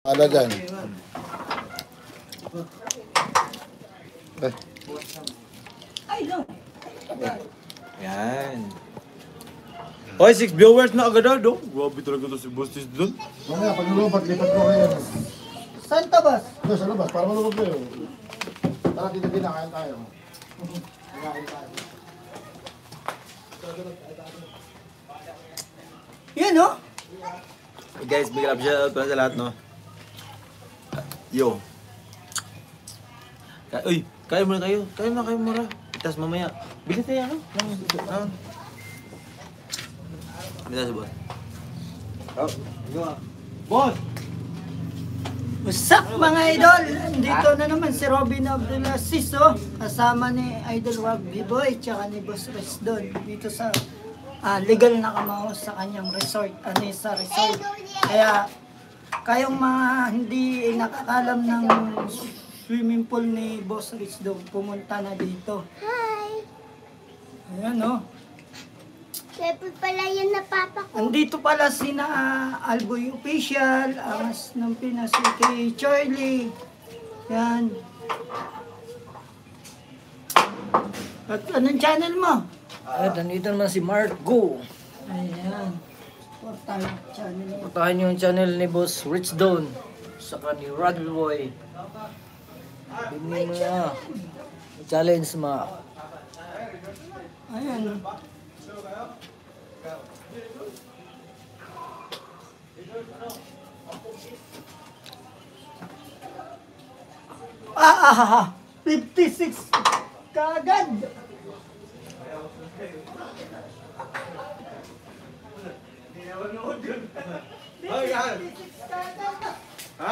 Ada dyan. Ay, no. Yan. Hoy, 6 viewers na agad do. Grabe talaga to si Bustis dun. Mamaya, pag lulupat, lipat ko kayo. Saan tabas? Doon sa labas, para malulog kayo. Tara, kita-kita, kain tayo. Kain tayo. Yan, no? Hey guys, big love shoutout pala sa lahat, no? Yo. Uy, kain muna kayo. Kain muna. Tapos mamaya, bili tayo, ano? Bili tayo, boss. Oh, boss! What's up mga idol? Dito na naman si Robin Abdullah Siso. Kasama ni Idol Wagby Boy tsaka ni Boss Resdon. Dito sa legal na Kamao sa kanyang resort. Anisa Resort. Kaya kayong mga hindi nakakalam ng swimming pool ni Boss Resdon, pumunta na dito. Hi! Ayan, no? Siyempre pala yun na papa ko. Andito pala sina Alboy Official, Angas ng Pinas, kay Charlie. Yan. At anong channel mo? At nandito naman si Marco. Ayan. Portal channel mo. Puntahan niyo yung channel ni Boss Rich Don. Saka ni Rugby Boy. Bigyan mo na. Challenge mo. Ayan. Ah, 56 kagad. Ha?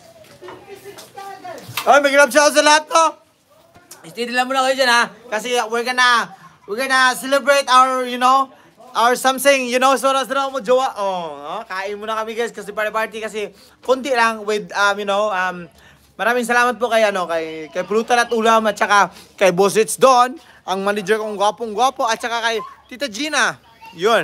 Ay, big love shoutout sa lahat, no? Steady lang muna kayo dyan, ha? Kasi we're gonna celebrate our, our something, so mo jowa. Kain muna kami guys kasi party kasi konti lang with maraming salamat po kay kay Pulutan at Ulam at saka kay Boss Rich Don, ang manager kong gwapong-gwapo at saka kay Tita Gina. 'Yun.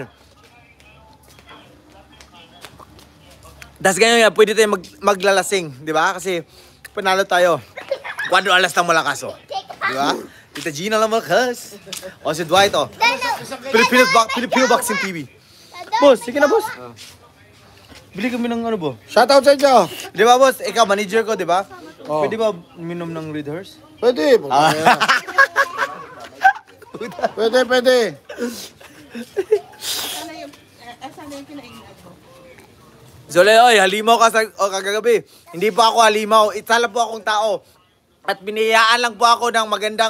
Das ganyan pwede tayo maglalasing, di ba? Kasi panalo tayo. 4 alas ng Malakaso. Di ba? Tita Gina lang malakas. O si Dwight, Filipino Boxing TV. Boss, sige na, boss. Bili kami ng ano, bo? Shoutout sa inyo. Di ba, boss? Ikaw, manager ko, di ba? Oh. Pwede ba minom ng Red Horse? Pwede. Pwede. Zole, oy, halimaw ka kagabi. Hindi po ako halimaw. Itala po akong tao. At biniyaan lang po ako ng magandang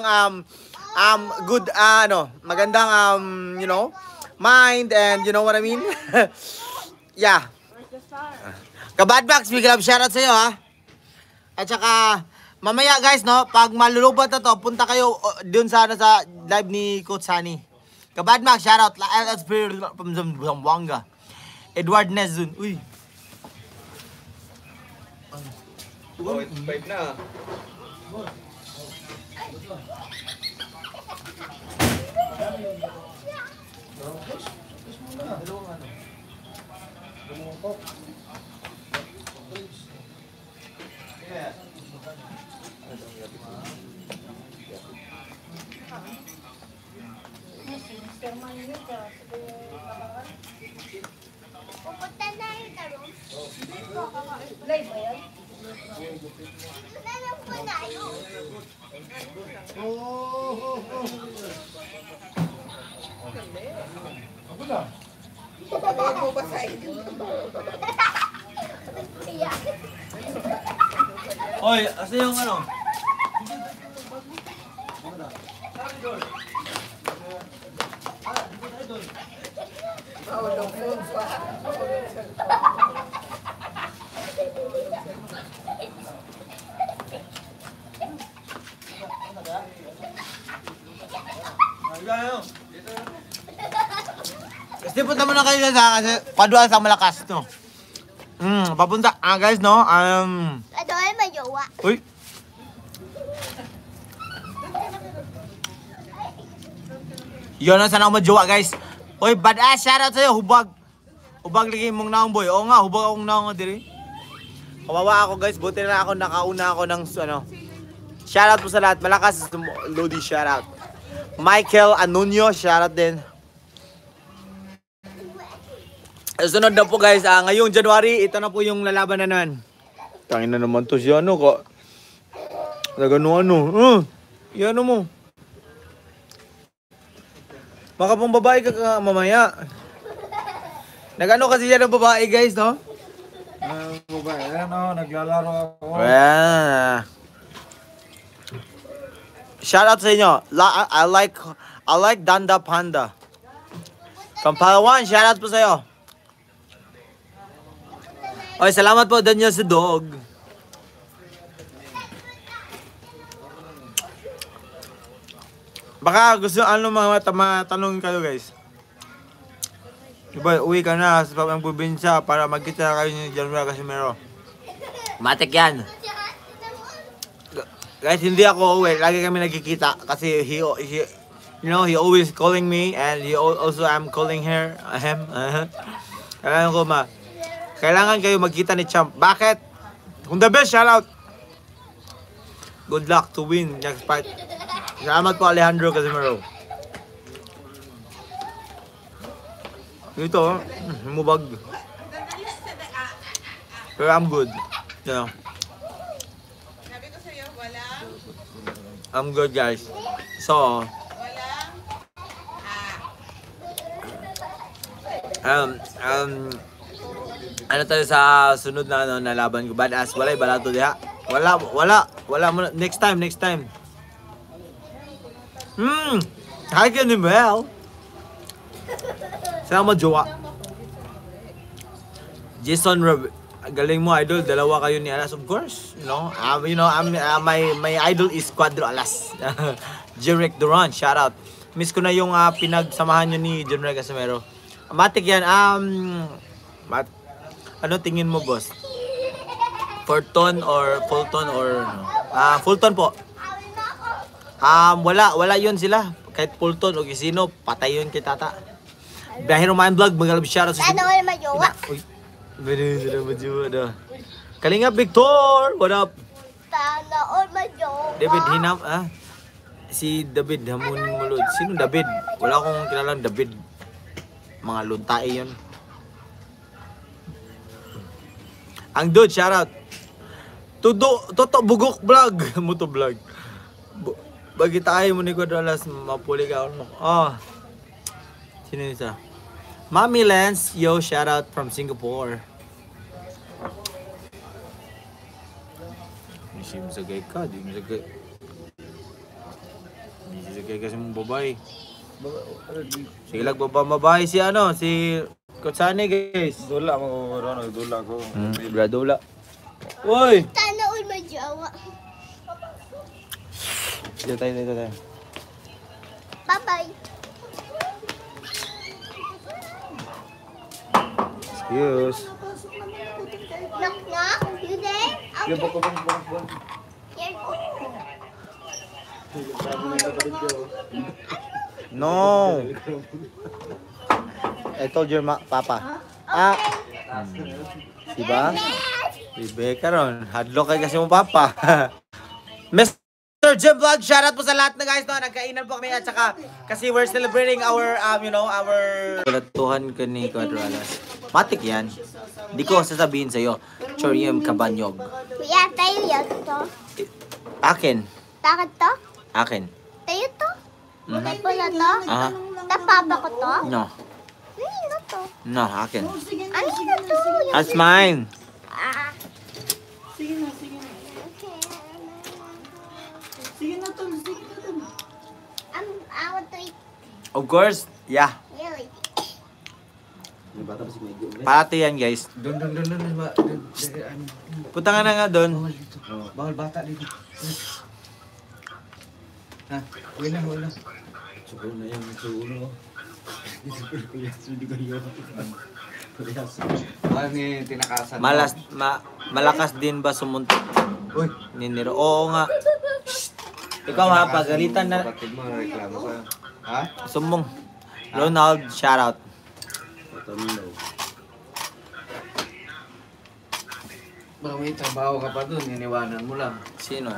magandang mind and you know what I mean? Yeah. Kabadmax, big love shoutout sa iyo, ha. At saka mamaya guys, no, pag malulubat na to, punta kayo doon sa live ni Coach Sunny. Kabadmax, shoutout LS from Zamboanga. Edward Nezun. Uy. Oh, it's 5 na. Pupunta na yung tarong. Live ba yan? Dito na lang po na yun. Ako na. Oy, asa yung ano? Kasi punta muna kayo sa kasi paduan sa Malakas, no? Papunta. Guys, no? Ito ay may jowa. Uy. Yun ang sana ako madjowa, guys. Uy, badass, shoutout sa'yo, hubag. Hubag lagi mong naong boy. Oo nga, hubag akong naong diri. Kawawa ako guys, buti na ako nakauna ako ng ano. Shoutout po sa lahat, malakas Lodi shoutout. Michael Anunio, shoutout din. Sunod na po guys, ngayong January, ito na po yung lalaban na naman. Tangin na naman to si ano ko. Nagano-ano. Yan mo. Baka pong babae ka mamaya. Nagano kasi siya ng babae guys, no? Babae, ano, naglalaro ako. Shout out sa inyo. I like Danda Panda. Kampalawan, shout out po sa iyo. Oy, salamat po Daniel sa dog. Baka gusto ano mga tanong kayo guys. Diba, uwi ka na sa pang probinsya para magkita kayo ni General Casimero. Matik yan. Guys, hindi ako uwi. Lagi kami nagkikita kasi he you know, he always calling me and he also I'm calling him. Kailangan ko kailangan kayo magkita ni Champ. Bakit? Kung the best, shout out. Good luck to win next fight. Salamat po Alejandro Casimero. Ito, mubag. Pero I'm good. Yeah. I'm good guys. So, ano tayo sa sunod na ano, na laban ko? Badass, walay balato diha. Wala mo next time. Hi ka ni Mel. Sama jowa. Jason galing mo idol, dalawa kayo ni Alas of course, you know. My idol is Cuadro Alas. Jerick Duran, shout out. Miss ko na yung pinagsamahan niyo ni General Casimero. Matik yan. Ano tingin mo, boss? Fulton or Fulton po. Wala yun sila. Kahit Fulton o sino, patay yun kay tata. Biyahe Romain Vlog, magalab shoutout sa... Sana all majowa. Uy, sana majowa na. Kalinga Victor, what up? Sana all majowa. David Hinam, si David Hamun Mulod. Sino David? Wala akong kilalang David. Mga luntae yun. Ang dude, shoutout. Toto Bugok Vlog. Muto Vlog. Bagi tayo mo ni Quadralas, mapuli ka. Sino isa? Mami Lance, yo, shout out from Singapore. Hindi mo sagay ka, di mo sagay. Hindi sagay kasi mong babae. Sige lang babae si ano, si Kutsani guys. Dula mo ko, nagdula ko. Dula. Uy! Sana all majowa. Dito tayo. Bye-bye. Excuse. Knock knock. You there? Yung bako. Here. No. I told your papa. Diba? Diba karon, hadlo kay kasi mo papa. Mr. Jim Vlog, shoutout po sa lahat na guys, no? Nagkainan po kami at saka kasi we're celebrating our Balatuhan ka ni Quadralas. Matik yan. Hindi ko sasabihin sa'yo. Chorium Cabanyog. Kuya, tayo yan to. Akin. Takad to? Akin. Tayo to? Tayo po na to? Aha. Tapaba ko to? No. Ano na to? No, akin. Ano na to? That's mine. Sige na. Sige na, tol. I want to eat. Of course, yeah. Really? Parati yan guys. Doon. Punta nga na nga doon. Bawal bata dito. Ha, wala. Siguro na yan, siguro. Tinakasan. Malakas din ba sumuntok? Uy, Ni Nero. Oo nga. Ikaw ha, pagalitan na. kapatid mo, reklamo ka. Ha? Sumbong. Ronald, shoutout. Baka may trabaho ka pa dun, iniwanan mo lang. Sino?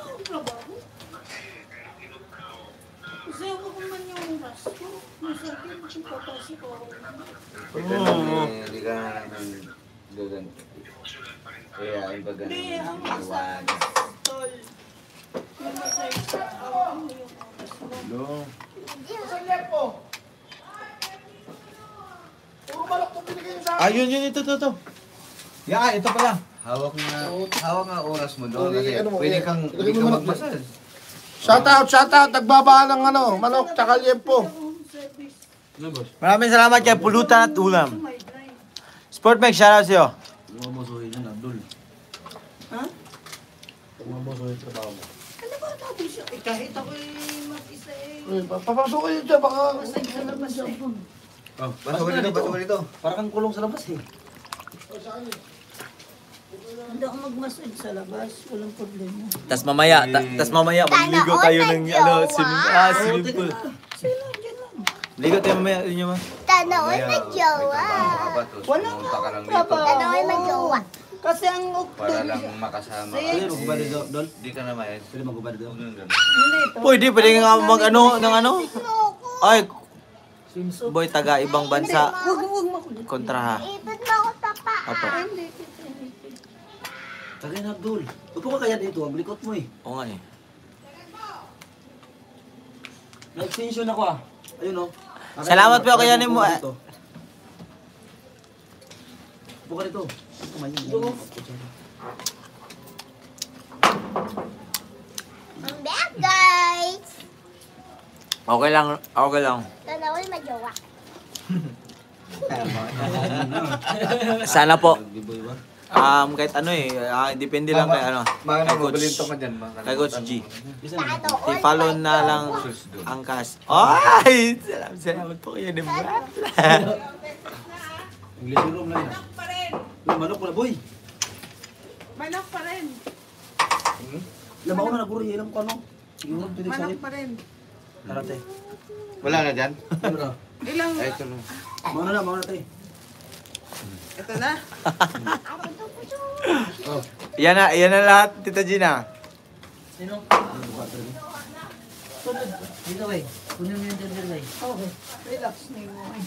Kasi ako naman yung rasko. Masakit yung papasok ko. Pagka hindi ka na naman gagan. Kaya yung pag Hindi, ang iniwanan. tol. Yung masay sa ako yung oras mo. No. Saan lepo? Puro balak po binigay niyo sa akin. Ayun, yun, ito. Yeah, ito pala. Hawak nga oras mo doon kasi Ano mo, pwede eh, kang ilagay mo manok. magmasal. Shout out. Nagbabaan ng manok, tsaka liempo. Maraming salamat kay Pulutan at Ulam. Sportmec, shoutout sa'yo. Mamusuhin yan, Abdul. Ha? Mamusuhin yung trabaho mo. Ano ba natin siya? Eh, kahit ako'y mag-isa eh. Papasok kayo dyan, baka... Masay sa labas eh. Pasok dito. Para kang kulong sa labas eh. Hindi ako mag-massage sa labas. Walang problema. Tas mamaya, magligo tayo ng swimming pool. Sila, dyan lang. Ligo tayo mamaya, yun yun. Tanaw ay magjowa. Wala Pumunta ka nga lang trabaho. dito. Tanaw ay magjowa. Kasi ang Para lang makasama ka. Pwede magubad dito, Dol? Hindi ka na mayas. Pwede magubad dito. Hindi ito. Pwede nga mag-ano, ng ano? Ay, boy, taga ibang bansa. Huwag mo kulit. Kontra ha. Ipit mo ako sa paa. Apo. Hindi. Tagay na, Abdul. Upo ka kaya dito, ang likot mo eh. Oo nga eh. Na-extension ako ah. Ayun oh. Salamat po, Kuya Nemo. Upo ka dito. Kumain Dito. I'm back, guys. Okay lang. Tanaw ay magjowa. Sana po. Giboy ba? Kahit ano eh, depende lang kay ano. Baka Kay mabalinto ka Coach, dyan. kay Coach G. Tanaw ay I-follow na lang magjowa. ang cast. Ay! Salamat po Kuya Nemo. English room lang yan. Uy, manok pala, boy. Manok pa rin. Lama ko na naguro, ilam ko ano. Siguro, pwede sa Manok pa rin. Karate. Wala na dyan? Ano na? Ilang, Ay, ito na. Mauna na, tayo. ito na. Yan na lahat, Tita Gina. Sino? Dito, wey. Kunin mo yung tender, wey. Okay. Relax na yung mga.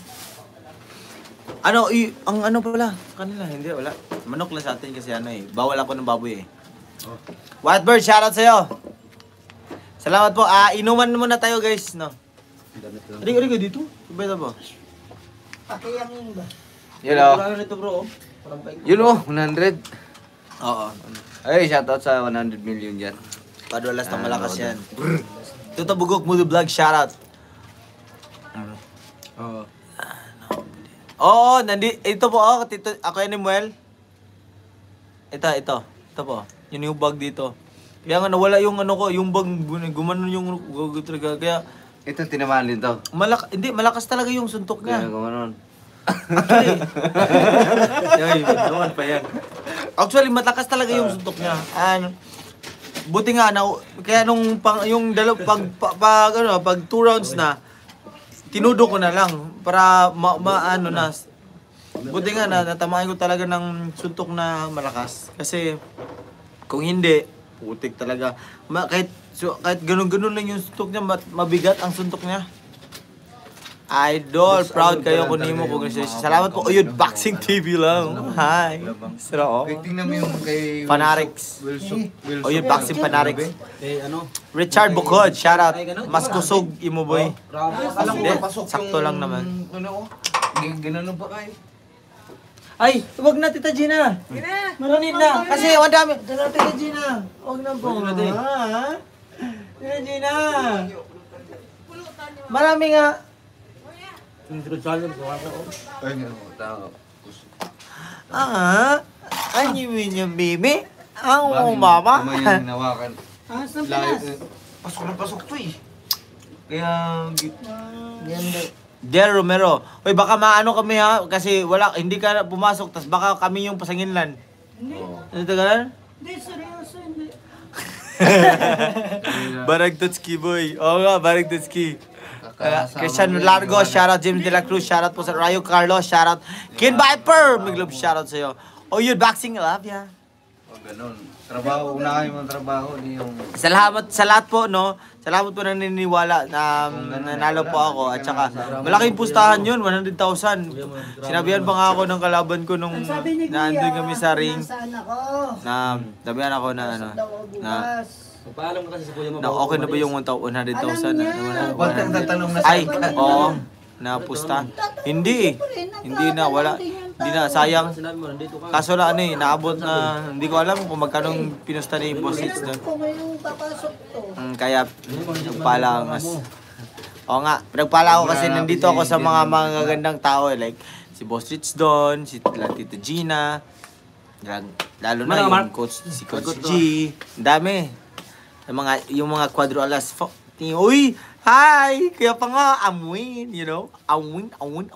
Ang ano pala, kanila, hindi, wala. Manok lang sa atin kasi ano eh. Bawal ako ng baboy eh. Whitebird, shoutout sa'yo. Salamat po. Inuman muna tayo guys, no? Rigo dito. Sabay na ba? Pakiyangin ba? Yun o. Wala nito, bro. Walang paik. Yun o, 100. Oo. Ay, shoutout sa 100 million dyan. Padulas ng malakas yan. Tuto Bugok Moody Vlog, shoutout. Oo. Oo, ito po tito, ako yan ni Muel. Ito po. Yun yung bag dito. Kaya nga nawala yung ano ko, yung bag, gumanon yung talaga. Kaya, Ito, tinamaan din to. malakas talaga yung suntok Kaya niya. gumanon. Naman pa yan. Actually, malakas talaga yung suntok niya. Buti nga, kaya nung pag 2 rounds na, tinudo ko na lang para ano na. Buti nga natamaan ko talaga ng suntok na malakas. Kasi kung hindi, putik talaga. Kahit ganun-ganun lang yung suntok niya, mabigat ang suntok niya. Idol, proud kayo kung mo. Congratulations. Salamat po. Ayun, Boxing TV lang. Hi. Sira oh. Tingnan mo yung kay Fanatics. Wilson. O yun, Boxing Fanatics. Ano? Richard Bukod, shoutout. Mas kusog, imo boy. Grabe. Alam Hindi, ko, pasok sakto lang naman. Ano ko? Ginanon pa kayo. Ay, wag na Tita Gina. Gina. Maronin na. Kasi ang dami. Tara Tita Gina. Wag na po. Wag na, te. Ha? Tita Gina. Marami nga. Yung challenge ko ako. Ay, tao. Anyo yung baby? Ang mama. Kamay yung hinawakan. Saan Layo. pinas? Pasok na pasok to eh. Kaya, Del Romero. Uy, baka maano kami ha. Kasi hindi ka pumasok. Tas baka kami yung pasanginlan. Hindi. Ano tagalan? Hindi, seryoso, hindi. Barag Tutski boy. Oo nga, Barag Tutski. Christian Largo, shoutout. James De La Cruz, shoutout po sa Rayo Carlos, shoutout. Kid Viper, may glove shoutout sa'yo. Oh yun, boxing, I love ya. Ganun. Trabaho, unahin mo ang trabaho, di yung... Sa lahat po, no? Salamat po na naniniwala na nanalo po ako. At saka, malaking pustahan yun, 100,000. Sinabihan pa nga ako ng kalaban ko nung Ang sabi ni nandun Kuya, kami sa ring. nasaan ako? Sabihan ako na ano, Daw ako na, bukas. Paalam mo kasi sa kuya mo. na okay na ba yung 100,000? Alam niya. Huwag kang tatanong na Ay, oo. Napusta. Hindi eh. Hindi na, wala. Hindi na, sayang. Sinabi mo, nandito ka. Kaso na ano eh, naabot na, hindi ko alam kung magkano pinusta ni Boss Hits doon. Kung ngayong papasok to. Kaya, nagpala ako mas. Oo nga, nagpala ako kasi nandito ako sa mga magagandang tao eh. Like, si Boss Hits doon, si Tito Gina, lalo na yung coach, si Coach G. Ang dami. Yung mga quadro alas. Uy! Hi! Kaya pa nga, I'm win, you know? I'm win.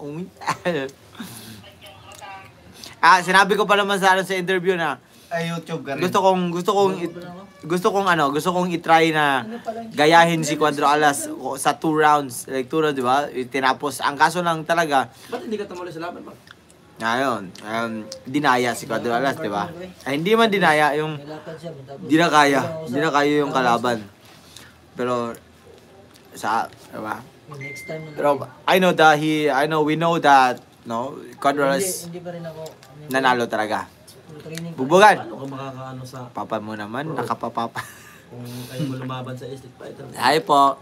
Sinabi ko pa naman sa interview na Ay, YouTube ka rin. gusto kong i-try na gayahin si Quadro Alas sa 2 rounds. Like 2 rounds, di ba? Tinapos. Ang kaso lang talaga, Ba't hindi ka tumuli sa laban ba? ngayon, dinaya si Quadro Alas, di ba? Ay, hindi man dinaya, yung Nilakad siya. Tapos, di na kaya yung kalaban. Pero, di ba? next time na Pero, we know that, no, Quadro Alas hindi pa rin ako. nanalo talaga. Training pa. Bubugan! Paano ka makakaano sa Papa mo naman, nakapapapa. kung kayo mo lumaban sa Street Fighter? Hi po.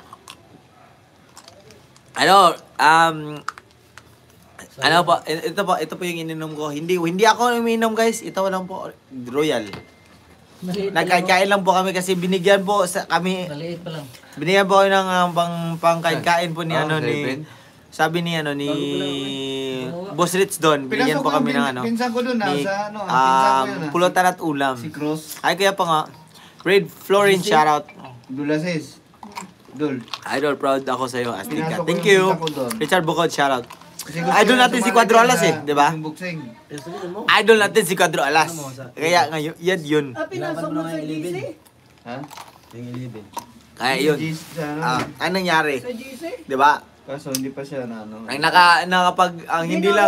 Ito po yung ininom ko. Hindi ako uminom guys. Ito lang po, Royal. Maliit pa lang. Nagkain lang po kami kasi binigyan po sa kami. Maliit pa lang. Binigyan po kami ng pangkain-kain po ni Seven. sabi ni Boss Ritz doon. Binigyan po kami ng Pinsan ko doon ni, sa ano, ang pinsan ko yun pulutan at ulam. Si Cruz. Ay kaya pa nga. Red Florin, shoutout. Dulases. Dul. Idol, proud ako sa iyo, Astika. Pinasok ko Thank yung you. pinsan ko doon. Richard Bukod, shoutout. Kasi gusto Idol niya natin si sumali Quadro ka Alas na eh, di ba? buksing. Sabihin mo. Idol natin si Quadro Alas. Kaya ngayon, yan yun. Pinasok mo sa GC? Ha? Yung 11. Kaya yun. Gis, sa ano. Anong nangyari? Sa GC? Di ba? Kaso hindi pa siya na ano. Ang hindi lang,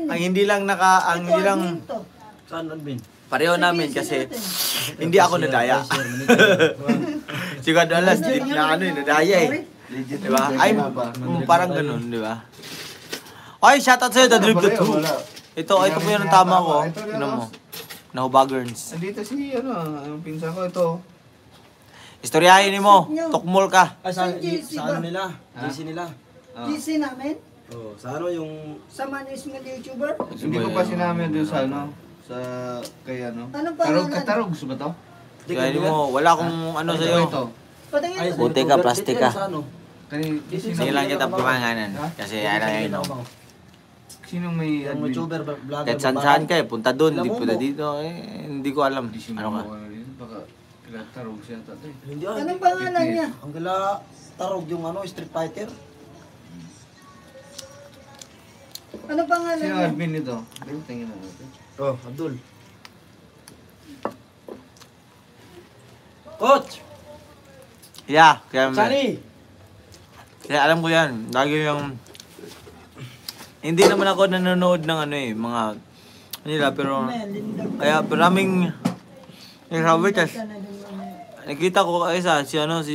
Saan admin? pareho namin kasi hindi ako nadaya. Si Quadro Alas, nadaya eh. Legit. Di ba? Ay, parang ganun, di ba? Ay, shoutout sa'yo, The Drip the Two. Ito po yung tama ko. Ano mo? Nahubagerns. Andito si ano, ang pinsan ko ito. Istoryahin mo, tukmol ka. Ay, sa GC ano ba? nila? GC nila. GC namin? Oh, sa ano yung... Sa management YouTuber? Hindi ko pa sinama doon sa ano, sa kay ano. Anong Tarog pangalan? Tarog ba to? Kaya mo, wala akong ano Ito, sa'yo. ito. Patingin Ay, mo. Buti ka, plastic ka. Sa ano? Sige lang kita pamanganan. Kasi ano yun. Sino may Yung admin? YouTuber, vlogger, Kahit saan ka eh, punta doon, hindi punta dito. Hindi ko alam. Ano ka? Baka Tarog siya tatay. Hindi Anong pangalan niya? Ang gala tarog yung ano, Street Fighter. Anong pangalan Sino niya? admin nito? Tingnan natin. Oh, Abdul. Coach! Yeah, kaya alam ko yan. Lagi yung... Hindi naman ako nanonood ng ano eh, mga... nila, pero... Kaya maraming... Sabi, tas... Nakita ko isa, si ano,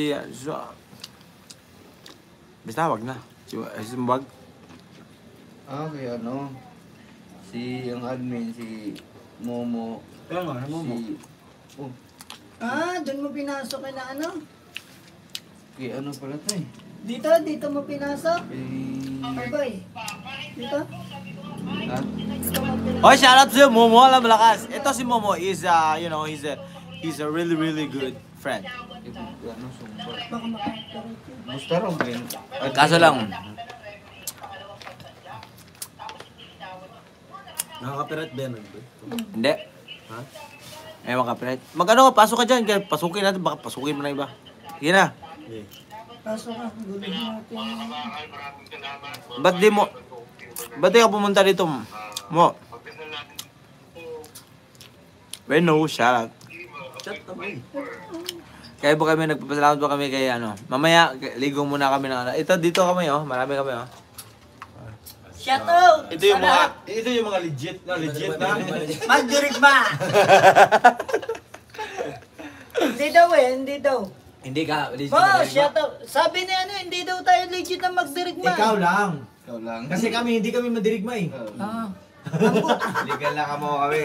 basta wag na. Si Mbag. Okay, ano? Si ang admin, si Momo. Kaya nga, ano mo? Oh, Doon mo pinasok na ano? kay ano pala to eh? Dito mo pinasok? Kay... Boy. Dito? Ha? Oh, shoutout to Momo, alam malakas. Ito si Momo is, he's a really, really good friend. Ano, sumpa. Baka makakataroon. Basta raw, Ben. Kaso lang, Nakaka-copyright ba yan? hindi. Ha? Ewan ka, Fred. Mag-ano ka, pasok ka dyan. Kaya pasukin natin, baka pasukin mo na iba. Sige na. Yeah. Pasok ka. Gulog natin. Ba't di ka pumunta dito, Mo? Well, no, shoutout. Chat naman. Kaya po kami, nagpapasalamat po kami kay ano. Mamaya, ligo muna kami ng ano. Ito, dito kami, oh. Marami kami, oh. Shout out! Ito yung mga legit na. Magdirigma! Hindi daw hindi daw. Hindi ka, Oh, shout out. Sabi ni hindi daw tayo legit na magdirigma. Ikaw lang. Ikaw lang. Kasi hindi kami madirigma eh. Ah. Legal na kamo kami.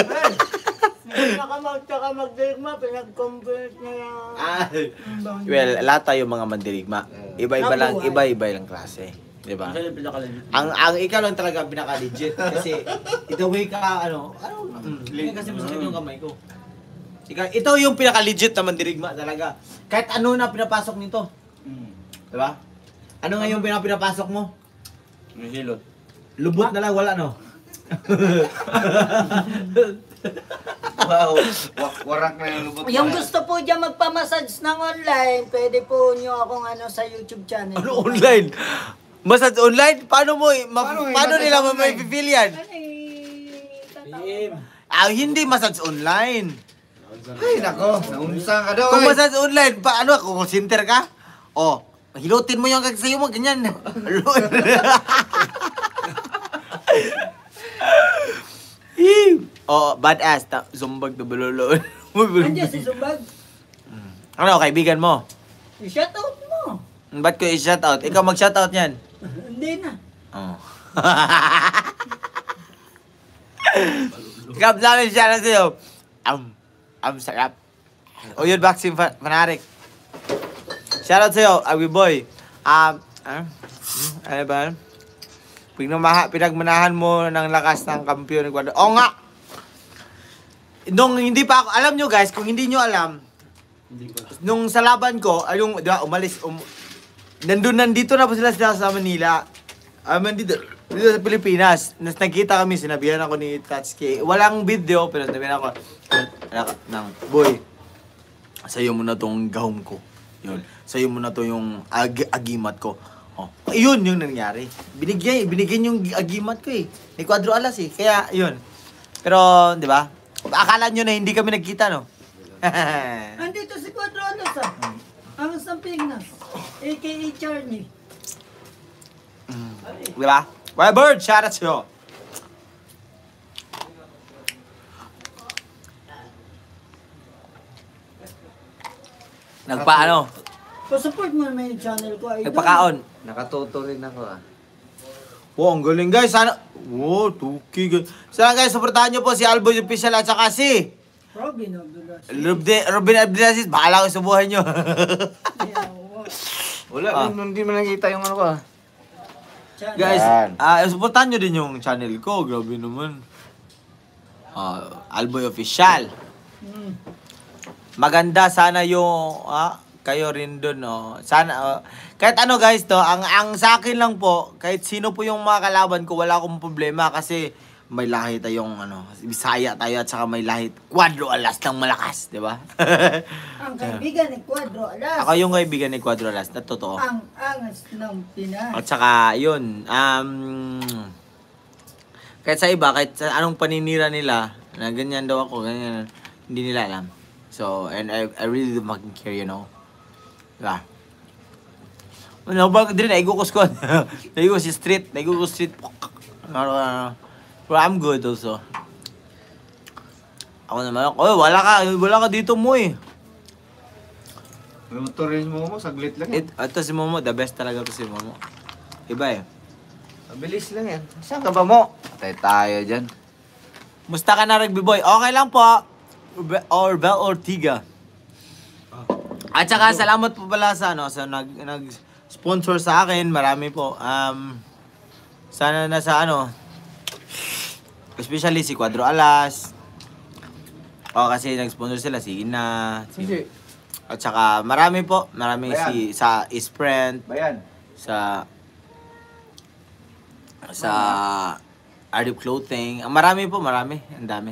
Tsaka magdirigma, pinag-convert na yung... Well, lahat tayo mga mandirigma. Iba-iba lang klase. Di ba? Ang ikaw lang talaga pinaka-legit. Kasi, the way ka, kasi masakit yung kamay ko. Ito yung pinaka-legit na mandirigma talaga. Kahit ano na pinapasok nito. Di ba? Ano nga yung pinapasok mo? May hilot. Lubot na lang, wala no? Wow. Warak na yung lubot. Yung gusto po dyan magpamassage ng online, pwede po nyo akong sa YouTube channel. Ano online? Massage online? Paano nila may-feel yan? Hindi massage online. Ay, nako. Naunsang ka daw. Kung massage online, paano? Kung center ka? Hilutin mo yung kagsayo mo, ganyan. Badass. Zumbag na balolo. Andiyan si Zumbag. Ano, kaibigan mo? I-shout out mo. Ba't ko i-shoutout? Ikaw mag-shoutout yan. Hindi na. Ikaw, namin siya na sa'yo. Sarap. O yun, vaccine fanatic. Shoutout sa'yo, Agui Boy. Ano ba? Pinagmanahan mo ng lakas ng kampiyon ng Ecuador. Oo nga! Nung hindi pa ako, alam nyo guys, kung hindi nyo alam, nung sa laban ko, di ba, umalis, nandito na po sila sa Manila. Dito sa Pilipinas. Nagkita kami, sinabihan ako ni Tatsuki. Walang video, pero sinabihan ako boy, sayo mo na tong gahom ko. Yun. Sayo mo na to yung agimat ko. Yun yung nangyari. Binigyan yung agimat ko eh. Ni Cuadro Alas eh. Kaya yun. Pero, di ba? Akala nyo na hindi kami nagkita, no? Andito si Cuadro Alas Ang Sampinas. A.K.A. Charlie. Di ba? Well, Bird, shout out sa'yo. Support mo naman yung channel ko. Nagpakaon. Nakatuto rin ako Wow, ang galing guys. Sana, tuki guys. Sana guys, supportahan nyo po si Alboy Official at saka si Robin Abdulaziz. Robin Abdulaziz. Bahala ko sa buhay nyo. Wala, hindi mo nakita yung ano ko Guys, supportahan nyo din yung channel ko. Grabe naman. Alboy Official. Maganda sana yung kayo rin dun, sana kahit ano guys ang sa akin lang po, kahit sino po yung mga kalaban ko, wala akong problema kasi may lahi tayong Bisaya tayo at saka may lahi Cuadro Alas ng malakas, di ba? Ang kaibigan ni Cuadro Alas. Ako yung kaibigan ni Cuadro Alas, na totoo. Ang angas ng Pinas. At saka yun, kahit sa iba, kahit sa anong paninira nila na ganyan daw ako, ganyan, hindi nila alam. So, and I really don't fucking care, you know. Diba? Ano ba din naigo ko squad. Naigo si street, But I'm good also. Ako naman, wala ka dito mo eh. May motorin mo, saglit lang yan. Ito si Momo, the best talaga to si Momo. Iba eh. Mabilis lang yan. Saan ka ba mo? Patay tayo dyan. Musta ka na rugby boy? Okay lang po. Bel Ortiga. At saka salamat po pala sa nag-sponsor sa akin. Marami po. Sana na sa especially si Cuadro Alas. Kasi nag-sponsor sila si Ina. At saka marami po. Marami sa Isprint. Bayan. Sa Ardip Clothing. Marami po, marami. Ang dami.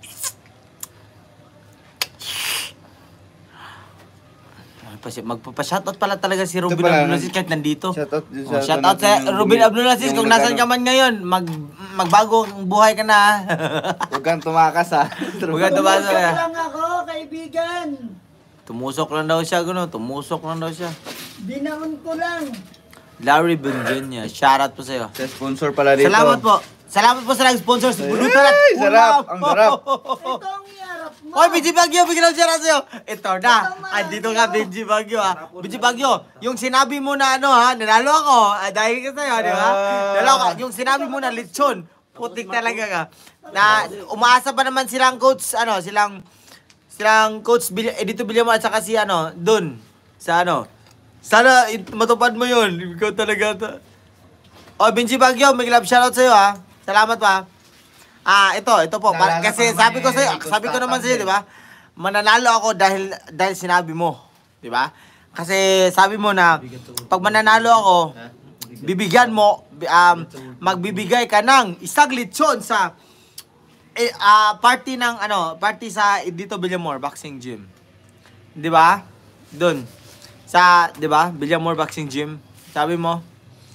Magpapa-shoutout pala talaga si Robin Abdulaziz kahit nandito. Shoutout sa Robin Abdulaziz kung nasan ka man ngayon. Magbago ang buhay ka na. Huwag kang tumakas ha. Huwag kang tumakas Tumusok ha. lang ako, kaibigan. Tumusok lang daw siya, Tumusok lang daw siya. Binaon ko lang. Larry Benjenia. Shoutout po sa'yo. Sa sponsor pala dito. Salamat po. Salamat po sa nag-sponsor. Si Bulutan at Ay, sarap. Ang sarap. Ito ang iharap mo. Oy, Benji Bagyo, bigyan ng shoutout sa'yo. Ito na. Andito ka, Benji Bagyo, ha. Benji Bagyo, yung sinabi mo na ano, ha, nanalo ako. Dahil ka sa'yo, di ba? Nanalo ka. Yung sinabi mo na lechon. Putik talaga ka. Na umaasa pa naman silang coach, ano, silang coach Edito Villamor at saka si ano, dun. Sa ano. Sana matupad mo yun. Ikaw talaga. Oh, Benji Bagyo, may love shoutout sa'yo, ha. Salamat pa. Ito po. Kasi sabi ko naman sa'yo, di ba? Mananalo ako dahil sinabi mo. Di ba? Kasi sabi mo na, pag mananalo ako, bibigyan mo, magbibigay ka ng isang lechon sa party sa Edito Villamor Boxing Gym. Di ba? Doon. Di ba? Villamor Boxing Gym. Sabi mo,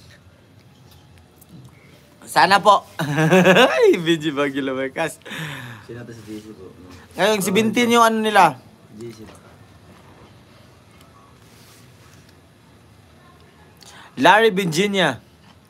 sana po. Ay, Benji Bagyo Lamarcas. Sinata si JC po. Ngayon, si Bintin yung ano nila. JC. Larry Benjenia.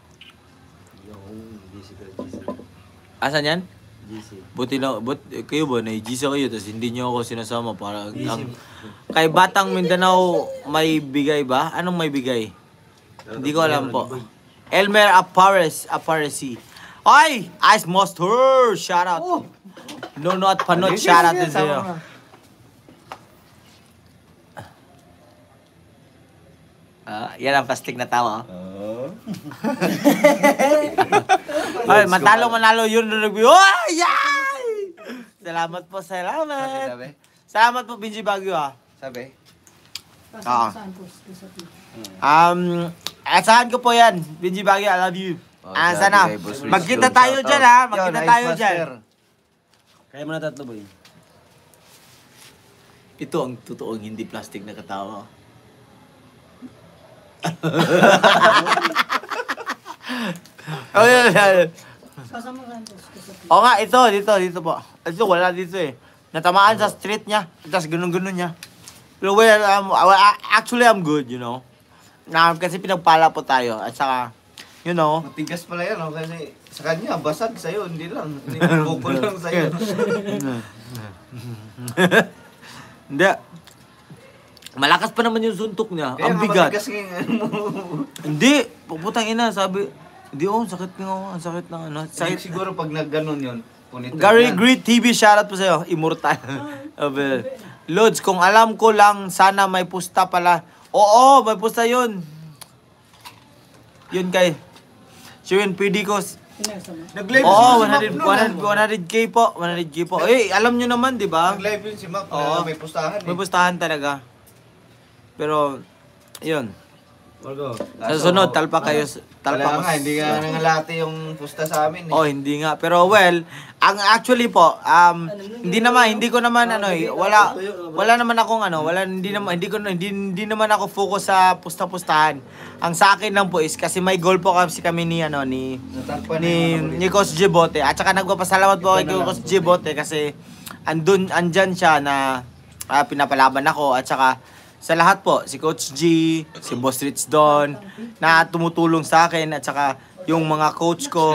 Yung JC ka, JC. Asan yan? JC. Buti na, kayo ba, na-GC kayo, tapos hindi nyo ako sinasama para, kay Batang Mindanao, may bigay ba? Anong may bigay? Hindi ko alam po. Elmer Aparesi. Ay! Ice Monster! Shoutout. No, at Panot, shoutout din sa'yo. Yan ang plastic na tawa. Ay, manalo yun na nag-view. Ay! Yay! Salamat po, salamat. Sabi? Salamat po, Benji Bagyo, ha. Sabi? Saan po? Asahan ko po yan, Benji Bagyo, I love you. Sana, magkita tayo dyan, ha. Magkita tayo dyan. Kaya mo na tatlo, boy. Ito ang totoong hindi plastic na katawa. Oo nga, dito po. Ito, wala dito eh. Natamaan sa street niya, tapos ganun-ganun niya. Pero well, actually I'm good, you know. Kasi pinagpala po tayo, at saka, you know. Matigas pala yan, no? Kasi sa kanya, basag sa'yo, hindi lang. Hindi bukol lang sa'yo. Hindi. Malakas pa naman yung suntok niya. Kaya Ang bigat. matigas nga yung ano mo. Hindi. Puputang ina, sabi. Hindi sakit nga ako. Ang sakit ng ano. Sakit siguro pag nagganon yun. Punit Gary Great TV, shoutout po sa'yo. Immortal. Lods, kung alam ko lang, sana may pusta pala. Oo, may pusta yun. Yun kay. Siwin, pwede ko. Nag-live Oo, si Mac nun, 100k po. 100k po. Eh, alam nyo naman, di ba? Nag-live yun si Mac Oo. na may pustahan May pustahan talaga. Pero, yun. Margo. Sa sunod, talpa kayo. Talpa nga, hindi nga nangalati yung pusta sa amin. Oh, hindi nga. Pero well, ang actually po, hindi ko naman wala naman akong hindi naman ako focus sa pusta-pustahan. Ang sa akin lang po is kasi may goal po kasi kami ni ni Coach Jibote. At saka nagpapasalamat po kay Coach Jibote kasi andyan siya na pinapalaban ako at saka sa lahat po, si Coach G, si Boss Rich Don, na tumutulong sa akin at saka yung mga coach ko,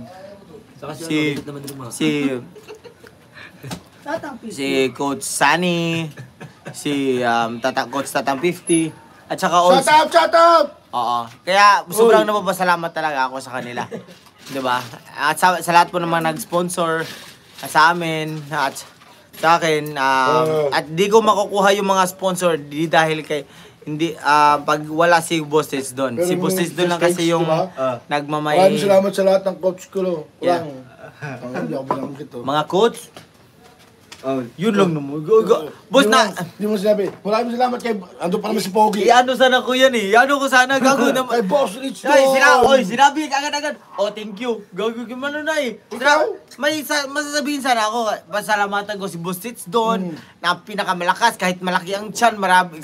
si Coach Sunny, si Coach Tatang 50, at saka also, Shut up! oo. Kaya sobrang napapasalamat talaga ako sa kanila. 'Di ba? At sa lahat po ng mga nag-sponsor sa amin at sa akin, at di ko makukuha yung mga sponsor di dahil kay pag wala si Boss Rich doon. Si Boss Rich doon lang kasi yung nagmamay. Maraming salamat sa lahat ng coach ko. Yeah. Hindi ako binanggit ito. Mga coach, yun lang naman. Boss na, Hindi mo sinabi. Maraming salamat kay, ando pa naman si Pogi. i-ano sana ko yan eh. I-ano ko sana, gago naman. Kay Boss Rich Ay, Don. sinabi agad-agad. Oh, thank you. Gago gimano na eh. Masasabihin sana ako, pasalamatan ko si Boss Rich doon, na pinakamalakas, kahit malaki ang tiyan, marami.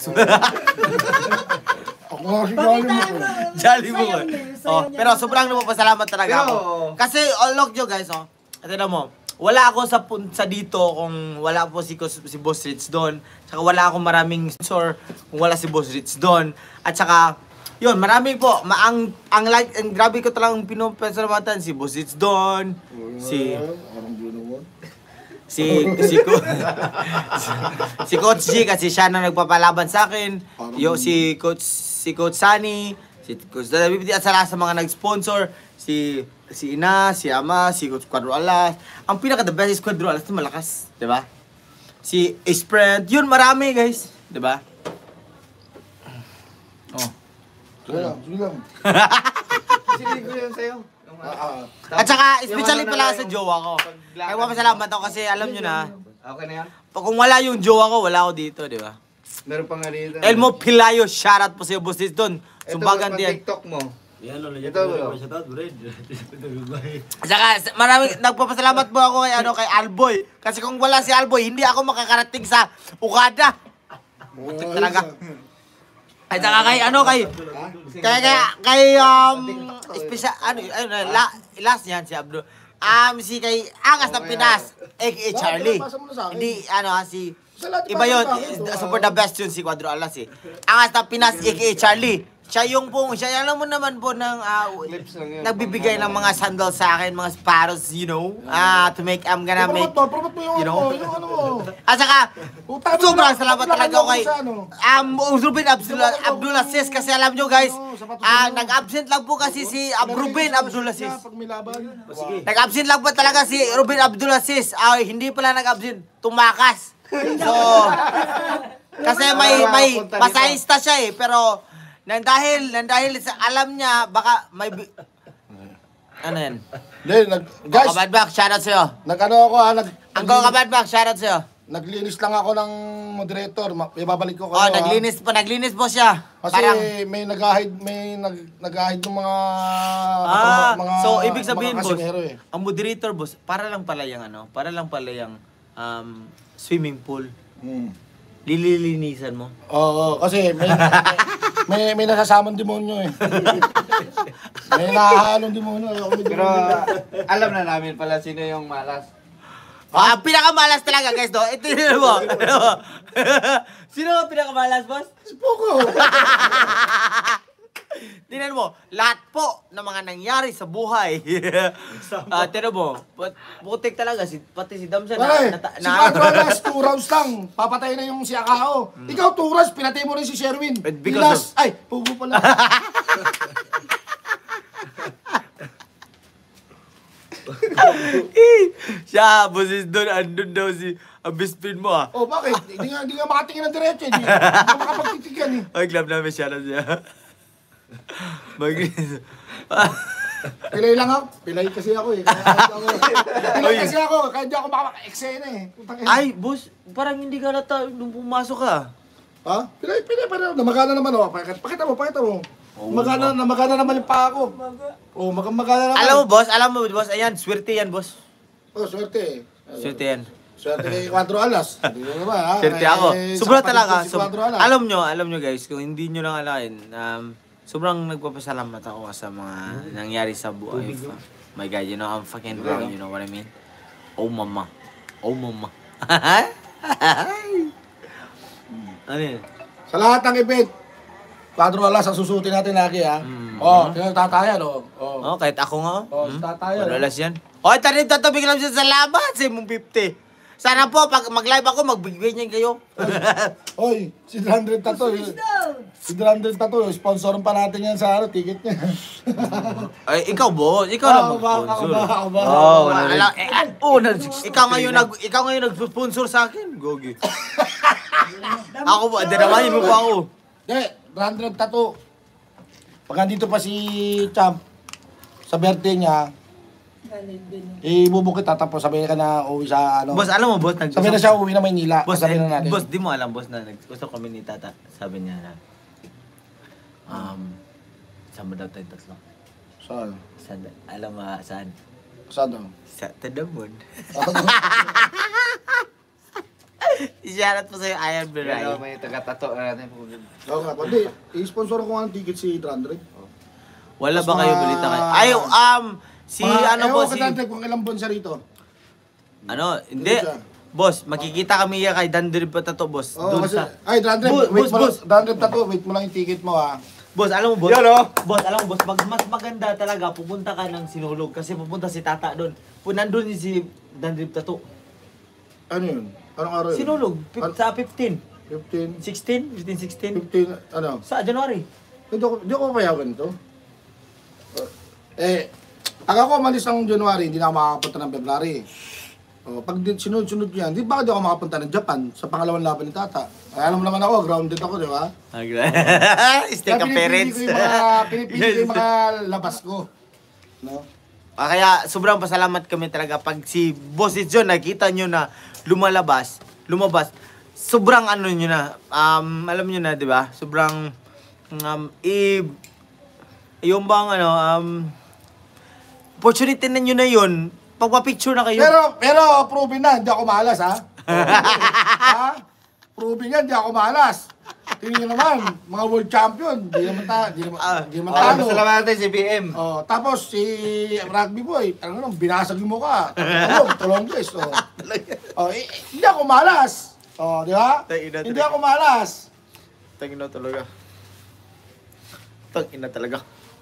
Ako nga si Jolly mo ko. Jolly mo ko. Oh, pero sobrang napapasalamat talaga ako. Kasi, look nyo guys, tignan mo, wala ako sa dito kung wala po si Boss Rich doon. Tsaka wala akong maraming sponsor kung wala si Boss Rich doon. At saka, yun, marami po. Ang grabe ko talagang pinupasalamatan si Boss It's Don, si Coach G kasi siya na nagpapalaban sa akin. Si Coach Sunny, si Coach David at sa lahat sa mga nag-sponsor, si Ina, si Ama, si Coach Quadro Alas. Ang pinaka-the best is Quadro Alas na malakas, 'di ba? Si Sprint, yun marami guys, 'di ba? Oh. Sige lang. Sinilig ko yun sa'yo. At saka, especially pala sa jowa ko. Ay, salamat ako kasi alam nyo na, Okay na yan? kung wala yung jowa ko, wala ako dito, di ba? Meron pa nga dito. Elmo Pilayo, shoutout po sa iyo, Boss Doon. Sumbagan Ito, din. TikTok mo. Ito bro. At saka, maraming nagpapasalamat po ako kay Alboy. Kasi kung wala si Alboy, hindi ako makakarating sa Ukada. Butik talaga. At saka special, last yan si Abdul. Si kay Angas ng Pinas, aka Charlie. Hindi, iba yun, super the best yun si Quadro Alas eh. Angas ng Pinas, aka Charlie. Siya alam mo naman po ng, nagbibigay ng mga sandals sa akin, mga sparrows, you know, to make, I'm gonna make, you know. At saka, sobrang salamat talaga ako kay, Ruben Abdulaziz, kasi alam nyo guys, nag-absent lang po kasi si Ruben Abdulaziz. Nag-absent lang po talaga si Ruben Abdulaziz, hindi pala nag-absent, tumakas. So, kasi may masahista siya eh, pero, nang dahil sa alam niya, baka may... Ano yan? Hindi, guys. Kabadbak, shoutout sa'yo. Ang Kabadbak, shoutout sa'yo. Naglinis lang ako ng moderator. Ibabalik ko kayo. Naglinis po siya. Kasi may nag-hide ng mga... So, ibig sabihin, boss, ang moderator, boss, para lang pala yung swimming pool. Lilinisan mo. Oo, kasi may nasasamang demonyo eh. May nahahalong demonyo. Pero alam na namin pala sino yung malas. Ang pinakamalas talaga guys, no? Ito yun mo. Sino ang pinakamalas, boss? Si Poco. Tingnan mo, lahat po ng mga nangyari sa buhay. Tingnan mo, putik talaga, pati si Damson Si Quadro Alas, 2 rounds lang. Papatay na yung si Akao. Ikaw 2 rounds, pinatay mo rin si Sherwin. Because Ay, pugo pala. Siya, boses doon, andun daw ang best friend mo Oh, bakit? Hindi nga makatingin ng diretso. Hindi nga makapagtitigan eh. Ay, club namin siya na siya. Pilay lang ako. Pilay kasi ako eh. Pilay kasi ako. Kaya di ako makaka-eksena eh. Ay, boss, parang hindi ka nata nung pumasok ka. Ha? Pilay pa rin. Namagana naman oh. Pakita mo. Namagana naman yung paa ko. Oh, magana naman. Alam mo, boss, ayan, swerte yan, boss. Oh, swerte eh. Swerte yan. Swerte kay Quadro Alas. Hindi mo naman ha. Swerte ako. Sobrang talaga. Alam Alam nyo guys, kung hindi nyo lang alain, sobrang nagpapasalamat ako sa mga nangyari sa buhay. My God, you know, I'm fucking proud, you know what I mean? Oh, mama. Ano yun? Sa lahat ng event, Quadro Alas ang susutin natin lagi ha. Tingnan tatayan oh. Kahit ako nga. Si tatayan. Madalas yan. Tarin tatabig lang siya sa laban sa mong 50. Sana po, pag mag-live ako, magbigay niyan kayo. Oy, si 300 Tattoo. Si 300 Tattoo, sponsorin pa natin yan sa ticket niya. Ay, ikaw boss. Ikaw na mag-sponsor. Ikaw ngayon nag-sponsor sa akin. Gogi. Ako ba? Dadamahin mo pa ako. Hindi, 300 Tattoo. Pag nandito pa si Champ, sa birthday niya, ibubukit tapos sabihin ka na uwi sa ano. Boss, alam mo boss, sabihin na siya uwi na Maynila. Boss, sabihin na natin. Boss, di mo alam boss na gusto kami ni Tata. Sabi niya na sama daw tayo tatlo. Saan? Alam mo saan? Saan daw? Sa Tadamon. Isyarat po sa'yo, Iron Beray. Pero may taga-tato natin. Oo nga, hindi. I-sponsor ko nga ng ticket si 300. Wala ba kayo balita kayo? Ay, si kung ilang buwan siya rito. Ano? Hindi. Boss, makikita kami kay Dandri pa tato, boss. Oo, Doon kasi, sa... ay, 300, Boss. 300 Tattoo, wait mo lang yung ticket mo ha. Boss, alam mo, boss? Yun, oh. Boss, alam mo, boss, mas maganda talaga pupunta ka ng Sinulog kasi pupunta si Tata doon. Nandun si Dandrip Tattoo. Ano yun? Anong araw yun? Sinulog, sa 15. 15, 16? 15, 16? 15, ano? Sa January. Hindi ako payagan ito. Pag ako umalis ng January, hindi na ako makakapunta ng February. Pag sunod-sunod yan, di ba di ako makapunta ng Japan sa pangalawang laban ni Tata? Ay, alam mo naman ako, grounded ako, di ba? Stay ka parents. Pinipili ko yung mga labas ko. No? Kaya sobrang pasalamat kami talaga pag si Boss John nakita nyo na lumabas, sobrang ano nyo na, alam nyo na, di ba? Sobrang, yung bang opportunity na nyo na yun, pagpa-picture na kayo. Pero proven na, hindi ako malas, ha? Ha? Proven yan, hindi ako malas. Tingnan nyo naman, mga world champion, di naman talo. Salamat natin si BM. Tapos si Rugby Boy, binasag yung mukha. Tulongges. Hindi ako malas. Di ba? Hindi ako malas. Tangina talaga. Tangina talaga.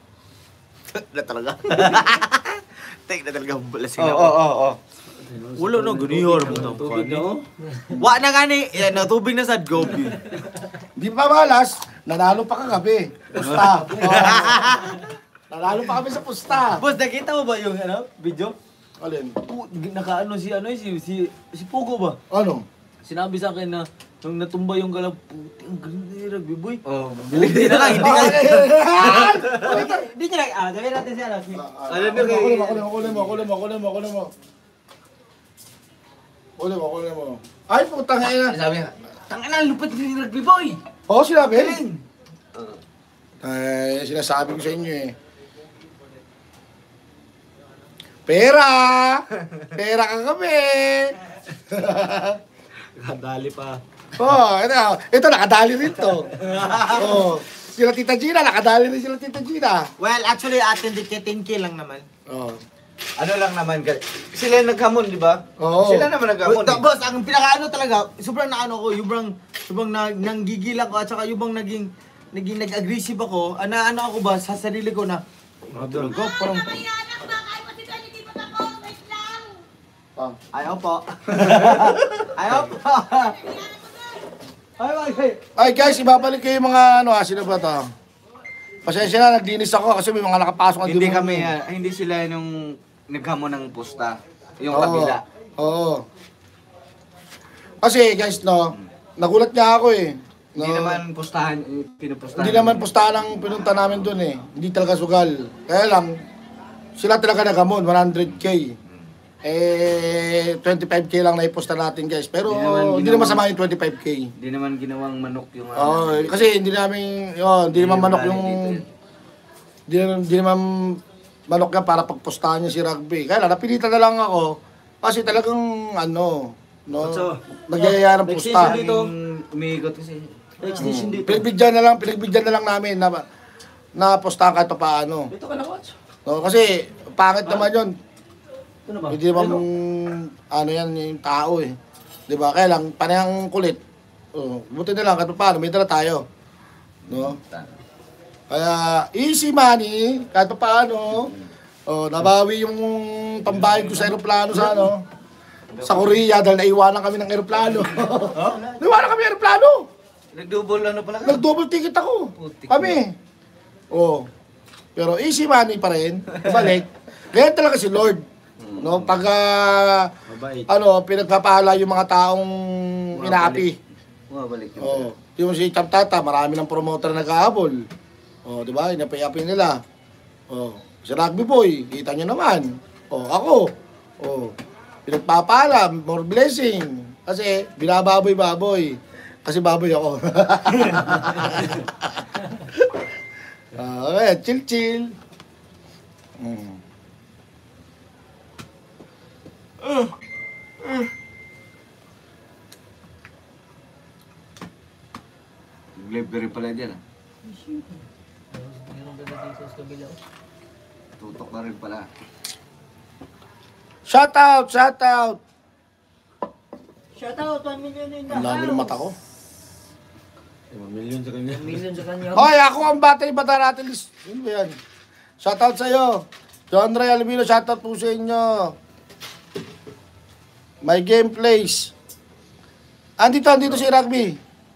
Tangina talaga. Lasing na ako. Wala na, ganihor mo na. Tubig na, oh. Wa na gani. Yan na, tubig na sa gobi. Di pa malas, nanalo pa kagabi. Pusta. Nanalo pa kami sa pusta. Boss, nakita mo ba yung video? Alin? Nakaano si Pogo ba? Ano? Sinabi sa akin na nung natumba yung galaw, puti, ang galing ni Rugby Boy. Hindi na lang, hindi ka. Hindi niya lang, gawin natin siya. Kunin mo. Ay, putang ina. Sabi nga, tangina, lupit ni Rugby Boy. Oo, sinabi. Ay, sinasabi ko sa inyo eh. Pera ka kami. Dali pa. Ito nakadali rin to. Sila Tita Gina, nakadali rin sila Tita Gina. Well, actually, atin 10K lang naman. Ano lang naman, sila naghamon, di ba? Oo. Sila naman naghamon. Boss, ang pinakaano talaga, sobrang naano ko, yung nanggigil ako at saka yung naging nag-aggressive ako, ano ako ba, sa sarili ko na, talaga, parang, Mayanak, baka mo si Don, hindi pa tapos. Wait lang. ayaw po. Ayaw po. Ay guys, ibabalik ko yung mga sino ba to? Pasensya na, naglinis ako kasi may mga nakapasok ang Hindi dimong. kami, hindi sila yung naghamon ng pusta. Yung kabila. Oo. Kasi guys, nagulat niya ako eh. Hindi naman pustahan, pinupustahan. Hindi naman pustahan ang pinunta namin dun eh. Hindi talaga sugal. Kaya lang, sila talaga nagamon, 100K. 25K lang naiposta natin guys. Pero hindi naman masama yung 25K. Hindi naman ginawang manok yung Kasi hindi naman manok yung... Hindi naman manok yan para pagpostahan niya si Rugby. Kaya lang, napilitan na lang ako. Kasi talagang nagyayaya ng pusta. Umiikot kasi. Extension dito. Pinagbigyan na lang namin na postahan kahit pa paano. Dito ka na, watch. Kasi pangit naman yun. Ano ba? Hindi naman yan yung tao eh. Di ba? Kaya lang, panayang kulit. Buti na lang, kahit pa paano, may dala tayo. No? Kaya, easy money, kahit pa paano. Nabawi yung pambayad ko sa aeroplano sa Korea dahil naiwanan kami ng aeroplano. Naiwanan kami ng aeroplano. Nag-double pala ka? Nag-double ticket ako. Kami. Pero easy money pa rin. Balik. Kaya talaga si Lord. No, pag pinagpapahala yung mga taong inaapi. Bumabalik Yung si Cham Tata, marami ng promoter na naghahabol. Di ba? Inapi-api nila. Si Rugby Boy, kita nyo naman. Ako. Pinagpapahala, more blessing. Kasi binababoy-baboy. Kasi baboy ako. Chill. Library pala dyan Tutok na rin pala. Shout out! Shout out, 1 million in the Ang dami ng mata ko. Million sa kanya. Million sa kanya. Hoy, ako ang battery bata natin. Ano ba yan? Shoutout sa'yo. John Ray Alvino, shoutout po sa inyo. My gameplays. Andito si Rugby.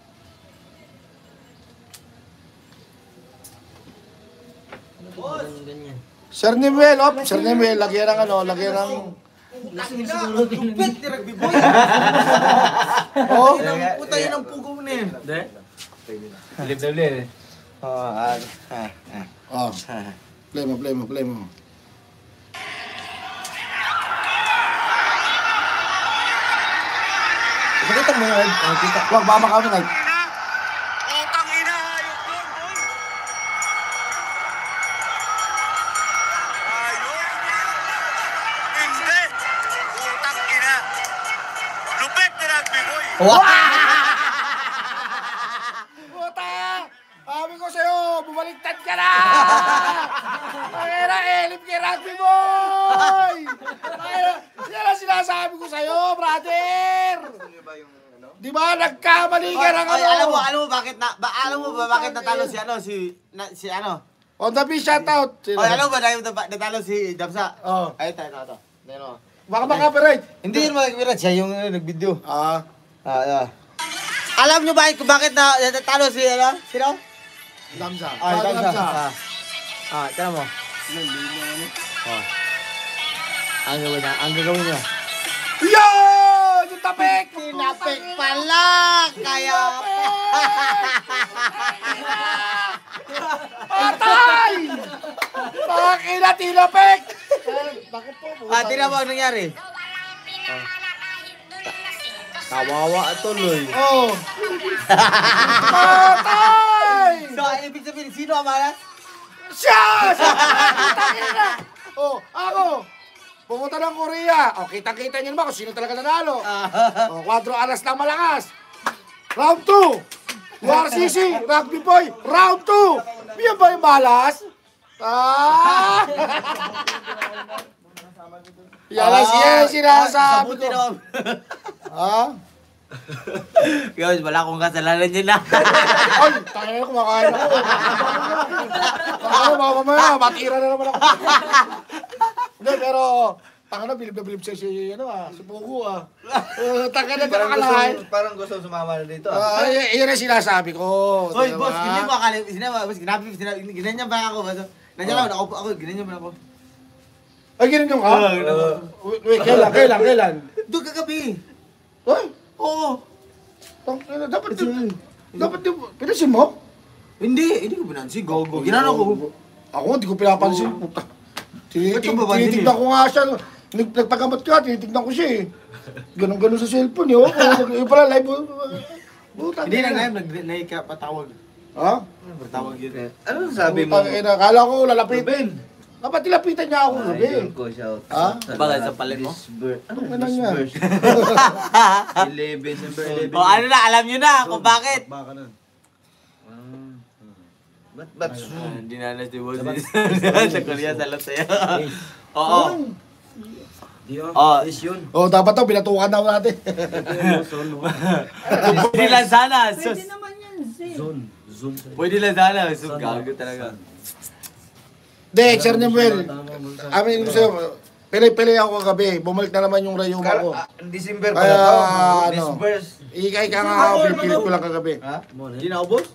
Ganyan. Sir Nimuel, Sir Nimuel, lagyan ng ano, lagyan ng... Pet ni Rugby Boy. Oh, Puta yun ang pugo mo na yun. Hindi? Live na ulit. oh. Play mo. Pakita mo yun. Kita. Wag, baka makaw na. Puta! Sabi ko sa'yo, bumaliktad ka na! Pakira, elip kay Rugby Boy! Yan ang sinasabi ko sa'yo, brother! Di ba, nagkamali ka ng ano? Alam mo bakit bakit natalo si ano? On the beach, shoutout! Sino? Alam mo ba natalo si Damsa? Oh. Ay, ito. Baka maka-copyright. Hindi yun mga siya yung nag-video. Ah. Alam nyo ba kung bakit natalo si ano? Sino? Damsa. Ay, Damsa. Tara mo. Ang gagawin niya. Yo! Yung tapik! Tinapik pala! Kaya... Patay! Pakina, tinapik! Tingnan mo ang nangyari. Kawawa tuloy. Oh! Patay! So, ibig sabihin, sino ang malas? Siya! Takina! Oh, ako! Pumunta ng Korea. O, kita-kita niyo naman kung sino talaga nanalo. O, 4 alas lang malakas. Round 2. URCC, Rugby Boy, round 2. Yan ba yung malas? Ah! Yan sinasabi ko. Ha? Guys, wala akong kasalanan yun na. Ay, tayo na kumakain ako. Ako, baka mamaya, matira na naman ako. Hindi, pero, tanga na, bilib siya si Pugu Tanga na, kalahin. Parang gusto sumama na dito. Yun ang sinasabi ko. Hoy, diba? boss, hindi mo akala, ginanyan ba ako? Nandiyan lang, ako, ginanyan ba ako? Ay, ganun yung ka? Wait, kailan? Doon kagabi. Ay, Oo. dapat pinasin mo? Hindi ko pinansin. Gogo. Ginano ko. Ako, hindi ko pinapansin. Puta. Tinitignan ko nga siya. Nagpagamot ka, tinitignan ko siya eh. Ganon sa cellphone eh. Yung pala live. Puta. Hindi na ngayon, patawag. Ha? Patawag yun. Ano sabi mo? Kala ko lalapitin. Dapat tilapitan niya ako gabi. Idol ko, shout. Ha? Bagay sa palit mo? Anong ganun niya? 11, December 11. O ano na, alam nyo na kung bakit. Baka na. Ba't Hindi na si boss. Sa Korea, salat sa'yo. Oo. Oh, dapat to, binatukan daw natin. Pwede lang sana. Pwede naman yan, Zin. Pwede lang sana. So, gago talaga. Dek, Sir Nemuel. Amin ko sa'yo, pili ako kagabi. Bumalik na naman yung rayuma ko. December Kaya, pala to. ano, Disperse. ikay ka nga, pili ko lang kagabi. Ha? Hindi na ubos?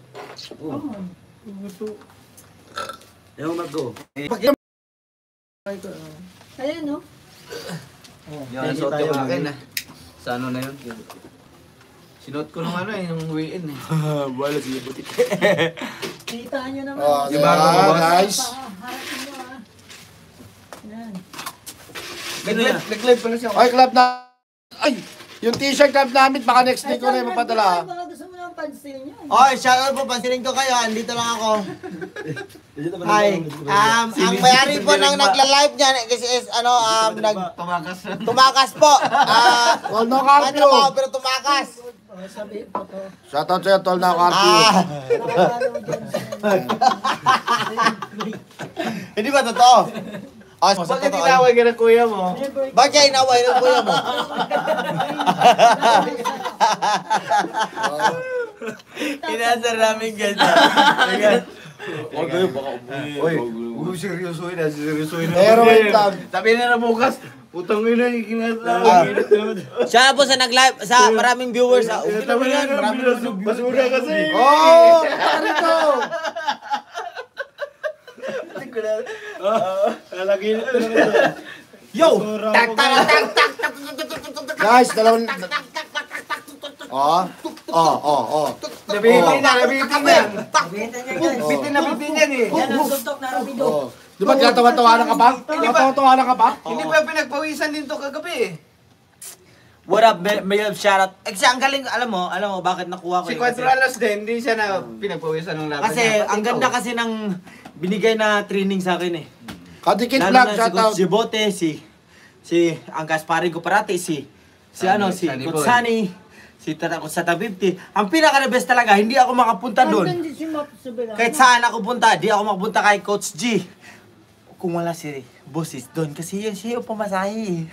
Ayan, no? Yung suot yung akin ah. Sa ano na yun? Sinuot ko nung ano eh, nung weigh-in eh. Wala siya butik. Kita nyo naman. Oh, Diba, guys? Harapin nyo, ah. Yan. Nag-live pala siya. Ay, club na. Ay, yung t-shirt club namin, baka next day ko na yung mapadala. Baka gusto mo naman pansin nyo. Oy, shoutout po, pansinin ko kayo. Andito lang ako. Hi. Ang mayari po ng nagla-live niyan kasi is tumakas po. Tol na Ano Carpio. po, pero tumakas. Sabihin ko to. Shoutout sa'yo, Tol na Carpio. Nakakalo dyan sa... Hindi ba totoo? Bakit inaway ka ng kuya mo? Bakit kaya inaway ng kuya mo? Inaasar namin guys. Okay, baka Uy, seryosoy na, seryosoy na. Pero wait lang. Sabi na bukas, putang ina, ikinasa. Siya po sa nag-live, sa maraming viewers. Okay naman yan. Basura kasi. Oh, parito. Yo! Tak, tak, tak, tak. Guys, dalawang... Oh. Nabitin na yan. Bitin na yan eh. Yan ang suntok na Rapido. Oh. Di ba tinatawa-tawanan ka pa? Tinatawa-tawanan ka pa? Hindi ba pinagpawisan din to kagabi eh? What up, may shoutout. Kasi ang galing, alam mo bakit nakuha ko Si yun? Kasi- Quadralos din, hindi siya na pinagpawisan ng laban Kasi niya. ang ganda kasi ng binigay na training sa akin eh. Kadikit Lalo Vlog, na shout out. si Bote, si ang Gaspari ko parati, si Sunny Boy. Kutsani, si Tatakot sa 50. Ang pinaka-best talaga, hindi ako makapunta doon. Nandun din si Map sa Belano. Kahit saan ako punta, di ako makapunta kay Coach G. Kung wala si Bosses doon, kasi yun siya yung pumasahe.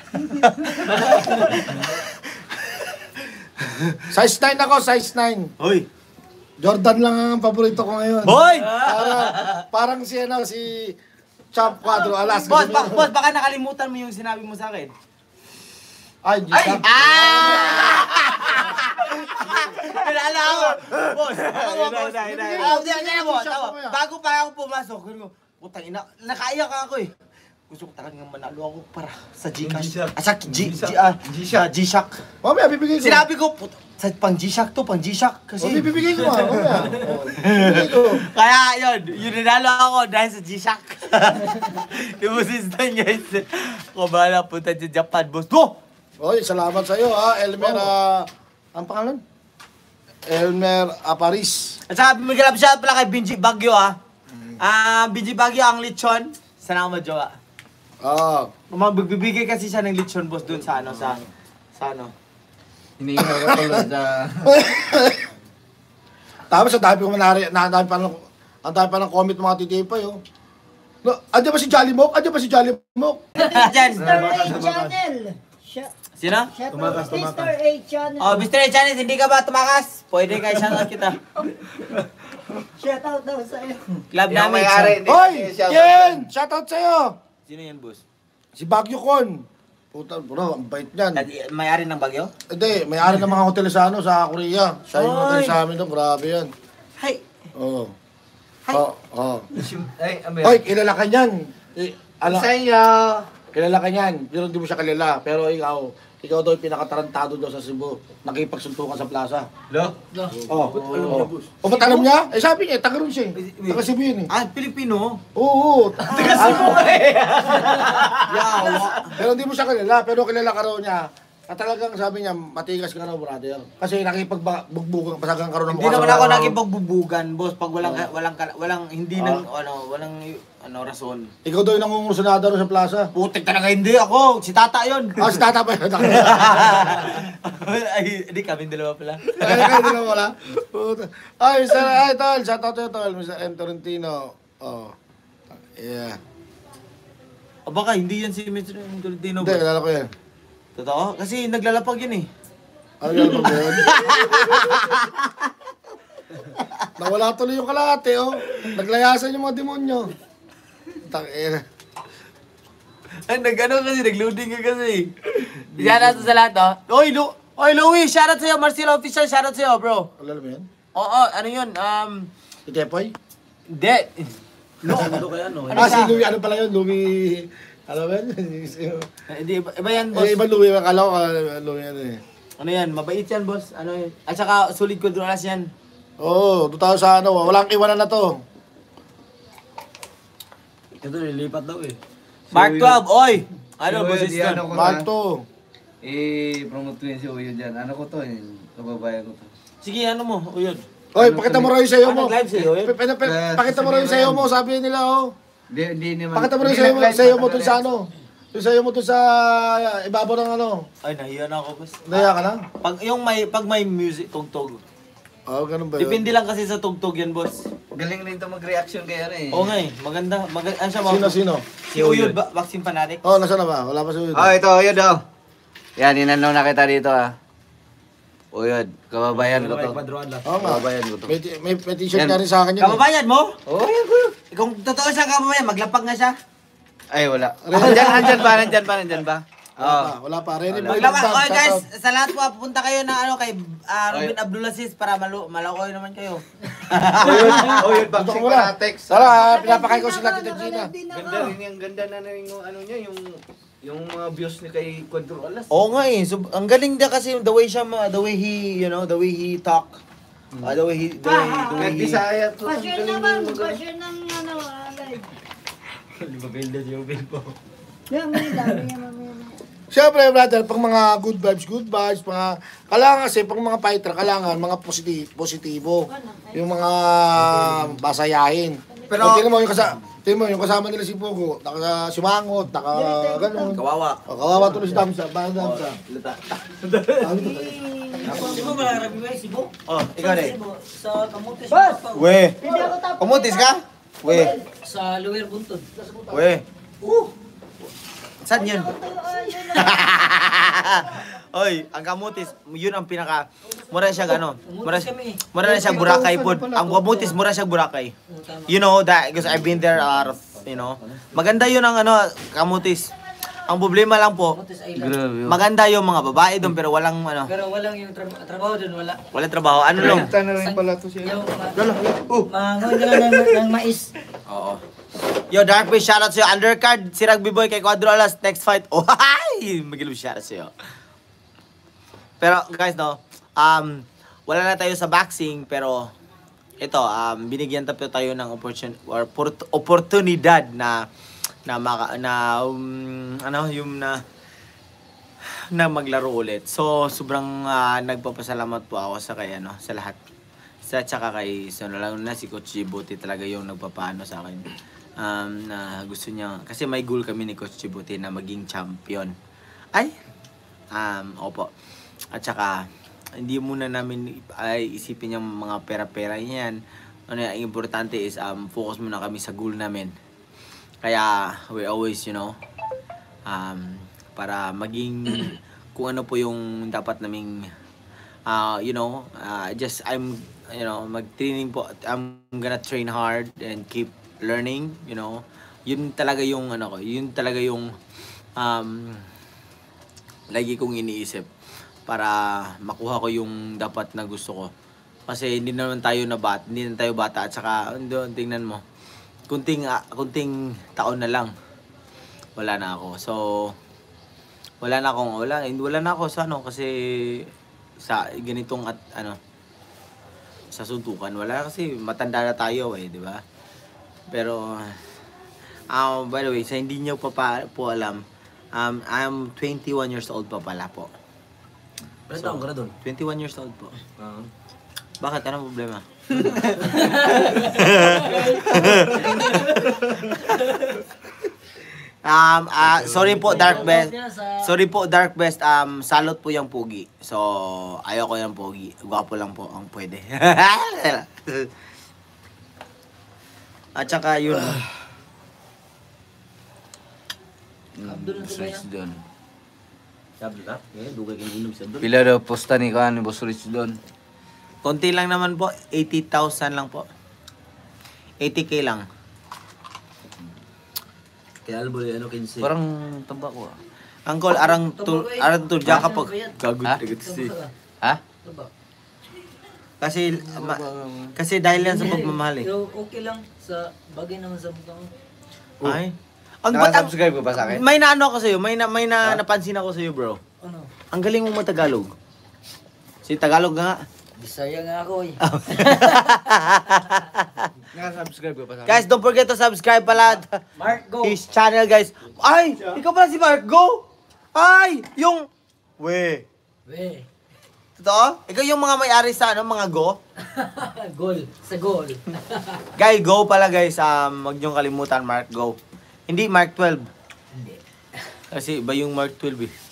Size 9 ako, size 9. Hoy! Jordan lang ang paborito ko ngayon. Hoy! Parang si Champ Quadro, alas. Boss, baka nakalimutan mo yung sinabi mo sa akin. Ay, G-Champ. Kilala ako! Boss! Bago pa ako pumasok, putang ina, nakaiyak ako eh. Gusto ko talagang manalo ako para sa Gcash. G-Shock. Mamaya, bibigay ko. Sinabi ko, pang G-Shock to, pang G-Shock. Oh, Kasi, bibigay ko nga, mamaya. Oh, bibigay ko. kaya yun nanalo ako dahil sa G-Shock. Limusis na guys. Ako bahala, punta sa Japan, boss. Do! Oy, salamat sa iyo, ha. Elmer, ang pangalan? Elmer Aparis. At saka, mag-grab shout pala kay Benji Bagyo Benji Bagyo ang lechon. Sana ako madjowa. Magbibigay kasi siya ng lechon, boss, dun sa ano. Hinihinga ko tuloy sa... Tapos, ang dami pa ng comment mga titipay, oh. No, andyan ba si Jolly Moke? Diyan. Mr. A Channel. Sino? Shout out Mr. A Channel. Oh, Mr. Chanes, hindi ka ba tumakas? Pwede kayo shoutout kita. Shout out daw sa iyo. Club Yung namin. may-ari, hindi Hoy! siya- Ken! Shoutout sa'yo! Sino yan, boss? Si Bagyo Con. Puta, bro, ang bait niyan. May-ari ng Bagyo? Hindi, may-ari ng mga hotel sa Korea. Siya yung hotel Oy! sa amin doon, grabe yan. Hi! Oo. Hi. Oo. Ay, Hoy, kilala ka niyan. Sa inyo. Kilala ka niyan. Pero hindi mo siya kilala. Pero ikaw daw yung pinakatarantado daw sa Cebu. Nakipagsuntukan sa plaza. Lo? Oo. O, ba't alam niya? Eh, sabi niya, taga ron siya eh. Taga Cebu yun eh. Pilipino? Oo. Taga Cebu ka eh. Pero hindi mo siya kilala. Pero kilala ka raw niya. At talagang sabi niya, matigas ka raw, brother. Kasi nakipagbugbugan, pasagang ka raw ng Hindi mukha. naman ako nakipagbubugan, boss, pag walang hindi nang walang rason. Ikaw daw yung nangungusunada ron sa plaza. Putik talaga hindi ako, si Tata 'yon. Si Tata pa yun. Ay, hindi kami dalawa pala. Ay, kayo din wala. Ay, tol. Shout out to tol. Mr. M. Torrentino. Oh. Yeah. O baka hindi yan si Mr. Tolentino. Hindi, kilala ko yan. Totoo? Kasi naglalapag yun eh. Ano yan ba yun? Nawala tuloy yung kalahati, oh. Naglayasan yung mga demonyo. Tangina. Ay, kasi, nag-loading ka kasi. Shoutout sa lahat, oh. Oy, Louie, shoutout sa'yo. Marcelo Official, shoutout sa'yo, bro. Alala mo yan? Oo, ano yun? Si Kepoy? Hindi. No, ano kaya no? Si Louie, ano pala yun? Louie... Ano ba yun? Hindi, iba yan, boss. Iba Louie, akala ko Louie ano eh. Ano yan? Mabait yan, boss. Ano yun? At saka, solid controlas yan. Oo, doon sa walang iwanan na to. Ito, lilipat daw eh. Mark 12, oy! Ano, Si boss? Uyo, di ano ko Mark na. to. Promote ko yun si Uyo dyan. Ano ko to kababayan ko to. Sige, ano mo? O yun. Oy, pakita mo raw yung sayo mo. Nag-live sa'yo, eh? Pakita mo raw yung sayo mo, sabi nila, oh. Hindi naman. Pakita mo rin sayo mo dun sa ano. Yung sayo mo dun sa ibabaw ng ano. Ay, nahiya na ako, boss. Naya ka na? Pag may music, tugtog. Oo, ganun ba yun? Depende lang kasi sa tugtog yan, boss. Galing rin to mag-reaction kay ano eh. Oo nga eh, maganda. Ano siya, Sino? Si Uyod, vaccine fanatic. Oh, nasa na ba? Wala pa sa yun. Oh, ito, yun daw. Yan, inano na kita dito ah. O yan, kababayan ko to. Oo nga. Kababayan ko to. May petition Yan. ka rin sa akin yun. Kababayan mo? Oh, yan ko. Kung totoo siya kababayan, maglapag nga siya. Ay, wala. Nandyan ba? Wala pa. Ready Wala. boy. Maglapag. Okay guys, Shoutout. sa lahat po, pupunta kayo na ano kay Robin Abdulaziz para malakoy naman kayo. Gusto ko wala. Tara, pinapakain ko sila Tita Gina. Ganda rin yung ganda na yung ano niya, yung mga views ni kay Quadro Alas. Oo nga eh. So, ang galing niya kasi the way he, you know, the way he talk. The way he Nag-Bisaya to. Pasyon naman, pasyon ng ano, live. Yan, may dami yan. Siyempre, brother, pang mga good vibes, kailangan kasi, pang mga fighter, kailangan mga positibo. Yung mga basayahin. Pero, tingnan mo yung kasama nila si Pogo, nakasumangot, gano'n. Kawawa. Kawawa tuloy si Damsa, Sibo ba narabi ba? Sibo? Oh, ikaw rin. Sibo. Sa Kamutis. We. Kumutis ka? We. Sa Lower Buntod. We. Saan yun? Oy, ang kamutis, yun ang pinaka mura siya gano. Mura na siya Boracay po. Ang kamutis mura siya Boracay. You know that because I've been there you know. Maganda yun ang ano kamutis. Ang problema lang po, Kamutis Island. Grabe. maganda yung mga babae doon pero walang ano, Pero walang yung trabaho doon, wala. walang trabaho. Ano lang? Kanta na rin pala to siya. Yung mga ng mais. Oo. Yo, Dark Boy, shoutout sa'yo. Undercard, si Rugby Boy kay Quadro Alas. Next fight. Oh, hi! Magilong shoutout sa'yo. Pero, guys, no, wala na tayo sa boxing, pero, ito, binigyan tayo ng oportunidad na maglaro ulit. So, sobrang nagpapasalamat po ako sa kay, sa lahat. Sa tsaka kay, lalo na si Coach Djibouti talaga yung nagpapaano sa akin. Na gusto niya, kasi may goal kami ni Coach Djibouti na maging champion. Ay, opo. At saka, hindi muna namin isipin yung mga pera-pera yan. Ano yung importante is, focus muna kami sa goal namin. Kaya, we always, you know, para maging kung ano po yung dapat naming, you know, mag-training po. I'm gonna train hard and keep learning, you know. Yun talaga yung lagi kong iniisip para makuha ko yung dapat na gusto ko. Kasi hindi naman tayo bata at saka tingnan mo. Kunting taon na lang. Wala na ako. So wala na ako sa kasi sa ganitong sa suntukan. Wala kasi matanda na tayo di ba? Pero by the way, sa hindi niyo pa po alam, I'm 21 years old pa pala po. Ilan taong ka na doon? 21 years old po. Bakit? Anong problema? Sorry po Dark Best. Sorry po Dark Best. Salot po yung pugi. So, ayaw ko yung pugi. Gwapo lang po ang pwede. At saka yun. Rich Don. Sabi ka? Dugay kang inom sa doon. Pila daw posta ni Boss Rich Don. Konti lang naman po. 80,000 lang po. 80k lang. Kaya albo ano 15. Parang tabako Angkol, arang turja ka po. Gagod Ha? si. Ha? Kasi dahil yan sa pagmamahal Pero okay lang sa bagay naman sa butang. Ay. Ang ba't Nakasubscribe ka ba sa akin? may naano ako sa'yo, may napansin ako sa'yo, bro. Ano? Ang galing mong matagalog. Si Tagalog nga. Bisaya nga ako eh. Nakasubscribe ka ba sa akin? Guys, don't forget to subscribe pala Mark, go! his channel, guys. Ay! Ikaw pala si Mark, go! Ay! Yung... We. We. Totoo? Ikaw yung mga may-ari sa mga go? Goal. Sa goal. Guys, go pala guys. Huwag niyong kalimutan, Mark, go. Hindi, Mark 12. Hindi. Kasi iba yung Mark 12 eh.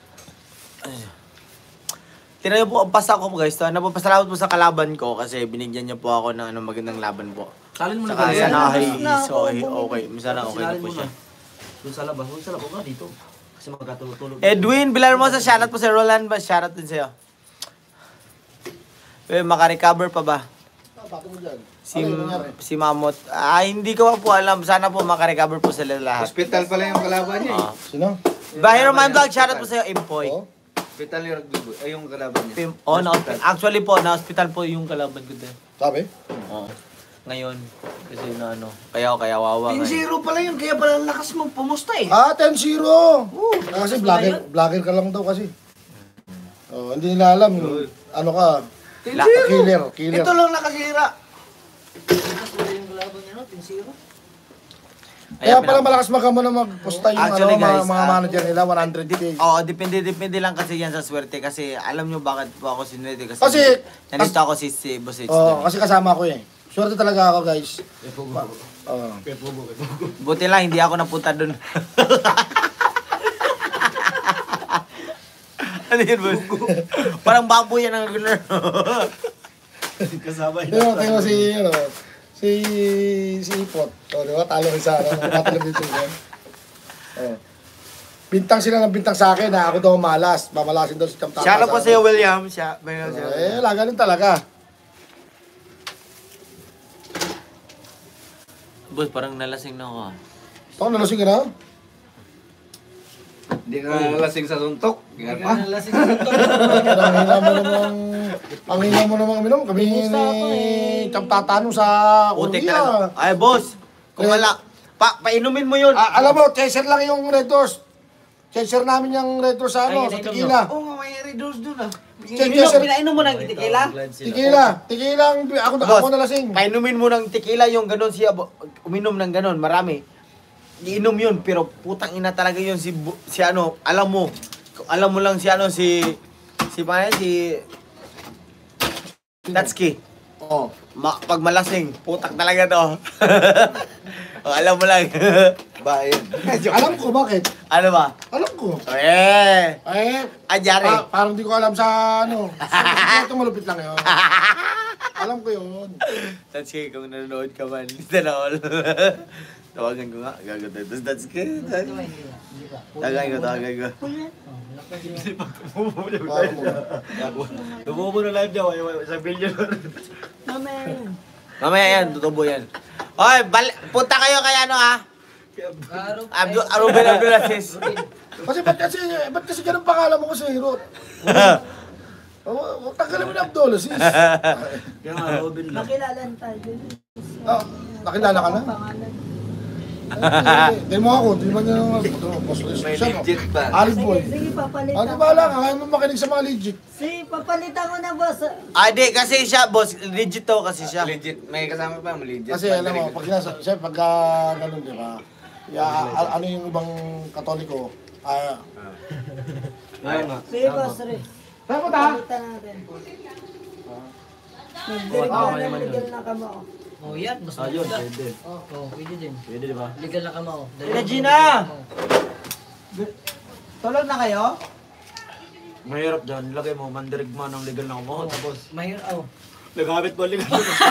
Tira niyo po, pasa ko po guys. Napapasalamat po sa kalaban ko kasi binigyan niyo po ako ng magandang laban po. Salin mo na Saka ba? sana okay. Sana okay na po siya. Doon sa labas. Doon sa labas ka dito. Kasi magkatulog-tulog. Edwin Villarmosa, shoutout po sa Roland ba? Shoutout din sa'yo. makarecover pa ba? Pato mo dyan. Si, Ano yung nangyari? si Mamot. Hindi ko pa po alam. Sana po makarecover po sila lahat. Hospital pala yung kalaban niya eh. Sino? Bahiro Man Vlog, shoutout po sa'yo, Impoy. Oh? Hospital yung rugby. Ay, yung kalaban niya. Actually po, na-hospital po yung kalaban ko din. Sabi? Oo. Ngayon, kasi na kaya wawa ngayon. 10-0 pala yun, kaya pala ang lakas mo pumusta eh. 10-0. Kasi vlogger ka lang daw kasi. Oh, hindi nila alam. Ano ka? Killer. Ito lang nakasira. Lakas pala yung kalaban niya, no? 10-0. Kaya pala malakas magkamo na magposta yung Actually, guys, mga manager nila, 100 days. Oo, depende lang kasi yan sa swerte. Kasi alam nyo bakit po ako sinwerte. Kasi nandito ako si Boss H. kasi kasama ko eh. Swerte talaga ako, guys. Buti lang, hindi ako napunta dun. Ano yun, boss? Parang baboy yan ang regular. Tingnan si Ipot. O, di ba? Talo rin sa television ko. Bintang sila ng bintang sa akin na ako daw malas. Mamalasin daw si Chamtata. Siya lang po sa'yo, William. Wala, ganun talaga. Boss, parang nalasing na ako. Ito, nalasing ka na? Hindi ka nalasing sa suntok. Kaya pa. Ang hina mo namang uminom. Kami ni Chamtata nung sa Utik Korea. talaga. Ay, boss. Kung wala, painumin mo yun. Alam mo, chaser lang yung Red Doors. Chaser namin yung Red Doors sa sa tequila. Oo nga, may reduce dun ah. Pinainom mo ng tequila? Tequila ako nalasing. Painumin mo ng tequila yung ganun siya. Uminom ng ganun, marami. Iinom yun, pero putang ina talaga yun si ano, alam mo lang si ano, si Tatsuki. Oh. Pag malasing, putak talaga to. Alam mo lang. Bayan. Alam ko bakit. Ano ba? Alam ko. Anyari. Parang di ko alam sa ano. Ito malupit lang yun. Alam ko yun. Tatsuki, kung nanonood ka man, sana all. Tawagan ko nga, gagawin tayo. Tatsuki. Tawagan ko. Tumubo na live daw, isang billion. Mamaya yan, tutubo yan. Hoy, punta kayo kay ano ha? Ruben Abdulaziz. Ba't kasi ganun pangalan mo kasi, Hirot? Tanggalin mo na Abdulaziz. Nakilala tayo. Nakilala ka na? Pangalan. Hindi mo ako, di ba niya naman May legit ba? Alif boy. Sige, papalitan. Ano ba lang, kaya mo makinig sa mga legit. Sige, papalitan ko na, boss. Di, kasi siya, boss, legit to kasi siya. Legit. May kasama pa, legit. Kasi alam mo, pag ganun, di ba? Ano yung ibang katoliko? Sige, boss, Re. Saan ko ta? Papalitan natin. Nagdirig na legal na kamo. Oh, yan. Mas maganda. Pwede. Oh, pwede din. Pwede, di ba? Legal na kamao. Regina! Tulog na kayo? Mahirap dyan. Lagay mo, mandirigma ng legal na kumaho. Tapos, Mahirap, oh. naghabit mo legal.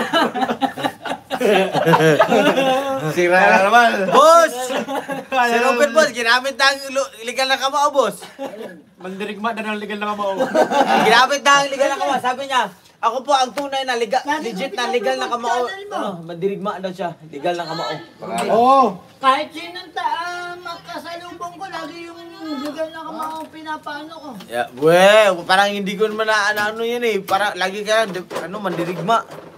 Sira na naman. Boss! Si Robert, boss, ginamit na ang legal na kamao, boss. Mandirigma na ng legal na kumaho. Ginamit na ang legal na kamao. Sabi niya, ako po ang tunay na legit na legal na kamao. Mandirigma daw siya. Legal na kamao. Oo. Kahit sinong makasalubong ko, lagi yung legal na kamo pinapaano ko. Yeah, parang hindi ko naman na ano yun eh. Parang lagi ka mandirigma.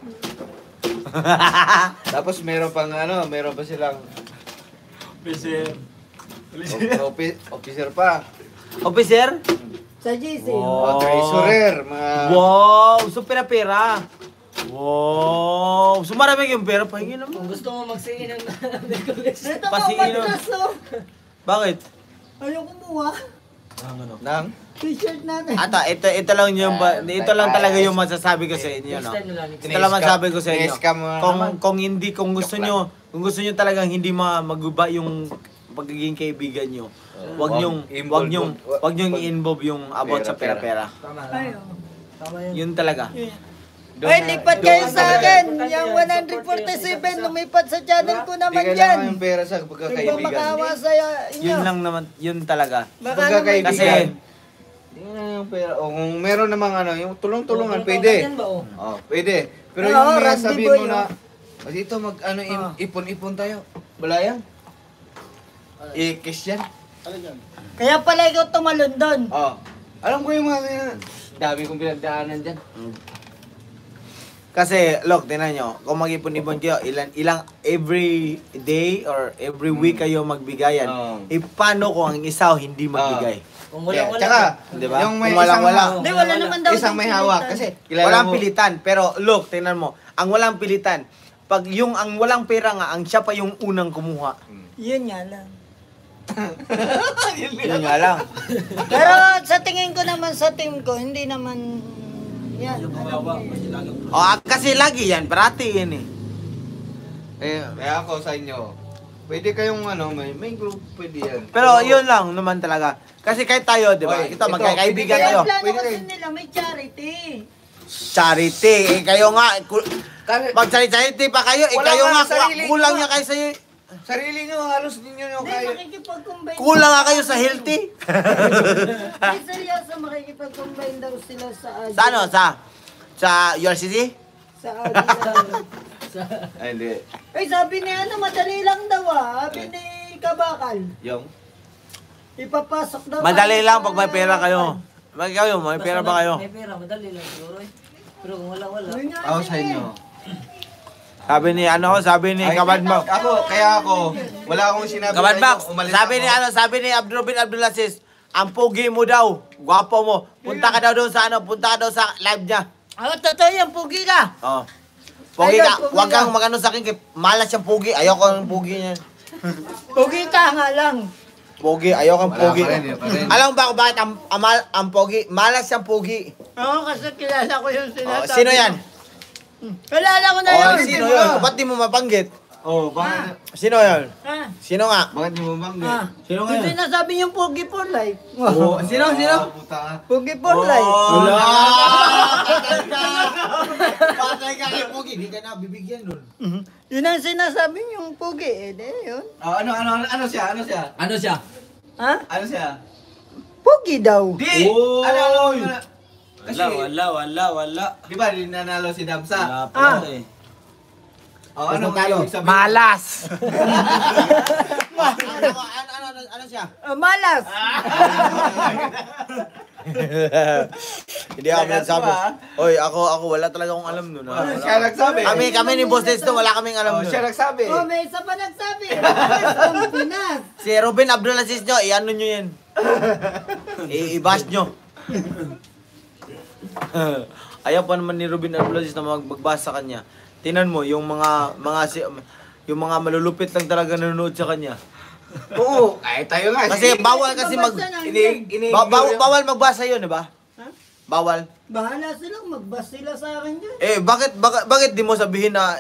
Tapos meron pa silang officer pa. Officer? Sa GC. Wow. Treasurer, mga... Wow! So, pera-pera. Wow! So, marami yung pera. Pahingin naman. Kung gusto mo magsiin ng decoration. Ito Pasingin, mo, patraso. Bakit? Ayaw kumuha. Nang? T-shirt natin. Ito lang yung ito lang talaga yung masasabi ko sa inyo, no. Ito lang masasabi ko sa inyo. Kung gusto niyo talagang hindi maguba yung pagiging kaibigan niyo. Wag niyong i-involve yung about sa pera-pera. Ayaw. Tama yun. Yun talaga. Ay, lipat kayo sa akin. Yung 147, lumipat sa channel ko naman Hindi yan. kailangan yung pera sa Hindi ba pagkakaibigan. makahawa sa inyo? Yun lang naman, yun talaga. Baka naman Kasi Yan yung pera. O kung meron namang ano, yung tulong-tulungan, Oo, pwede. yan ba, oh? Oh, pwede. Pero Oo, yung may rugby sabihin boy, mo na, o dito mag ano, ipon-ipon tayo. Wala yan. I-kiss yan. Ano yan? Kaya pala ikaw tumalon doon. Oh. Alam ko yung mga ganyan. Dami kong pinagdaanan dyan. Kasi, look, tingnan nyo, kung mag-ipon-ipon kayo, ilang every day or every week kayo magbigayan, paano kung ang isa hindi magbigay? Kung Kaya, wala-wala. tsaka, Di ba? yung may Kung walang-wala. Hindi, wala naman daw. isang may hawak. Kasi, kilala Walang mo, pilitan, pero look, tingnan mo, ang walang pilitan, pag yung ang walang pera nga, ang siya pa yung unang kumuha. Yun nga lang. Yun nga lang. Pero sa tingin ko naman sa team ko, hindi naman yan. Kasi lagi yan, parati yan eh. kaya ako sa inyo, pwede kayong ano, may group, pwede yan. Pero yun lang naman talaga. Kasi kahit tayo, di ba? Oy, Ito, ito, magkakaibigan pwede tayo. Ang plano Pwede kasi rin. nila may charity. Charity. Kayo nga, pag charity pa kayo, Wala kayo nga nga, sarili kulang nyo. niya kayo sa'yo. Sarili nyo, halos din nyo Hindi, kaya. makikipag-combine. Kulang nga kayo sa healthy. Hindi, seryoso, makikipag-combine daw sila sa Sa ano? Sa URCC? Sa Adi. Ay, hindi. Ay, sabi ni ano, madali lang daw Sabi ni Kabakal. Yung? Ipapasok daw. Madali tayo lang sa- pag may pera kayo. May pera ba kayo? May pera, madali lang siguro eh. Pero kung wala-wala. Yun nga, Ako sa sige. inyo. Sabi ni Kabadmak. Ako, wala akong sinabi Kabadmak, sa inyo, umalis sabi ni Robin Abdulaziz, ang pogi mo daw, gwapo mo. Punta ka daw doon sa live niya. Totoo yan, pugi ka. Oh. Pogi Ayun, ka, pogi wag ka. kang magano sa akin, malas siyang pogi. Ayoko ng pogi niya. Pugi ka nga lang. Pogi, ayoko ng Wala pogi. pa rin, di pa rin. Alam mo ba kung bakit ang pogi? Malas siyang pogi. Oo, kasi kilala ko yung Oh, sinasabi. sino yan? Kilala ko na Oh, yun. sino yun? Ba't di mo mapanggit? Oh, bakit? Sino yun? Ah, Sino nga? Bakit mo bang? Sino nga yung yun? sinasabi yung pugi for life. Oh, sino? Puta ka. Pugi for life. Wala! Patay ka kay Pogi, di ka na bibigyan nun. Yun ang sinasabi yung pugi. Yun. Oh, ano siya? Ano siya? Ano siya? Ha? Ano siya? Pugi daw. Di! Oy! Ano? Kasi, Wala. di ba, nanalo si Damsa? Ah. Oh, ano talo? ibig sabihin? Malas! Ano siya? Malas. Hindi ako Kaya nagsabi. ba? Oy, ako wala talaga akong alam nun. Siya nagsabi. Kami ni Boss Desto, wala kaming alam Oh, nun. siya nagsabi. Oh, may isa pa nagsabi. Ang Pinas. Si Ruben Abdulaziz nyo, i-ano nyo yan. I-bash nyo. Ayaw pa naman ni Ruben Abdulaziz na magbasa sa kanya. Tingnan mo, yung mga malulupit lang talaga nanonood sa kanya. Oo, ay tayo nga. Kasi bawal kasi bawal magbasa yun, di ba? Ha? Bawal. Bahala sila, magbas sila sa akin dyan. Bakit di mo sabihin na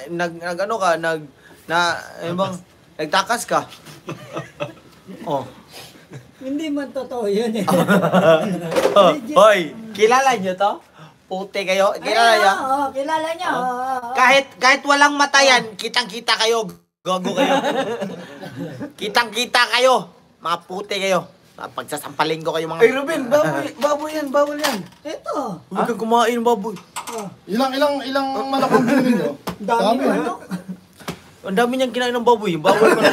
nagtakas ka? Oh. Hindi man totoo yun eh. Hoy, kilala niyo to? Puti kayo? Kilala niyo? Oo, kilala niya. Oo. Kahit walang mata yan, kitang-kita kayo. Gago kayo. Kitang-kita kayo. Mga puti kayo. Pagsasampalin ko kayo mga... Ay, Ruben, baboy yan, bawal yan. Ito. Huwag kang kumain, baboy. Ilang manok ang binili nyo? Dami ah. manok. Ang dami niyang kinain ng baboy. Yung baboy pa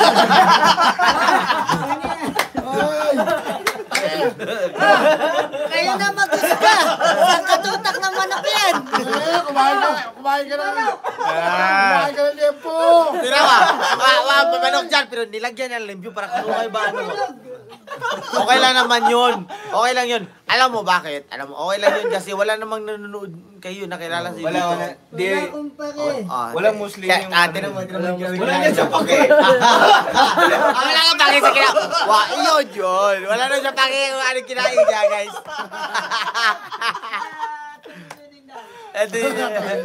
Ay! Kayo na mag-isda. Sa katutak ng manok yan. Kumain ka na. Kumain ka na, Lepo. Tira ka. Manok dyan, pero nilagyan niya ng limpyo para kumukay ba ano. Okay lang naman yun. Okay lang yun. Alam mo bakit? Okay lang yun kasi wala namang nanonood kayo nakilala si Wala. Di, Wala kumpare. walang Muslim yung... Tinan mo. Wala yan sa pake. Wala nga pake sa kinain. Yun. Wala na siya pake kung ano kinain niya, guys. Ito yun.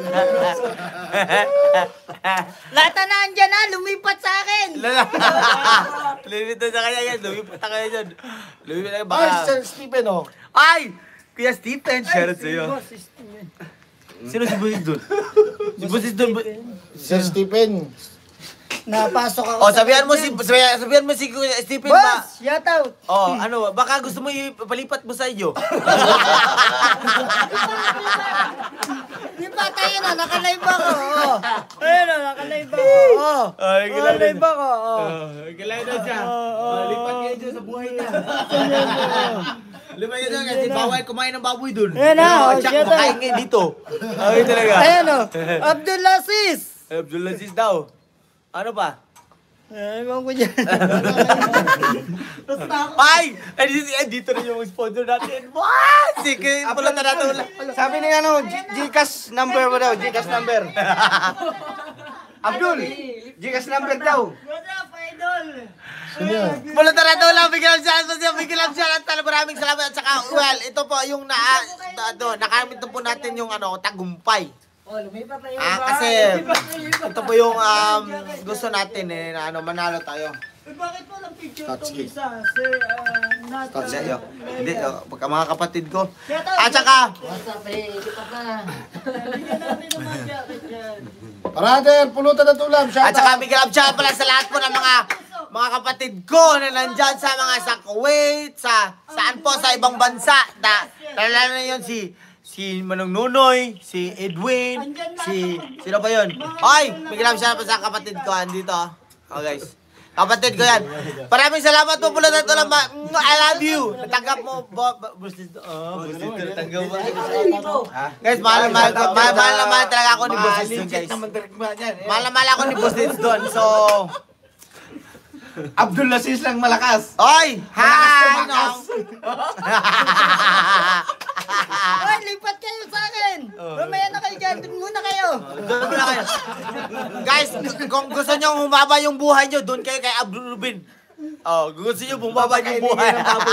Lahat na nandyan na, lumipat sa akin. Lumipat sa kanya yan. Lumipat na kayo dyan. Lumipat na kayo. Ay, Baka... Sir Stephen, oh. Ay! Kuya Stephen, shoutout sa'yo. Boss, Sino si Busis doon? Si Busis doon. Sir Stephen. napasok ako. Oh, sabihan mo si Kuya Stephen ba? Boss, shout out. Oh, ano, baka gusto mo ipalipat mo sa iyo. Di ba tayo na, naka-live ako. Oh. Ayun na, naka-live ako. Oh. Ay, Live ako. Oh. Kilala na siya. Oh. Lipat kayo dyan sa buhay niya. Lipat kayo dyan kasi bawal kumain ng baboy dun. Ayan na, oh, Tsaka shout out. makain ngayon dito. Ay, talaga. Ayan o, Abdul Aziz. Abdul Aziz daw. Ano pa? Ewan ko dyan. Ay! Dito rin yung sponsor natin. What? Sige, pulatan natin. Sabi ni ano, Gcash number mo daw, Gcash number. Abdul, Gcash number daw. What's up, idol? Pulatan natin ulang. Bigyan lang siya. Maraming salamat. At saka, well, ito po yung nakamit na po natin yung tagumpay. Oh, lumipat na yung Kasi, ito po yung gusto natin na manalo tayo. Bakit po lang picture Touch itong it. isa? Not... Hindi, pagka mga kapatid ko. At saka, What's up, lipat na. Bigyan natin ng mga jacket yan. Brother, pulutan at ulam. Shout at saka out. bigyan lang pala sa lahat po ng mga kapatid ko na nandyan sa Kuwait, saan po, sa ibang bansa. Lalo na yun si Manong Nunoy, si Edwin, sino ba yun? Ay, bigyan lang sa kapatid ko, andito. Oh guys, kapatid ko yan. Maraming salamat po pula na ito lang. I love you. Natanggap mo. Bustis to. Natanggap mo. Guys, mahal na mahal talaga ako ni Bustis doon, guys. Mahal na mahal ako ni Bustis doon. So, Abdul Aziz lang malakas. oy! Hi! Nong! Ay, lipat kayo sa akin. Mamaya na kayo dyan. Doon muna kayo. Doon na kayo. Guys, kung gusto nyo humaba yung buhay nyo, doon kayo kay Abdul Rubin. Oh, kung gusto nyo bumaba yung buhay.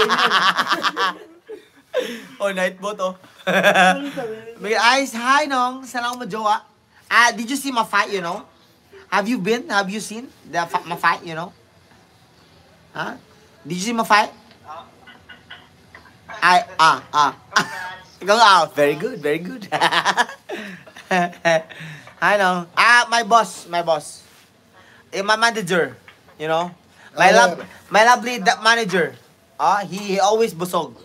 Oh, night boat, oh. Guys, hi, Nong. Saan ako majowa? Did you see my fight, you know? Have you seen my fight, you know? Huh? Did you see my fight? Go out. Very good, very good. I know. My boss. My manager, you know. My lovely manager. He always busog.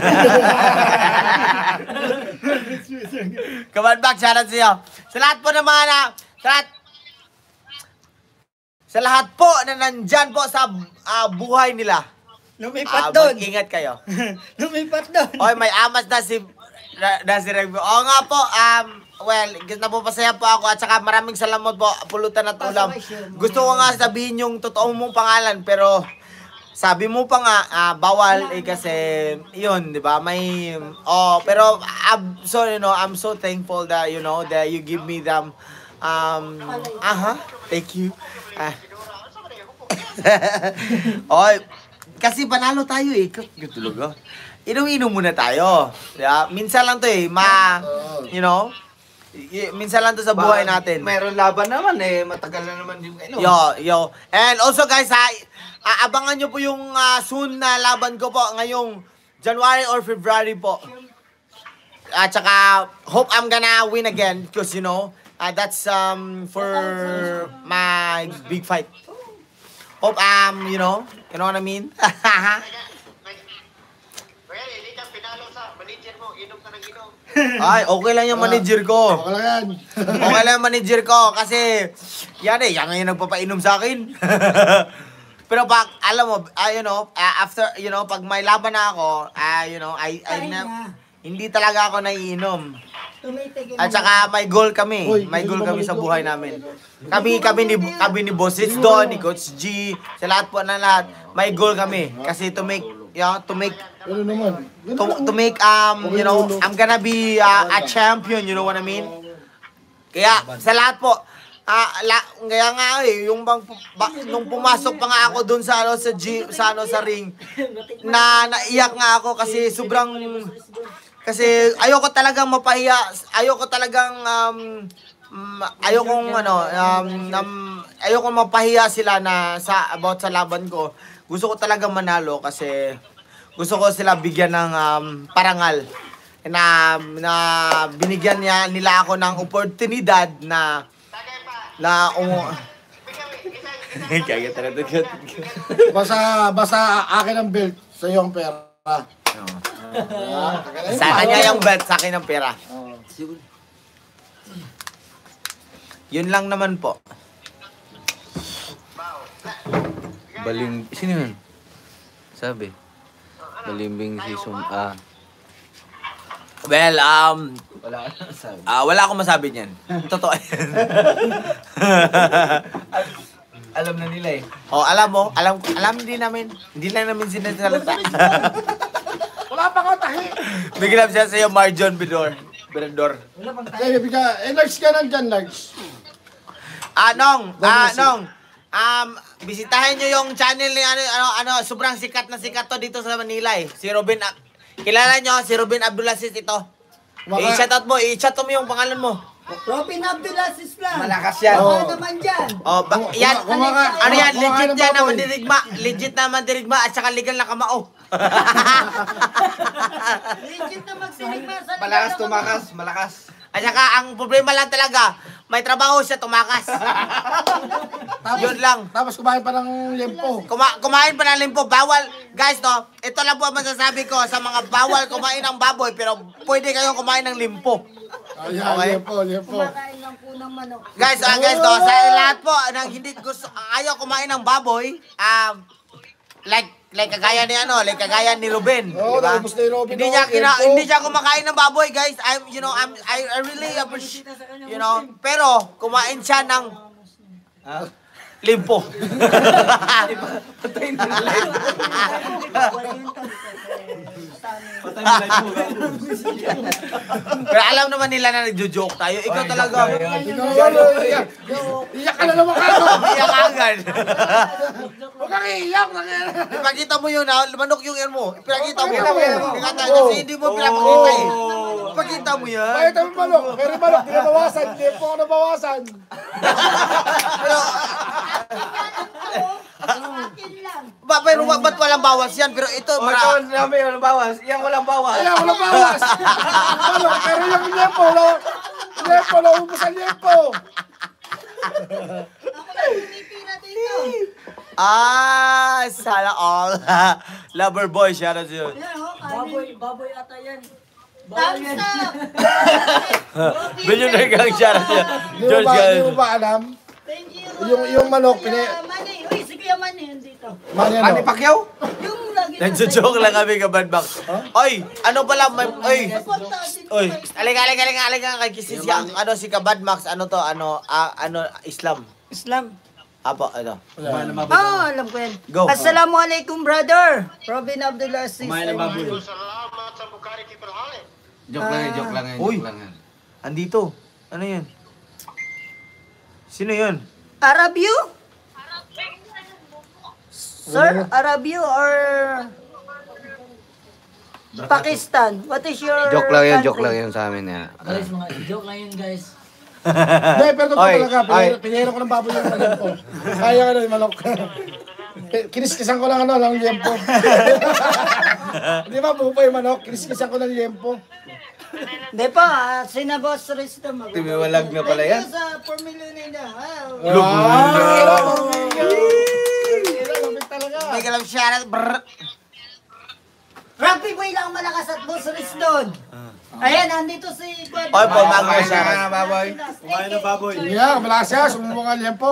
Come on back, shoutout sa iyo. Sa lahat po ng mga sa lahat po na nandyan po sa buhay nila. Lumipat doon. Mag-ingat kayo. Lumipat doon. Oy, may amas na si Rugby. Oo nga po, well, napapasaya po ako at saka maraming salamat po, pulutan at ulam. Gusto ko nga sabihin yung totoo mong pangalan, pero sabi mo pa nga, bawal kasi, yun, di ba? May, pero, so, you know, I'm so thankful that, you know, that you give me them, thank you. Oy, kasi panalo tayo eh. Tulog oh. Inom-inom muna tayo. Yeah? Minsan lang to eh. You know? Minsan lang to sa buhay natin. Meron laban naman eh, matagal na naman yung Yo. And also guys, abangan nyo po yung soon na laban ko po ngayong January or February po. At saka, hope I'm gonna win again because you know, that's for my big fight. Hope you know what I mean? Ay, okay lang yung manager ko. Okay lang yan. Okay lang yung manager ko kasi yan yung nagpapainom sa akin. Pero pag alam mo, you know, after, you know, pag may laban na ako, you know, hindi talaga ako naiinom. At saka may goal kami. May goal kami sa buhay namin. Kami ni Bosses doon, ni Coach G, sa lahat po na lahat. May goal kami kasi to make Ano naman? you know, I'm gonna be a champion, you know what I mean? Kaya sa lahat po, kaya nga yung nung pumasok pa nga ako doon sa sa ring, naiyak nga ako kasi kasi ayoko talagang mapahiya, ayokong mapahiya sila na about sa laban ko. Gusto ko talagang manalo kasi gusto ko sila bigyan ng parangal na binigyan nila ako ng oportunidad na Kaya talaga. Basta akin ang belt, sa iyo ang pera. Sa kanya yung belt, sa akin ang pera. Yun lang naman po. Sino yun? Sabi. Balimbing si Well, Wala ka na sabi. wala akong masabi niyan. Totoo yan. Alam na nila eh. Oh, alam mo, alam din namin. Hindi lang namin sinasalita. Wala pa ka tahi. Bigyan siya sa'yo, Marjon Bidor. Kaya large ka nandyan, large. Nong, bisitahin nyo yung channel ni sobrang sikat na sikat to dito sa Manila eh. Si Robin, kilala nyo, si Robin Abdulaziz ito. I-shoutout mo, i-chat mo yung pangalan mo. Robin Abdulaziz lang. Malakas yan. Ano naman dyan? Oh, yan, ano yan, legit yan na baboy. mandirigma. Legit na mandirigma at saka legal na kamao. Legit na magsinigma sa Malakas tumakas, malakas. At saka, ang problema lang talaga, may trabaho siya tumakas. Yun lang. Tapos kumain pa ng lempo. Kumain pa ng limpo, bawal. Guys, no, ito lang po ang masasabi ko sa mga bawal kumain ng baboy, pero pwede kayong kumain ng limpo. Ayan, Okay. lempo. Kumakain ng punang manok. Guys, no, sa lahat po nang hindi gusto, ayaw kumain ng baboy, like kagaya ni Ruben, Oo, diba? tapos ni Robin, Hindi niya lempo. hindi siya kumakain ng baboy, guys. I really appreciate, pero kumain siya ng limpo. Patay na live. Pero alam naman nila na nagjo-joke tayo. Ikaw talaga. Iyak ka na naman ka. Iyak agad. Huwag kang iiyak. Ipakita mo yun, manok yung ear mo. Ipakita mo. Ipakita mo yan. Kasi hindi mo pinapakita eh. Ipakita mo yan. Bakit ang malok? Pero malok, di nabawasan. Lempo ko nabawasan. Pero, Akin lang. pero ba't walang bawas yan? Pero ito, Ito, sinabi, walang bawas. Iyang walang bawas. Ayan, walang bawas. Malok, pero yung lempo, naubos ang lempo. Ako lang pumipira dito. Sana all. Lover boy, shout out to you. Ayan, kanin. Baboy ata yan. Thumbs up. Billionaire gang, shout out to you. George Di Gang. mo ba alam? Thank you. Yung manok, Kuya Manny. Uy, si Kuya Manny dito. Mani Ani ano? Pacquiao? Yung lagi Nagjo-joke lang kami ka Badbox. Oy, ano pala, oy. Oy, alika kay Kisis yang si Kabad Max, Islam. Islam. Apo, ano. Alam ko yan. Go. Assalamualaikum, brother. Robin Abdulaziz. Joke lang yan. Uy. Andito. Ano 'yun? Sino 'yun? Arab you? Sir, Arab you or Pakistan? What is your country? yun sa amin. Guys, mga joke lang yun, guys. Hindi, pero totoo Oy, talaga. oy. Pinero ko ng baboy yung lempo. Kaya ka na yung manok. Kiniskisan ko lang ng lempo. Di ba, bupa yung manok? Kiniskisan ko ng lempo. Hindi pa, sina Boss Riz na mag- Timiwalag na pala yan. Thank you sa 4 million na. Lumit talaga. May galang shoutout. Rugby boy lang malakas at Boss Riz doon. Ayan, nandito si Kuya. Oy, po, bago Kumain shoutout. na, baboy. Kumain na baboy. Yeah, malakas siya. Sumubong ang lempo.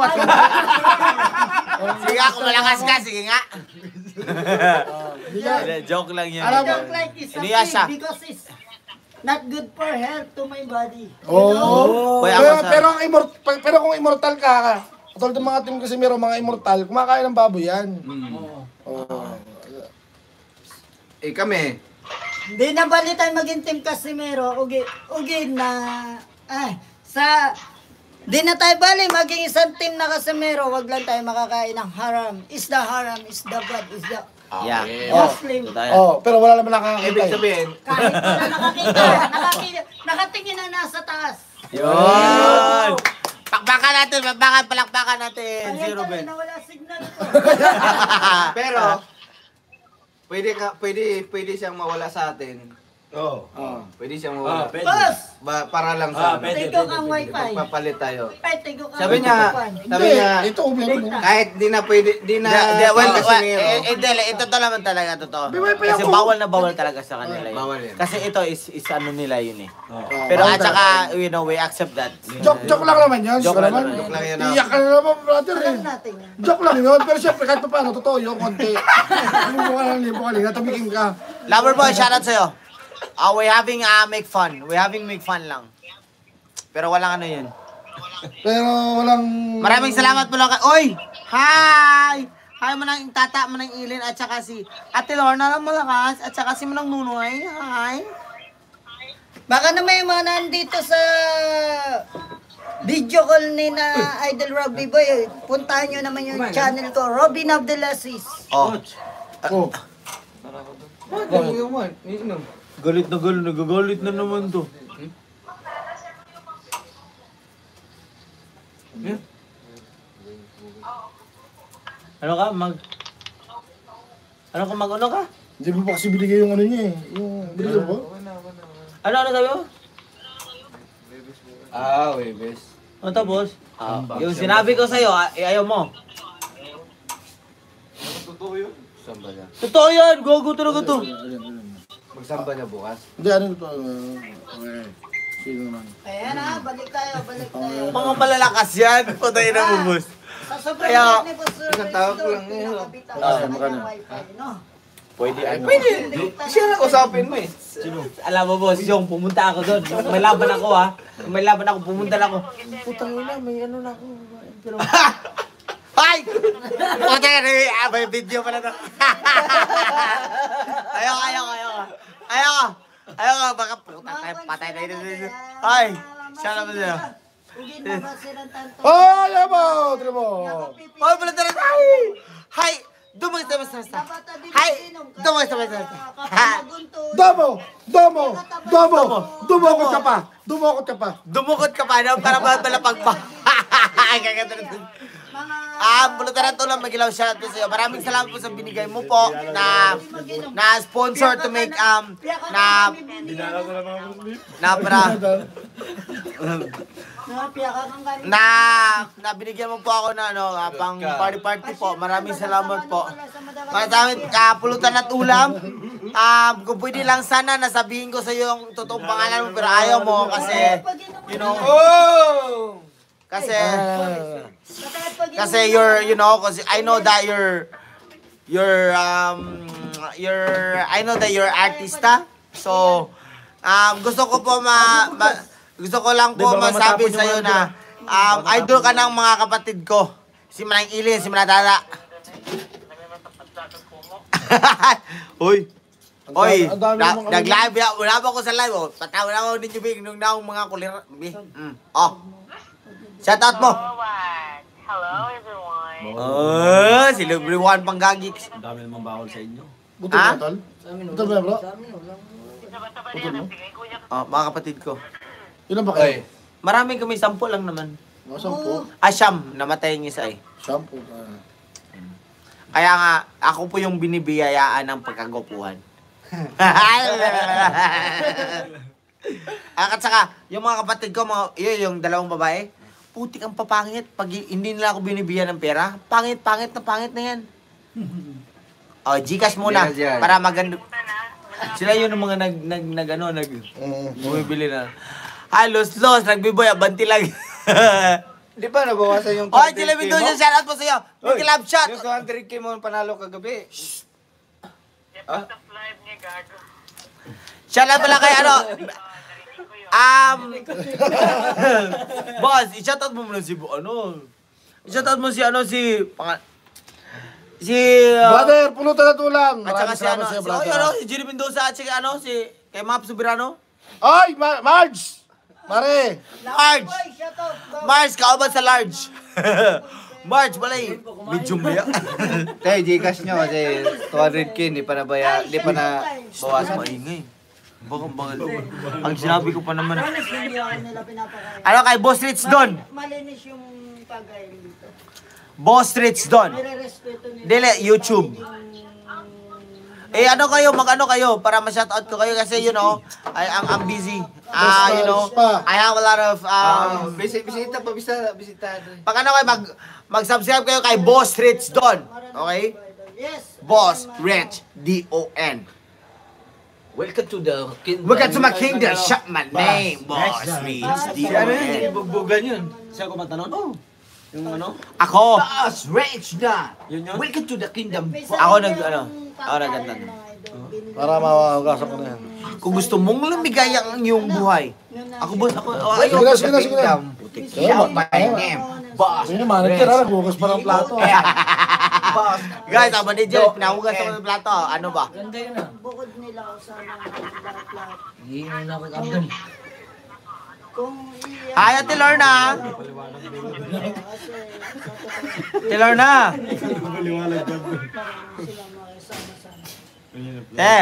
Sige nga, kung malakas ka, sige nga. Hindi Joke lang 'yan. Alam mo, Don't like is Inuyasha. something because it's not good for health to my body. Oo. Kuya, Pero, ako sa- pero kung immortal ka, katulad ng mga team kasi meron mga immortal, kumakain ng baboy yan. Oo. Kami. Hindi na bali tayo maging team Casimero. Ugi na di na tayo bali maging isang team na Casimero. Wag lang tayo makakain ng haram. Is the haram, is the blood, is the Yeah. Muslim. Pero wala naman nakakakita. Ibig eh. sabihin, Kahit wala nakatingin na nasa taas. Yun! Palakpakan natin si Ayan Ruben. na wala signal ko. pero, pwede siyang mawala sa atin Oo. Pwede siyang mawala. Pwede. Boss! Para lang sa Pwede ko ang wifi. magpapalit tayo. Pwede ko ang Sabi niya, Ito, umiyak ko. kahit di na pwede, di na... Ito to naman talaga, totoo. May wifi Kasi ako. bawal na bawal talaga sa kanila yun. Bawal yan. Kasi ito is ano nila yun eh. Pero at saka, you know, we accept that. Joke lang naman yan. Joke lang naman. Joke lang yan. Iyak ka na naman, brother eh. Alam natin yan. Joke lang yun. Pero syempre, kahit pa paano, totoo yun, konti. Libo ka lang, tumigin ka. Lover boy, shoutout sa'yo. We having make fun. We having make fun lang. Pero walang ano yun. Pero walang... Maraming salamat po lang. Oy! Hi! Hi mo nang tata mo nang Ilin at saka si Ate Lorna ng Malakas at saka si Manang Nunoy. Hi! Baka na may mga nandito sa video call ni na Idol Robbie Boy. Puntahan nyo naman yung channel ko, Robin Abdelaziz. Oh. Oh. Galit na galit. Nagagalit na naman to. Ano ka? Ano ka? Hindi mo pa kasi binigay yung ano niya eh. Yung binigay mo? Ano sabi mo? Webes. Ano tapos? Yung sinabi ko sa'yo, ayaw mo. Samba na. Totoo yan! Gogo talaga to. Magsamba na bukas. Hindi, ano ito? Sino naman? Ayan ha, balik tayo. Mga malalakas yan. Patay na mo, boss. Sa sobrang Kaya- ni Boss Isang tawag ko lang ngayon. Kanyang wifi, no? Pwede ano. Siya na usapin mo eh. Alam mo, boss, yung pumunta ako doon. May laban ako, ha. May laban ako, pumunta na ako. Putang ina, may ano na ako. Pero... Ay! Putang ina, may video pala to. Ayoko, baka putang tayo, patay na yun. Ay! Siya naman siya. Ugin mo ba silang tanto? Oh, ayaw mo! Tira mo! Ay, pala talaga. Ay! Hay! Dumagis. Hay! Dumagis. Domo! Dumukot ka pa! Dumukot ka pa, no? Para ba malapag pa? Gaganda na dun. Bulutaran to lang, Magilaw, shoutout po sa'yo. Maraming salamat po sa binigay mo po na sponsor to make, na binigyan mo po ako na pang party po. Maraming salamat po. Maraming pulutan at ulam. Kung pwede lang sana nasabihin ko sa iyo yung totoong pangalan mo, pero ayaw mo kasi you know. Kasi kasi I know that I know that you're artista. So gusto ko lang po masabi sa iyo na idol ka ng mga kapatid ko. Si Manang Ilin, si Manadala. Oy, nag-live ya. Wala pa ako sa live. Patawa na ako ninyo, Bing, nung naong mga kulir. Shout out mo. Hello, everyone. Si Libre Juan Panggagi. Ang dami namang bawal sa inyo. Butol ba, tol? Butol ba, bro? Mga kapatid ko. Ilan ba kayo? Marami kami, 10 lang naman. Mga 10. Siyam, namatay yung isa eh. 10. Kaya nga, ako po yung binibiyayaan ng pagkagupuhan. At saka, yung mga kapatid ko, yung dalawang babae, putik ang papangit. Pag hindi nila ako binibigyan ng pera, pangit na yan. Gcash muna, para maganda. Sila yun ang mga bumibili na. Los, nagbiboy, abanti lang. Di ba nabawasan yung 200K sila Mendoza, shoutout po sa'yo. Big love shot. Yung 200K mo panalo kagabi. Shoutout pala kay boss, i-shoutout mo muna si i-shoutout mo si Brother, pulutan at ulam! at saka Maraming salamat sa'yo, brother. si Jerry Mendoza at saka kay Map Subirano. Ay, Marge! Mare! Marge, kauban sa large. Marge, balay. Medium ba yan? Kaya Gcash nyo kasi 200K hindi pa na bawas. Maingay. Bakang bangal. Ang sinabi ko pa naman. Honest, hindi ako nila pinapakain. Ano kay Boss Rich Don? Malinis yung pagkain dito. Boss Rich Don. Nire-respeto nila. Dili, YouTube. ano kayo, mag-ano kayo para ma-shoutout ko kayo kasi you know, I'm busy. You know, I have a lot of Bisita. pag ano kayo, mag-subscribe kayo kay Boss Rich Don. Okay? Yes. Boss Rich D-O-N. Welcome to the kingdom. Welcome to my kingdom. Shut my name, Boss Rich D-O-N. Bugbugan yun. Siya kumanta nun? Oo. Yung ano? Ako, Boss Rich na. Yun yun? Welcome to the kingdom. Ako naganda. Para mahugasan ko na yan. Kung gusto mong lumigay ang iyong buhay, ako boss, ako, Sige na, sige na, sige na. Shout my name. Boss. Sige naman, naghugas pa ng plato. Boss. guys, ang manager, pinahugas ako ng plato. Ano ba? Ganda yun ah. Bukod nila ako sa lahat-lahat. Hindi mo na ako Abdul. Kung Hi, Ate Lorna. Ate Lorna. Eh.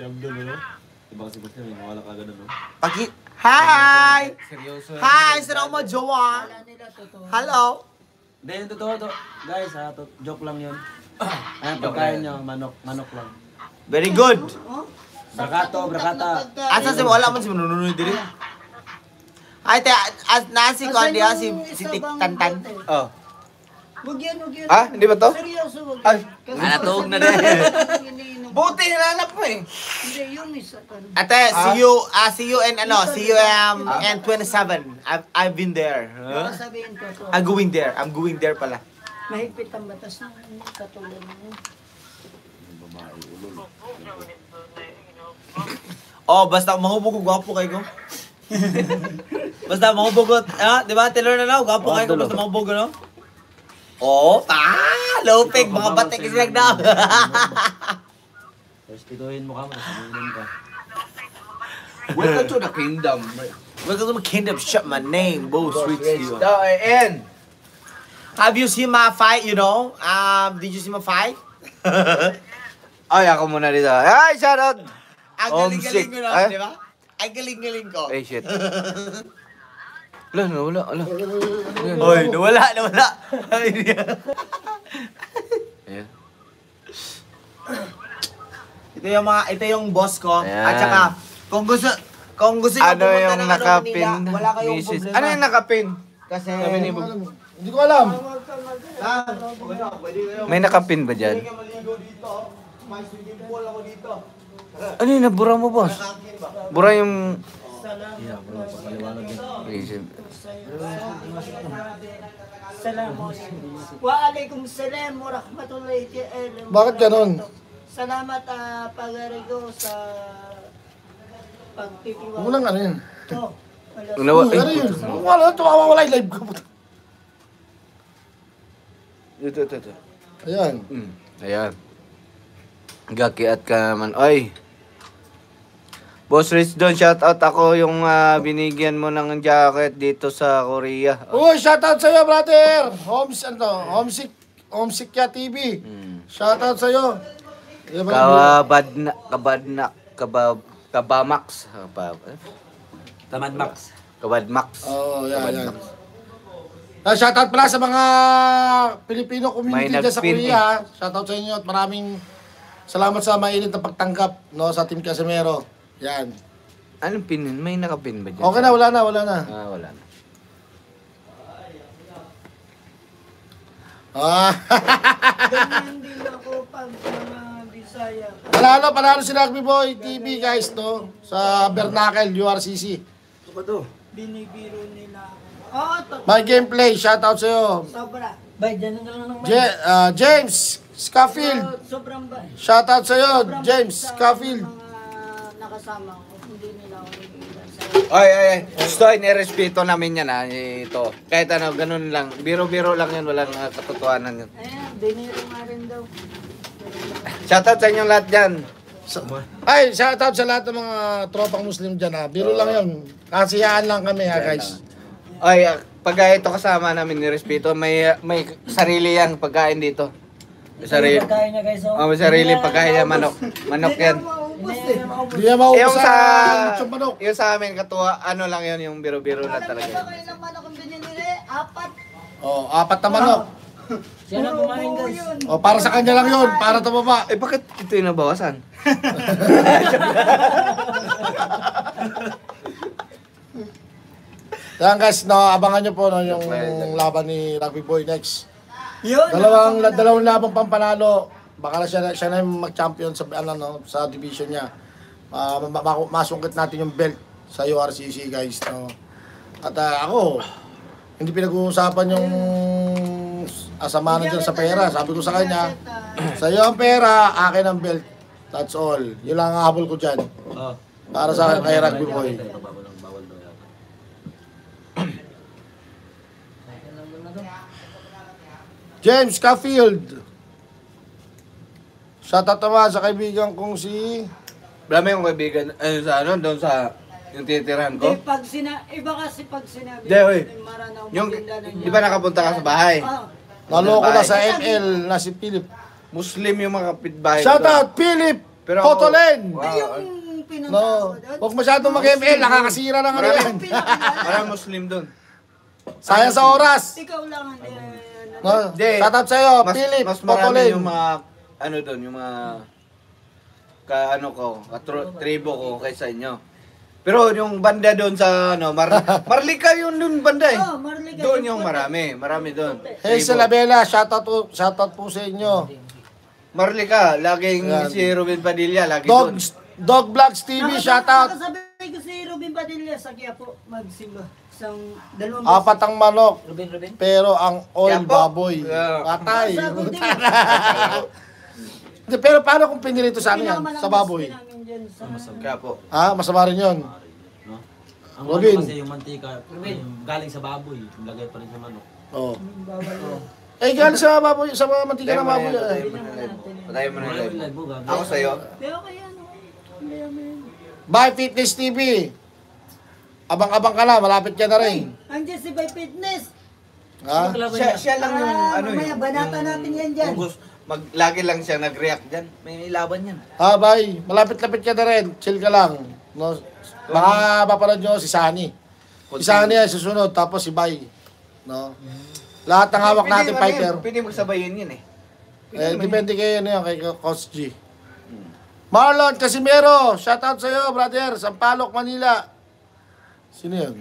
Pagi. Hi. Hi, sino mo jowa? Hello. Hindi, yung totoo to. Guys, joke lang yun. Ayan, pagkain nyo, manok lang. Very good. Brakata. Asa si wala man si manununoy diri. Ay, nasi ko andi si Tik Tantan. Oh. Wag yan. Ah, hindi ba to? Seryoso, wag Ay. yan. Natug na din. Buti hinanap mo eh. Hindi, yung isa. Ate, see you in in 27. I've been there. Huh? Sabihin ko to. I'm going there pala. Mahigpit ang batas ng katulad mo. Oh, basta mahubog gwapo kay ko. Basta mahubog, di ba? Taylor na lang, gwapo kay ko basta mahubog, no? Oh, lupig, mga batik kasi nagdaw. Restituhin mo ka mo, sabihin ka. Welcome to the kingdom. Welcome to my kingdom, shut my name, Boss Rich. And Have you seen my fight, you know? Did you see my fight? ay, ako muna dito. Ay, shoutout! Ang galing-galing ko na, di ba? Ang galing-galing ko. Ay, shit. Ala, nawala. Oy, nawala. Ayan. Ito yung boss ko. Ayan. At saka, kung gusto niyo Ano pumunta yung ng nakapin? Manila, wala kayong Mrs. problema. Ano yung nakapin? Kasi, Hindi ko alam. May nakapin ba dyan? Hindi ka maligo dito. May swimming pool ako dito. Ano yung nabura mo, boss? Bura yung... Waalaikum salam wa rahmatullahi ta'ala. Bakit ganon? Salamat pagarigo sa pagtitiwala. Huwag mo lang ano yun. Oh, Unawa, Uy, ano yun? Wala, tumawa yung live ko. Ito. Ayan. Ayan. Gakiat ka naman. Oy. Boss Rich Don, shoutout ako yung binigyan mo ng jacket dito sa Korea. Uy, shoutout sa'yo, brother! Homesick ya TV. Shoutout sa'yo. Kabamax. Tamad Max. Kabadmax. Oo, yan. Shoutout pala sa mga Filipino community May dyan sa nagpin Korea. Shoutout sa inyo at maraming salamat sa mainit na pagtanggap no, sa Team Casimero. Yan. Anong pin? May nakapin ba dyan? Okay na, wala na. Wala na. Ganyan din ako pag mga Bisaya. Panalo si Rugby Boy TV guys no sa Bernacle URCC. Binibiro nila ako. Oo, My gameplay, shoutout sa'yo. sobra. Bay, dyan lang naman. James Scafield. Sobrang ba? Shoutout sa'yo, Sobrang James bait sa Scafield. mga nakasama ko. Hindi nila ako nagigilan sa Ay. Gusto, nirespeto namin yan ito. Kahit ano, ganun lang. Biro-biro lang yun. Walang katotohanan yun. Ayan, dinero nga rin daw. Shoutout sa inyong lahat dyan. Ay, shoutout sa lahat ng mga tropang Muslim dyan ha. Biro lang yun. Kasiyaan lang kami ha guys. Ay, pag ito kasama namin nirespeto, may sarili yang pagkain dito. May sarili. Pagkain niya guys. May sarili pagkain yan, manok. Manok yan. Hindi na maubos Yung sa sa lechon manok. yung sa amin katuwa, ano lang yun, yung biro-biro na Alam talaga. niyo ba kayo ng manok ang binili? 4. Oh, 4 na manok. Siya na kumain guys. O, para sa kanya lang yun, para tumaba. Eh, bakit ito yung nabawasan? Yan guys, no, abangan nyo po no, yung laban ni Rugby Boy next. Yun. Dalawang labang pampanalo. Baka na siya na yung mag-champion sa, sa division niya. Masungkit natin yung belt sa URCC guys. No? At ako, hindi pinag-uusapan yung asamanan dyan sa pera. Sabi ko sa kanya, sa iyo ang pera, akin ang belt. That's all. Yun lang ang habol ko dyan. Para sa akin kay Rugby Boy. James Cafield. Shoutout naman sa kaibigan kong si... Marami akong kaibigan, doon sa yung titirahan ko. Iba kasi pag sinabi. Hindi, oy. Maranaw Yung, maganda na di ba nakapunta ka sa bahay? Naloko na sa ML na si Philip. Muslim yung mga kapitbahay ko. Shoutout Philip Pero Potolen. Wow. yung pinunta No, ko doon. huwag masyadong mag-ML, nakakasira ng ano yan. Parang Muslim doon. Sayang sa oras. Ikaw lang hindi. No, Hindi. shoutout sa'yo, Philip Mas marami Potolen. yung mga, doon, yung mga, tribo ko kaysa inyo. Pero yung banda doon sa, Marlica yun doon banda eh. Oh, Marlica. Doon yung marami doon. Hey, sa Labela, shoutout po sa inyo. Marlica, laging Yan. si Ruben Padilla, lagi doon. Dog Vlogs TV, shoutout. Nakasabay ko si Robin Padilla sa Quiapo magsimba. Isang dalawang Apat ang manok, Ruben. pero ang oil Kaya po. baboy. Yeah. Patay. Sabi din. Hindi, pero paano kung pinirito sa ano yan? Sa baboy? Kaya po. Ha? Masama rin yun. Ang Robin. manok kasi yung mantika, yung galing sa baboy, lagay pa rin sa manok. Oo. Eh, galing sa baboy, sa mga mantika ng baboy. Patayin mo na yung live. Live mo, gagawin. Ako sa'yo. Pero kaya Bye Fitness TV. Abang-abang ka na, malapit ka na rin. Andiyan si Bay Fitness. Ha? Siya lang yung Mamaya banata natin yan dyan. lagi lang siya nag-react dyan. May laban yan. Ha, bye. Malapit-lapit ka na rin. Chill ka lang. No? Baka mapanood nyo si Sunny. Si Sunny ay susunod, tapos si Bay. No? Lahat ng hawak natin, fighter. Pwede magsabayin yun eh. Depende kayo na yun, kay Coach G. Marlon Casimero, shoutout sa'yo, brother. Sampaloc, Manila. Sino yun?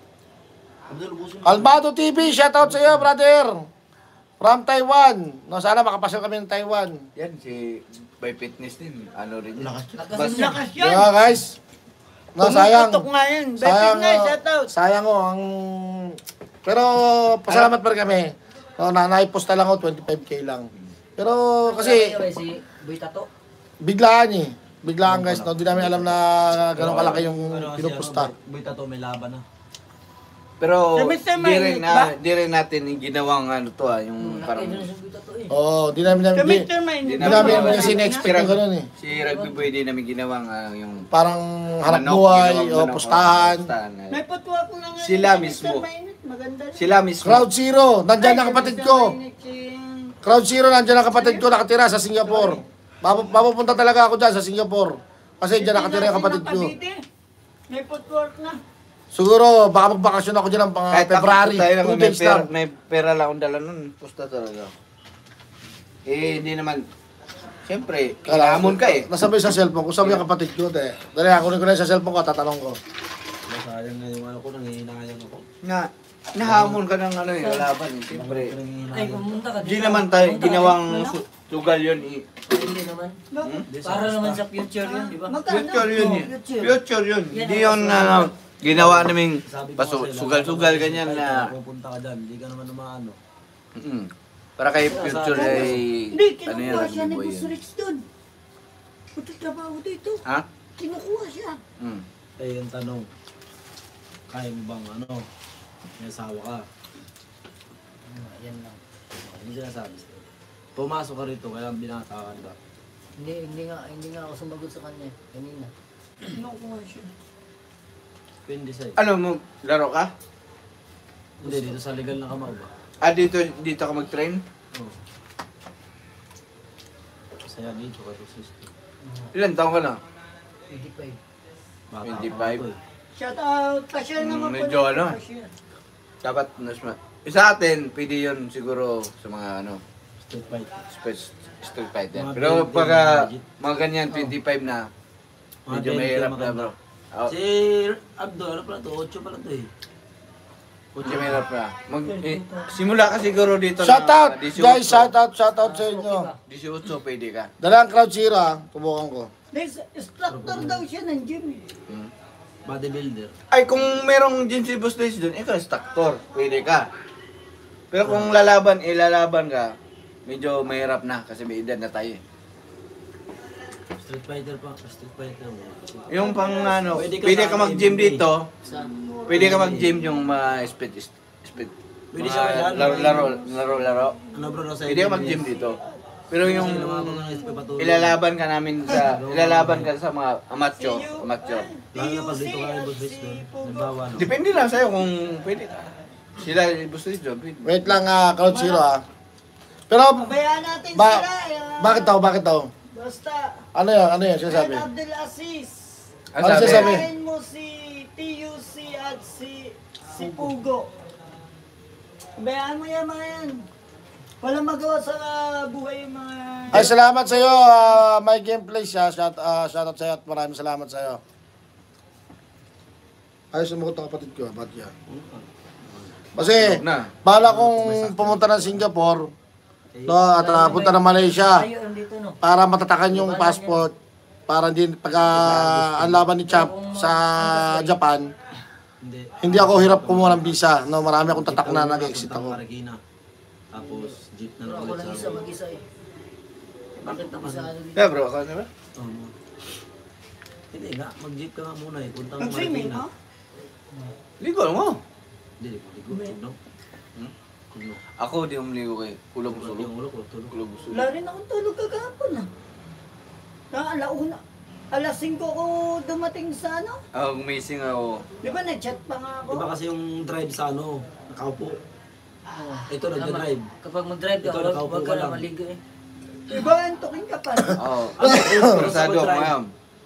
Almado TV, shoutout sa'yo, brother. From Taiwan. No, sana makapasok kami ng Taiwan. Yan, si by fitness din. Ano rin yun. Lakas yan. Yeah, guys. No, sayang. Pumutok nga yan. Bay Sayang, Fitness, shoutout. sayang ang... Pero pasalamat pa rin kami. No, naiposta lang ako, 25k lang. Pero kasi Si Boy Tato. biglaan eh. Biglaan guys, no? Di namin alam na gano'ng kalaki yung pinupusta. Boy Tato, may laban na. Pero Si Mr. di rin, Mainit ba? di rin natin ginawang yung parang... Si Boy Tato eh. Oo, di namin Kami di, termine. Di di namin namin- kasi na-expect yung gano'n eh. Si Rugby Boy di namin ginawang yung... Parang hanap manok, buhay ginawang o manok, pustahan. May patwa ko lang. Sila mismo. Maganda rin. Sila mismo. Crowd Zero, nandyan ang kapatid ko. Mainit yung- Crowd Zero, nandyan ang kapatid ko nakatira sa Singapore. Mapupunta talaga ako dyan sa Singapore. Kasi dyan nakatira yung kapatid ko. May footwork na. Siguro, baka magbakasyon ako dyan ng Kahit February. tayo lang 2 may days pera, lang. may pera lang akong dala nun. Pusta talaga. Eh, hindi naman. Siyempre, kailangan ka eh. Nasabay sa cellphone ko, sabi yung kapatid ko, te. Dali, kunin ko na yung sa cellphone ko, tatanong ko. Sayang na yung ano ko, nangihinayang ako. Nahamon ka ng laban eh. Siyempre. Ay, pumunta ka. Hindi naman tayo ginawang sugal yun eh. Hindi naman. Para naman sa future yun, di ba? Future yun eh. Future yun. Hindi yun ginawa naming sugal-sugal ganyan na. Pupunta ka dyan, hindi ka naman umaano. Para kay future ay Hindi, ano yan, kinukuha siya Rugby ni Boy Boss yan. Rich doon. Puto trabaho dito. Ha? Kinukuha siya. Eh, yung tanong, kaya mo bang may asawa ka? Yan lang. Hindi sinasabi. Pumasok ka rito, kaya binatakan ka. Hindi nga ako sumagot sa kanya kanina. Kinukuha siya. Depende sa'yo. Ano mo, laro ka? Hindi, dito sa legal na kamao ba? Dito ka mag-train? Oo. Masaya dito, kato system. Ilan taon ka na? 25. Bata 25. pa ako eh. Shout out. Cashier naman po. Medyo ano. Cashier. Dapat Sa atin, pwede yun siguro sa mga ano, Street fight. street fighter. Mga Pero 20, pag mga ganyan, Oh. 25 na, Mga medyo 20, mahirap na maganda. bro. Oh, Si Abdo, ano pala to? 8 pala to eh. medyo mahirap na. Simula ka siguro dito Shout out, 18. guys, shout out sa inyo. 18 pwede ka. Dala ang crowd zero ha, tubukan ko. Instructor daw siya ng gym. Bodybuilder. Ay, kung merong gym si Boss Days doon, ikaw instructor, pwede ka. Pero kung ilalaban ka, medyo mahirap na kasi may edad na tayo eh. Street fighter pa. Street fighter. Yung pang ano, Pwede pwede ka ka sa mag-gym MMA. dito, pwede ka mag-gym yung speed, Pwede mga siya mag- laro. Ano bro, nasa Pwede ka mag-gym dito. Pero yung Lumabang ng SP patuloy. ilalaban ka sa mga amateur. Lalo na pag dito ka ay boss bitch doon. Nagbawa no. Depende lang sa'yo kung pwede ka. Sila, Boss Days doon, pwede. Wait lang crowd zero ha. Pero, Pabayaan natin Ba- sila. bakit daw? Basta, Ano yan sinasabi? Ryan Abdul Aziz. Ang Ano sabi, sasabi? Pabayaan mo si TUC at si Pugo. Pabayaan mo yan mga yan. Walang magawa sa buhay yung mga... Ay, salamat sa iyo, my gameplay siya. Shout out sa iyo at maraming salamat sa iyo. Ay, sumugot ang kapatid ko, ba't yan? Kasi, na. bala kong pumunta ng Singapore, no, at punta ng Malaysia, Ayun, dito no. para matatakan yung passport, para hindi, pagka ang laban ni Champ sa Japan, Hindi. hindi ako hirap kumuha ng visa, no, marami akong tatak na nag-exit ako. Marikina. Tapos jeep na Ako lang isa mag-isa eh. Bakit naman sa ano dito? Yeah bro, ako na ba? Hindi nga, mag-jeep ka nga muna eh. Punta mo Mag-swimming, Marikina. ha? Ligo mo. Hindi, ligo. Kuno. Ako di umligo kay kulog Tulog usulog. yung ulo ko, tulog. Kulog usulog. Wala rin akong tulog kagapon ah. Alauna. Alas 5 ko dumating sa ano. Ako gumising ako. Di ba nag-chat pa nga ako? Iba kasi yung drive sa ano, nakaupo. Ito nagda-drive. Kapag mag-drive ka, Ito, wag nakaupo wag ka ka na lang. maligo eh. Diba, antukin ka pa. Oo. Persado ako ngayon.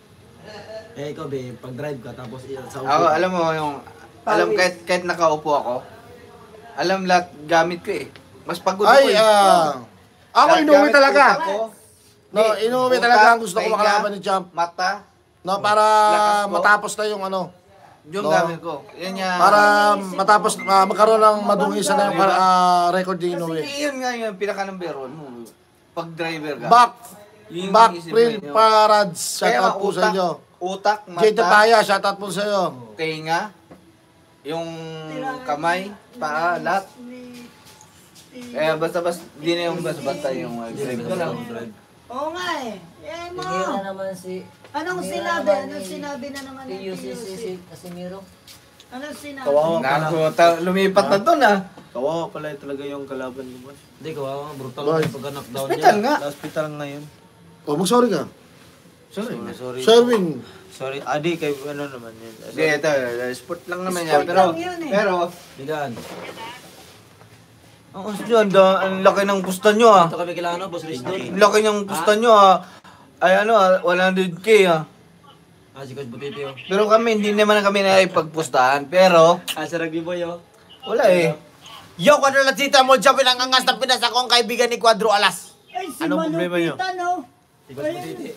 Eh ikaw be, pag drive ka tapos sa upo. Ako, alam mo yung, kahit nakaupo ako, alam lahat gamit ko eh. Mas pagod ako Ay, eh. ako Lahat inuwi gamit talaga. utak ko. No, inuwi Utak, talaga ang gusto ko tenga, makalaban ni Champ. Mata, No, para Lakas ko. matapos na yung ano. yung No. gamit ko. Yan yan. Para matapos, magkaroon ng madungisan na yung record din Kasi inuwi. yun nga yung pinaka number 1 mo. Pag driver ka. Back, Yun yung back isip print mo. parads. Shout Kaya out po sa inyo. Utak, Jade mata, Paya, shout out po sa iyo. tenga, yung kamay, paa, lahat. Kaya basta-basta, di na yung basta-basta yung drive ko lang. Oo nga eh. Eh mo. Tinira naman si... Anong tinira sinabi? naman Anong ni sinabi na naman ng TUC TUC? si Casimiro. Anong sinabi? Nako, lumipat na doon ah. Kawawa pala talaga yung kalaban mo, boss. Hindi ko, brutal Boy. yung pagka-knockdown Hospital nga. Hospital ngayon. Oh, mag-sorry ka. Sorry. Sherwin. Sorry. Adi, kay ano naman yun. Hindi, ito, sport lang naman yan. Sport Pero, lang yun eh. pero, Bigan. Ang ang laki ng pusta nyo ah. Ito kami kailangan, boss Riz doon. Ang laki ng pusta nyo ah. Ay ano ah, 100k ah. Si Coach Butiti oh. pero kami, hindi naman kami nakipagpustahan. Pero, Si Rugby Boy oh. wala eh. Yo, Quadro Lasita mo dyan pinangangas na pinas akong kaibigan ni Quadro Alas. Ay, si Anong problema nyo? Malupitan, no? Si Coach Butiti.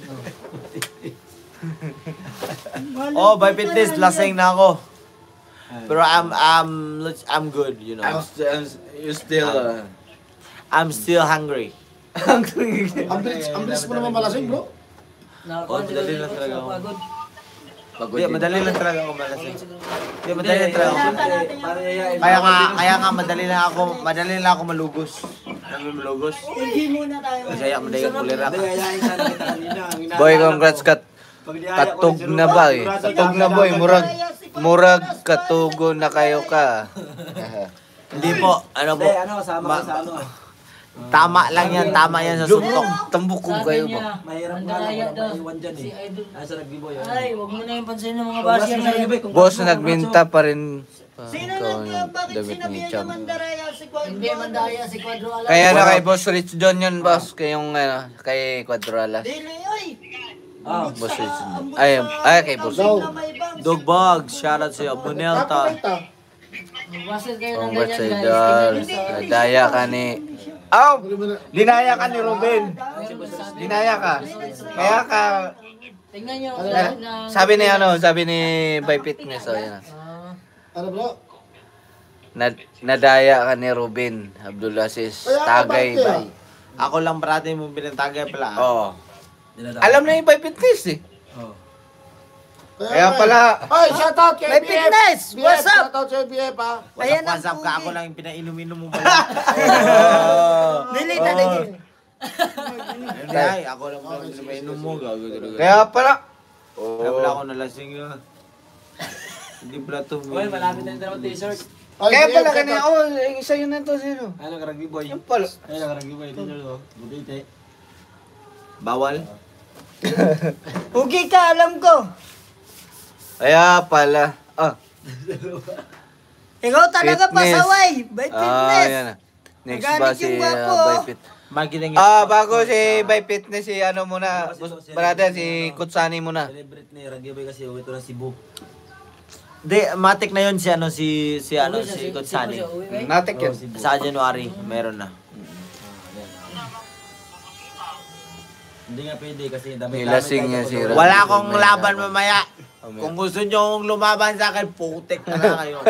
Oh, by fitness, lasing na ako. Pero I'm good, you know. You still, I'm still hungry. Ang bilis mo naman malasing, bro. Madali lang talaga ako. Pagod. pagod Hindi, din. madali lang talaga ako malasing. Hindi, madali lang talaga ako. Para yayain. Kaya nga madali lang ako malugos. Alam mo malugos? Hindi muna tayo. Kaya madali ako kulira. Yayain sana kita kanina. Ang inaalala Boy, ko, congrats kat. pag niyaya ko Katog si na Ruben, ba eh? sigurado Katog na siya, boy, sinabi- murag katugo na kayo ka. Hindi po, ano po. Hindi, ano, sama ka sa ano. Tama lang yan, tama yan sa suntok. Tambok ko Sabi kayo niya, ba? Mahirap ang nga lang, daya walang daw. maiwan dyan Si eh. Idol. Sa Rugby Boy. Ay, huwag mo na yung pansinin ng mga Congrats basya sa na Rugby yan. Boy. Boss, nagbinta pa rin. Sino Ikaw nag, yung bakit damit ni sinabihan Cham. naman daraya si Quadro? Hindi mandaya si Quadro Alas. Kaya na kay Boss Rich Don yun, boss. Kayong, kay Quadralas. Dili, oy! Ah, Boss Rich Don. Ay, kay Boss. Daw. Dog Bugs, shoutout sa'yo. Bunelta. Kapakita. Magbases kayo ng Congrats ganyan, sa guys. idol. Nadaya ka ni... Oh! Dinaya ka ni Ruben. Dinaya ka. Kaya ka... Tingnan nyo. Sabi ni sabi ni By Fitness. Oh, yan. Ano bro? Nadaya ka ni Ruben Abdulaziz. Kaya Tagay bakit? Bay. Ako lang parati mong pinatagay pala. Oo. Alam na yung By Fitness eh. Kaya nga, pala... Ay, shoutout kay May BF. fitness! BF, What's up? shoutout sa BF ha. Ayan ang WhatsApp ka, pugi. ako lang yung pinainom-inom mo pala. Nilita na yun. Ay, ako lang pala yung pinainom mo. Gago talaga. Kaya pala... Kaya wala ako nalasing yun. Hindi pala ito. Well, malapit na yung dalawang t-shirt. Ay, Kaya BF, pala shoutout. kanina, oh, sa'yo na to, sino? Ayun ang rugby boy. Yung pala. Ayun ang rugby boy. T-shirt ko. Budite. Bawal? Pugi ka, alam ko. Kaya pala. Ah. Ikaw talaga Fitness. pasaway. By fitness. Yan na. Next Nagalit ba yung si gwapo. By Fit? Marketing Bago si By Fitness, si ano muna, brother, si Kutsani muna. Celebrate ni rugby boy kasi uwi to ng Cebu. Di, matik na yun si Kutsani. Natik yan. Sa January, meron na. Hindi nga pwede kasi dami Nilasing niya si Rugby. Wala akong laban mamaya. Amen. Kung gusto nyo lumaban sa akin, putik na lang kayo.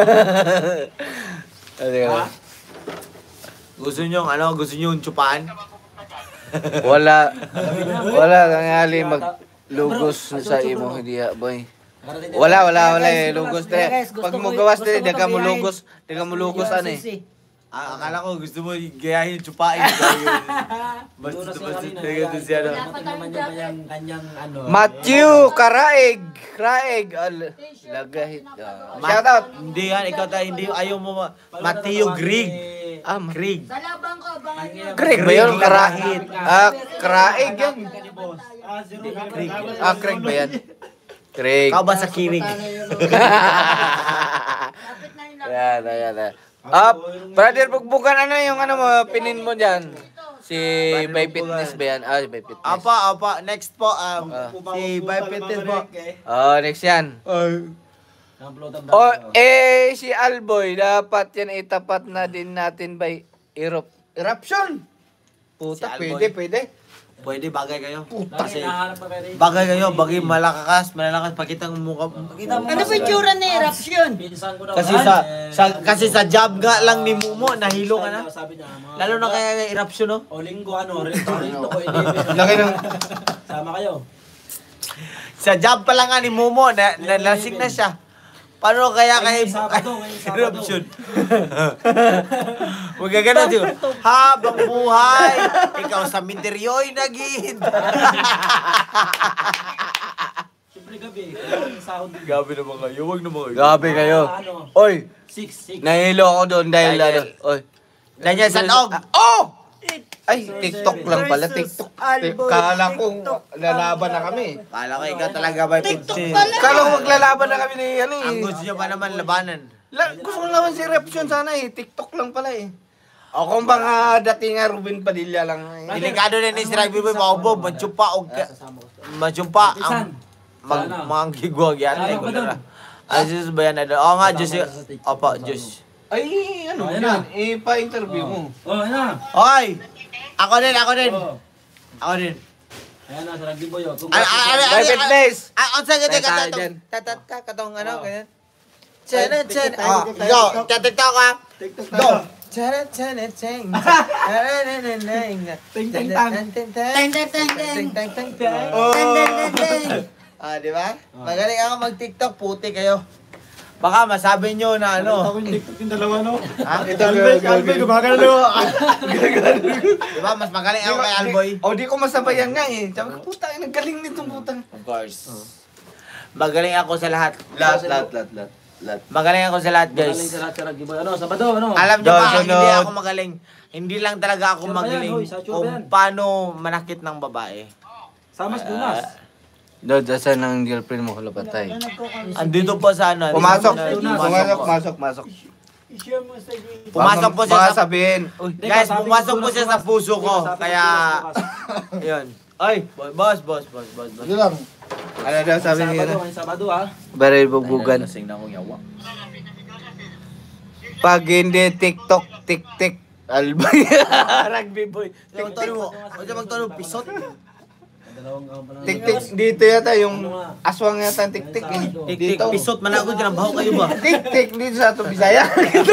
Ha? Gusto nyo yung tsupaan? Wala nangyali maglugos sa imo, hindi boy. Wala lugos Kaya te. guys, gusto Pag ko- mo gawas gusto te, ko daga mo magayahin. lugos ano eh. Akala ko gusto mo gayahin yung tsupain. Basta talaga siya na. Dapat naman yung kanyang ano. Matthew Karaig. Lagahit. Shout out. Hindi yan, ikaw tayo, hindi, ayaw mo, Mateo Grig. Grig. Sa labang ko, abangan nyo. Craig ba yun? Karaig. Karaig yan. Craig ba yan? Craig. Ikaw ba sa kirig? Yan. Brother, bugbugan ano yung ano mo, pinin mo dyan? Si By Fitness ba yan? Si By Fitness. Apa, next po, si By Fitness po. Next yan. Upload ang Si Alboy, dapat yan itapat na din natin by eruption. Puta, Si Alboy. pwede. Pwede, bagay kayo. kasi nahanap pa kayo. Bagay kayo, bagay malalakas, pakita ang mukha. Ano ba yung tsura ni eruption? Pinsan ko daw. Kasi sa job nga lang ni Mumo, nahilo ka na. Sabi niya, Lalo na kaya eruption, no? o linggo rito ko hindi. Laki ng... Sama kayo. Sa job pa lang nga ni Mumo, nalasing na siya. Paano kaya Ngayong Sabado. eruption? Huwag ka ganun, diyo. Habang buhay, ikaw sa minteryo'y nagid. Siyempre gabi. Ang sahod din. Gabi naman kayo, huwag naman kayo. Gabi kayo. Oy, 6. nahilo ako doon dahil ano. Oy. Daniel Sanog. Ay, TikTok lang pala, TikTok. Alboy, Kala ko TikTok. lalaban na kami. Kala ko ikaw talaga ba pinsin? Kala ko maglalaban na kami ni ano eh. Ang gusto niyo pa naman labanan. Gusto ko naman si eruption sana eh. TikTok lang pala eh. O kung baka dating nga Ruben Padilla lang eh. Delikado na ni si Rugby Boy, maubo, matsumpa o matsumpa ang mga gigwag yan. Ano ba doon? Ano siya ba yan? Oo nga, Diyos. Opo, Diyos. Ay, ano Ayan yan? na. Pa-interview mo. Oh, ayun na. Hoy! Ako din. Oh. Ako din. Ayan na, sa rugby boy. Oh. By Fitness! Ang sagot Tayo ka dyan. katong ano, ganyan. TikTok tayo, Oh, TikTok go, tayo. TikTok ka. Go. Di ba? Magaling ako mag-TikTok, puti kayo. Baka masabi nyo na ano. Ako yung TikTok yung dalawa, no? Ha? Albay, gumagano. Di ba? Mas magaling ako kay Alboy. O, di ko masabayan nga eh. Sabi ko, puta, nagaling nitong putang. Of course. Magaling ako sa lahat. Lahat. Magaling ako sa lahat, Galing guys. sa lahat sa rugby boy. Ano, Sabado, ano? Alam nyo ba, Sunod. hindi ako magaling. Hindi lang talaga ako Sure ba yan, magaling hoy? Sa sure ba kung yan? paano manakit ng babae. Samas Dunas. Doon, saan ang girlfriend mo kalapatay? Andito po sa ano. Pumasok. Pumasok po. I-share mo sa G. Pumasok po siya Baka sa... sabihin, uy, Guys, pumasok po siya sa puso ko. Kaya... Yun. Ay, boss. Sige lang. ano daw sabi niya? Sabado, Sabado, ha? Baril bugbugan. Lasing na akong yawa. Pag hindi TikTok, tik-tik. Albay. Rugby boy. Magtanong pisot. Tik-tik dito yata yung aswang yata ang tik-tik eh. Tik-tik, Dito. pisot, manakot dyan. Baho kayo ba? Tik-tik dito sa ito Bisaya.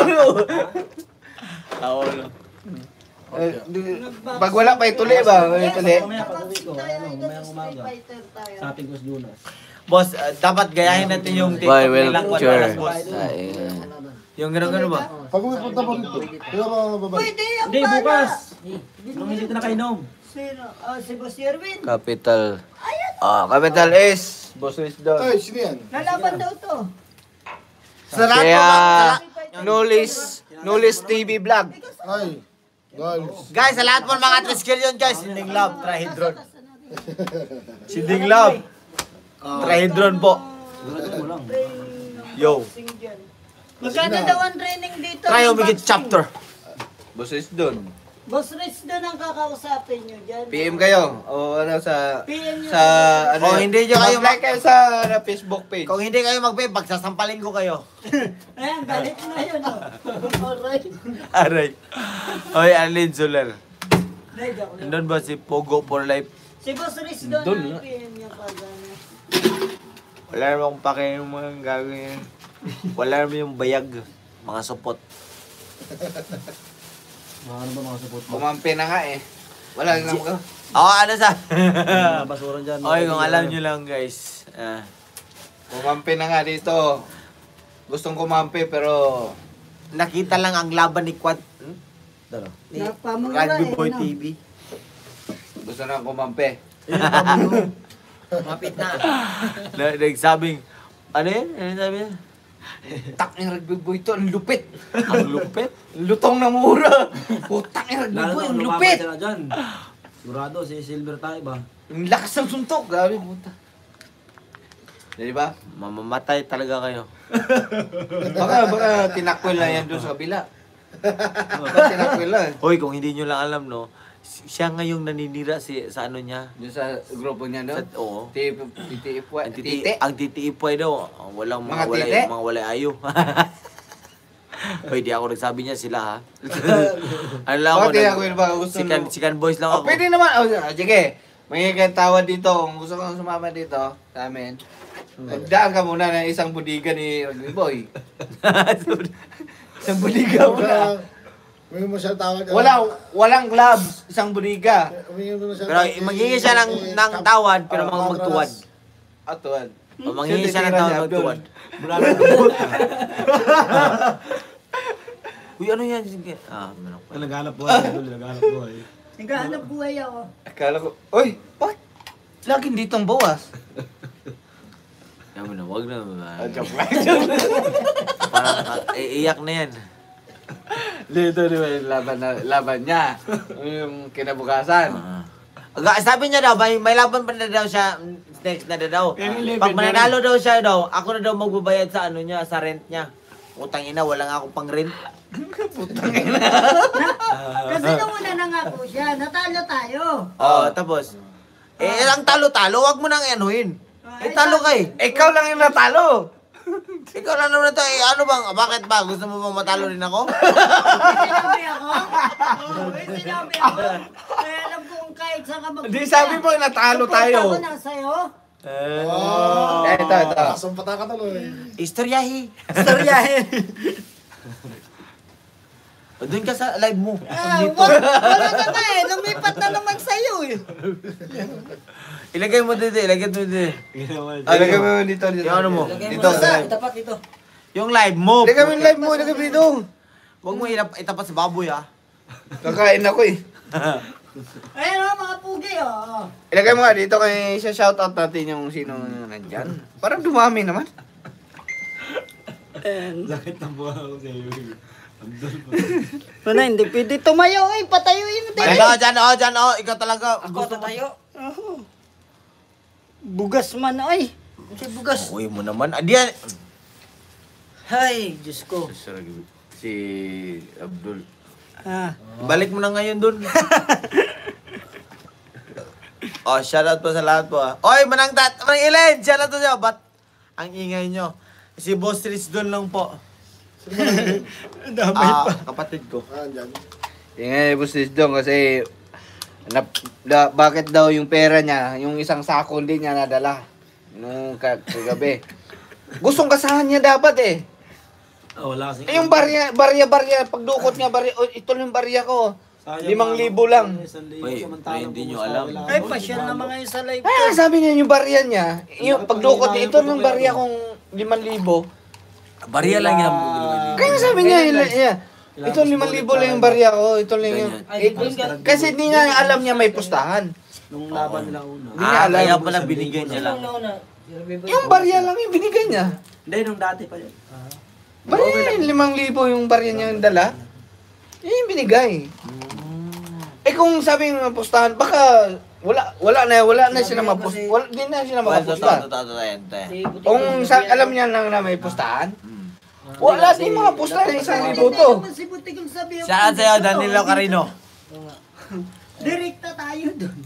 Pag wala pa ituli ba? Ituli. Mamaya pag-uwi ko, mamaya umaga. Sa ating Kus Lunas. Boss, dapat gayahin natin yung Boy, TikTok well, nilang sure. Walas, boss. Yung gano'n ba? Pag pupunta po dito, kaya mga babae. Pwede ang Hindi, bala. bukas. Nung hindi ka nakainom. Sino? Si Boss Yerwin. Capital. Capital S. Boss Wisdom. Ay, sino yan? Lalaban daw to. Sa lahat Kaya, po, Nulis TV Vlog. Ay, guys. guys, sa lahat po ng mga triskill yun, guys. Sinding Love, Trahedron. Sinding Love. Trahedron po. Sigurado mo lang. Yo. Magkano daw ang training dito? Try ng umigit boxing? chapter. Boss Wisdom. Boss Rich doon ang kakausapin nyo dyan. PM kayo. O ano sa... PM nyo. Sa ano. Kung hindi nyo kayo mag-like kayo sa Facebook page. Kung hindi kayo mag-pay, pagsasampalin ko kayo. Ayan, galit na yun. Oh. Alright. Aray. Oy, Arlene Soler. Dahil ako lang. Nandun ba si Pogo for Life? Si Boss Rich doon Doon, ang PM niya pag ano. Wala naman akong pake yung mga gagawin. Wala naman yung bayag. Mga supot. Mga ano ba mga support mo? Kumampi na nga eh. Wala lang ka. Oo, ano sa? Mga basuran dyan. Oy, kung alam nyo lang guys. Kumampi na nga dito. Gustong kumampi pero... Nakita lang ang laban ni Quad. Dalo. Ni Napamura Rugby eh, Boy no? TV. Gusto na kumampi. Mapit na. Nagsabing, ano yun? Ano sabi niya? Tak ng rugby boy to, ang lupit. Ang lupit. Lutong na mura. Putak ng rugby Lalo boy, na ang kung lupit. lumapit sila dyan. Sigurado, si Silver tayo ba? Ang lakas ng suntok. Grabe puta. Di ba? Mamamatay talaga kayo. Baka tinakwil na yan doon sa kabila. Baka tinakwil lang. Hoy, kung hindi nyo lang alam, no? Siya ngayong naninira sa ano niya. Doon sa grupo niya Sa, doon. oo. Titi. Ang titiipay daw, walang Mga mga tite? mga walay ayo. Hoy, di ako nagsabi niya sila ha. Ano lang ako, Bakit tinakwil ba? Gusto sikan boys lang Oh, ako. pwede naman. Oh, sige. May tawad dito. Kung gusto kang sumama dito sa amin. Magdaan ka muna ng isang budiga ni Rugby Boy. Isang budiga muna. May mo siya tawag. Walang gloves. Isang budiga. Pero maghingi siya ng tawad, pero magtuwad. Tuwad. O maghingi siya ng tawad, magtuwad. Uy, ano yan? Sige. Manok pa. Naghanap buhay. Naghanap buhay. Naghahanap buhay ako. Akala ko, oy, what? Laging ditong bawas. Yaman na, wag na. Joke lang. Parang iiyak na yan. Dito yung laban niya. Yung kinabukasan. Sabi niya daw, may laban pa na daw siya next na daw. Pag mananalo daw siya daw, ako na daw magbabayad sa ano niya, sa rent niya. Utang ina, wala nga akong pang rent. Kasi nung una nangako siya, natalo tayo. Tapos, ang talo-talo, wag mo nang anuhin. Talo ka eh. Ikaw lang yung natalo. Ikaw lang naman ito, ano bang, bakit ba? Gusto mo bang matalo rin ako? Sinabi ako. Sinabi ako. Kaya alam kong kahit saan ka magpunta. Di sabi mo natalo tayo. Ako na sa'yo. Ito. Sumpata ka tuloy. Istoryahi. Istoryahi. Doon ka sa live mo. Wala na na eh. Lumipat na naman sa'yo eh. Ilagay mo dito, ilagay mo dito. Lagay mo dito. Yung ano mo? Dito. Tapat ito. Yung live mo. Lagay mo yung live mo. Lagay mo dito. Huwag mo itapat sa baboy ah. Kakain ako eh. Ayan o, mga pugi o. Ilagay mo nga dito kay siya shoutout natin yung sino nandyan. Parang dumami naman. Sakit ng buhay ako sa iyo. Wala, hindi pwede tumayo eh. Patayuin mo din. Dyan, ikaw talaga. Gusto tayo. Bugas man ay. Si bugas. Uy mo naman. Diyan. Hay, Diyos ko. Si Abdul. Balik mo na ngayon dun. Shoutout po sa lahat po ah. Oy, Manang Ilen! Shoutout po siya. Ba't ang ingay nyo? Si Boss Rich doon lang po. Kapatid ko. Andyan. Tingnan Boss Rizdo kasi bakit daw yung pera niya, yung isang sako hindi niya nadala nung kagabi. Gustong kasahan niya dapat eh. Wala kasi. Yung barya, pagdukot niya, ito yung barya ko. 5,000 lang. Uy, hindi nyo alam. Ay, pasyal na mga yun sa live. Sabi niya yung barya niya, yung pagdukot niya, ito yung barya kong 5,000. Barya lang yan. Kaya sabi niya, ito 5,000 lang yung barya ko, ito lang yung... kasi hindi nga alam niya may pustahan. Nung laban nila una. Hindi niya alam. Kaya pala binigyan niya lang. Yung barya lang yung binigay niya. Hindi, nung dati pa yun. Barya, 5,000 yung barya niya yung dala. Yun yung binigay. Eh kung sabi ng pustahan, baka wala na sila mapustahan. Hindi na sila makapustahan. Kung alam niya na may pustahan, wala din mga pustahan yung 1,000 to. Saan sa'yo, Danilo Carino? Direkta tayo doon.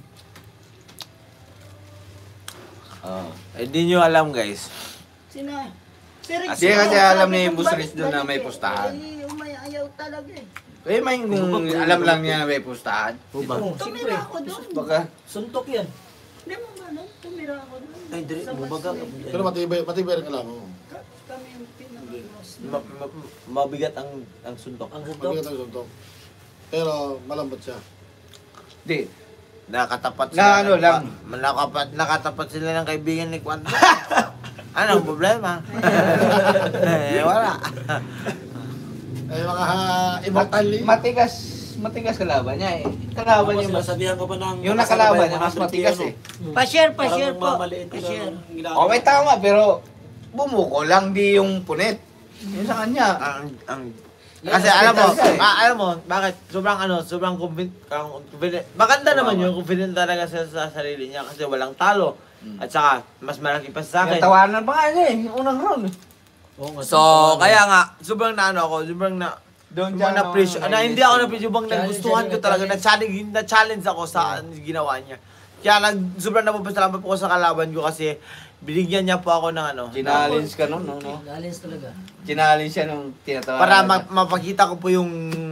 Hindi nyo alam, guys. Sina? Kasi alam niya yung Boss Rizdo na may pustahan. Ay, umayaw talaga eh. Eh may kung alam lang niya may pustahan. Tumira ako doon. Baka Suntok yan. Hindi mo ba no? Tumira ako doon. Ay, dire, bumaga. Pero matibay rin ka lang. Kami yung pinag-iwas. Mabigat ang suntok. Ang suntok. Mabigat ang suntok. Pero malambot siya. di. Nakatapat Na ano lang. Nakatapat sila ng kaibigan ni Kwanto. Anong problema? Wala. Ay mga immortal eh. Matigas kalaban niya eh. Kalaban niya mas Sabihan ko pa ng... yung nakalaban niya mas matigas eh. Pa-share po. Pa-share. O may tama pero bumuko lang di yung punit. Yun sa kanya. Kasi alam mo, bakit? Sobrang confident. Maganda naman yun, confident talaga sa sarili niya kasi walang talo. At saka, mas malaki pa sa akin. Tawanan pa nga niya eh, yung unang round. So, kaya nga, sobrang na-appreciate. Hindi ako na-appreciate, sobrang nagustuhan ko talaga, na-challenge ako sa ginawa niya. Kaya sobrang napapasalamat po ko sa kalaban ko kasi binigyan niya po ako ng Challenge ka nun, no? Challenge talaga. Challenge siya nung tinatawanan. para mapakita ko po yung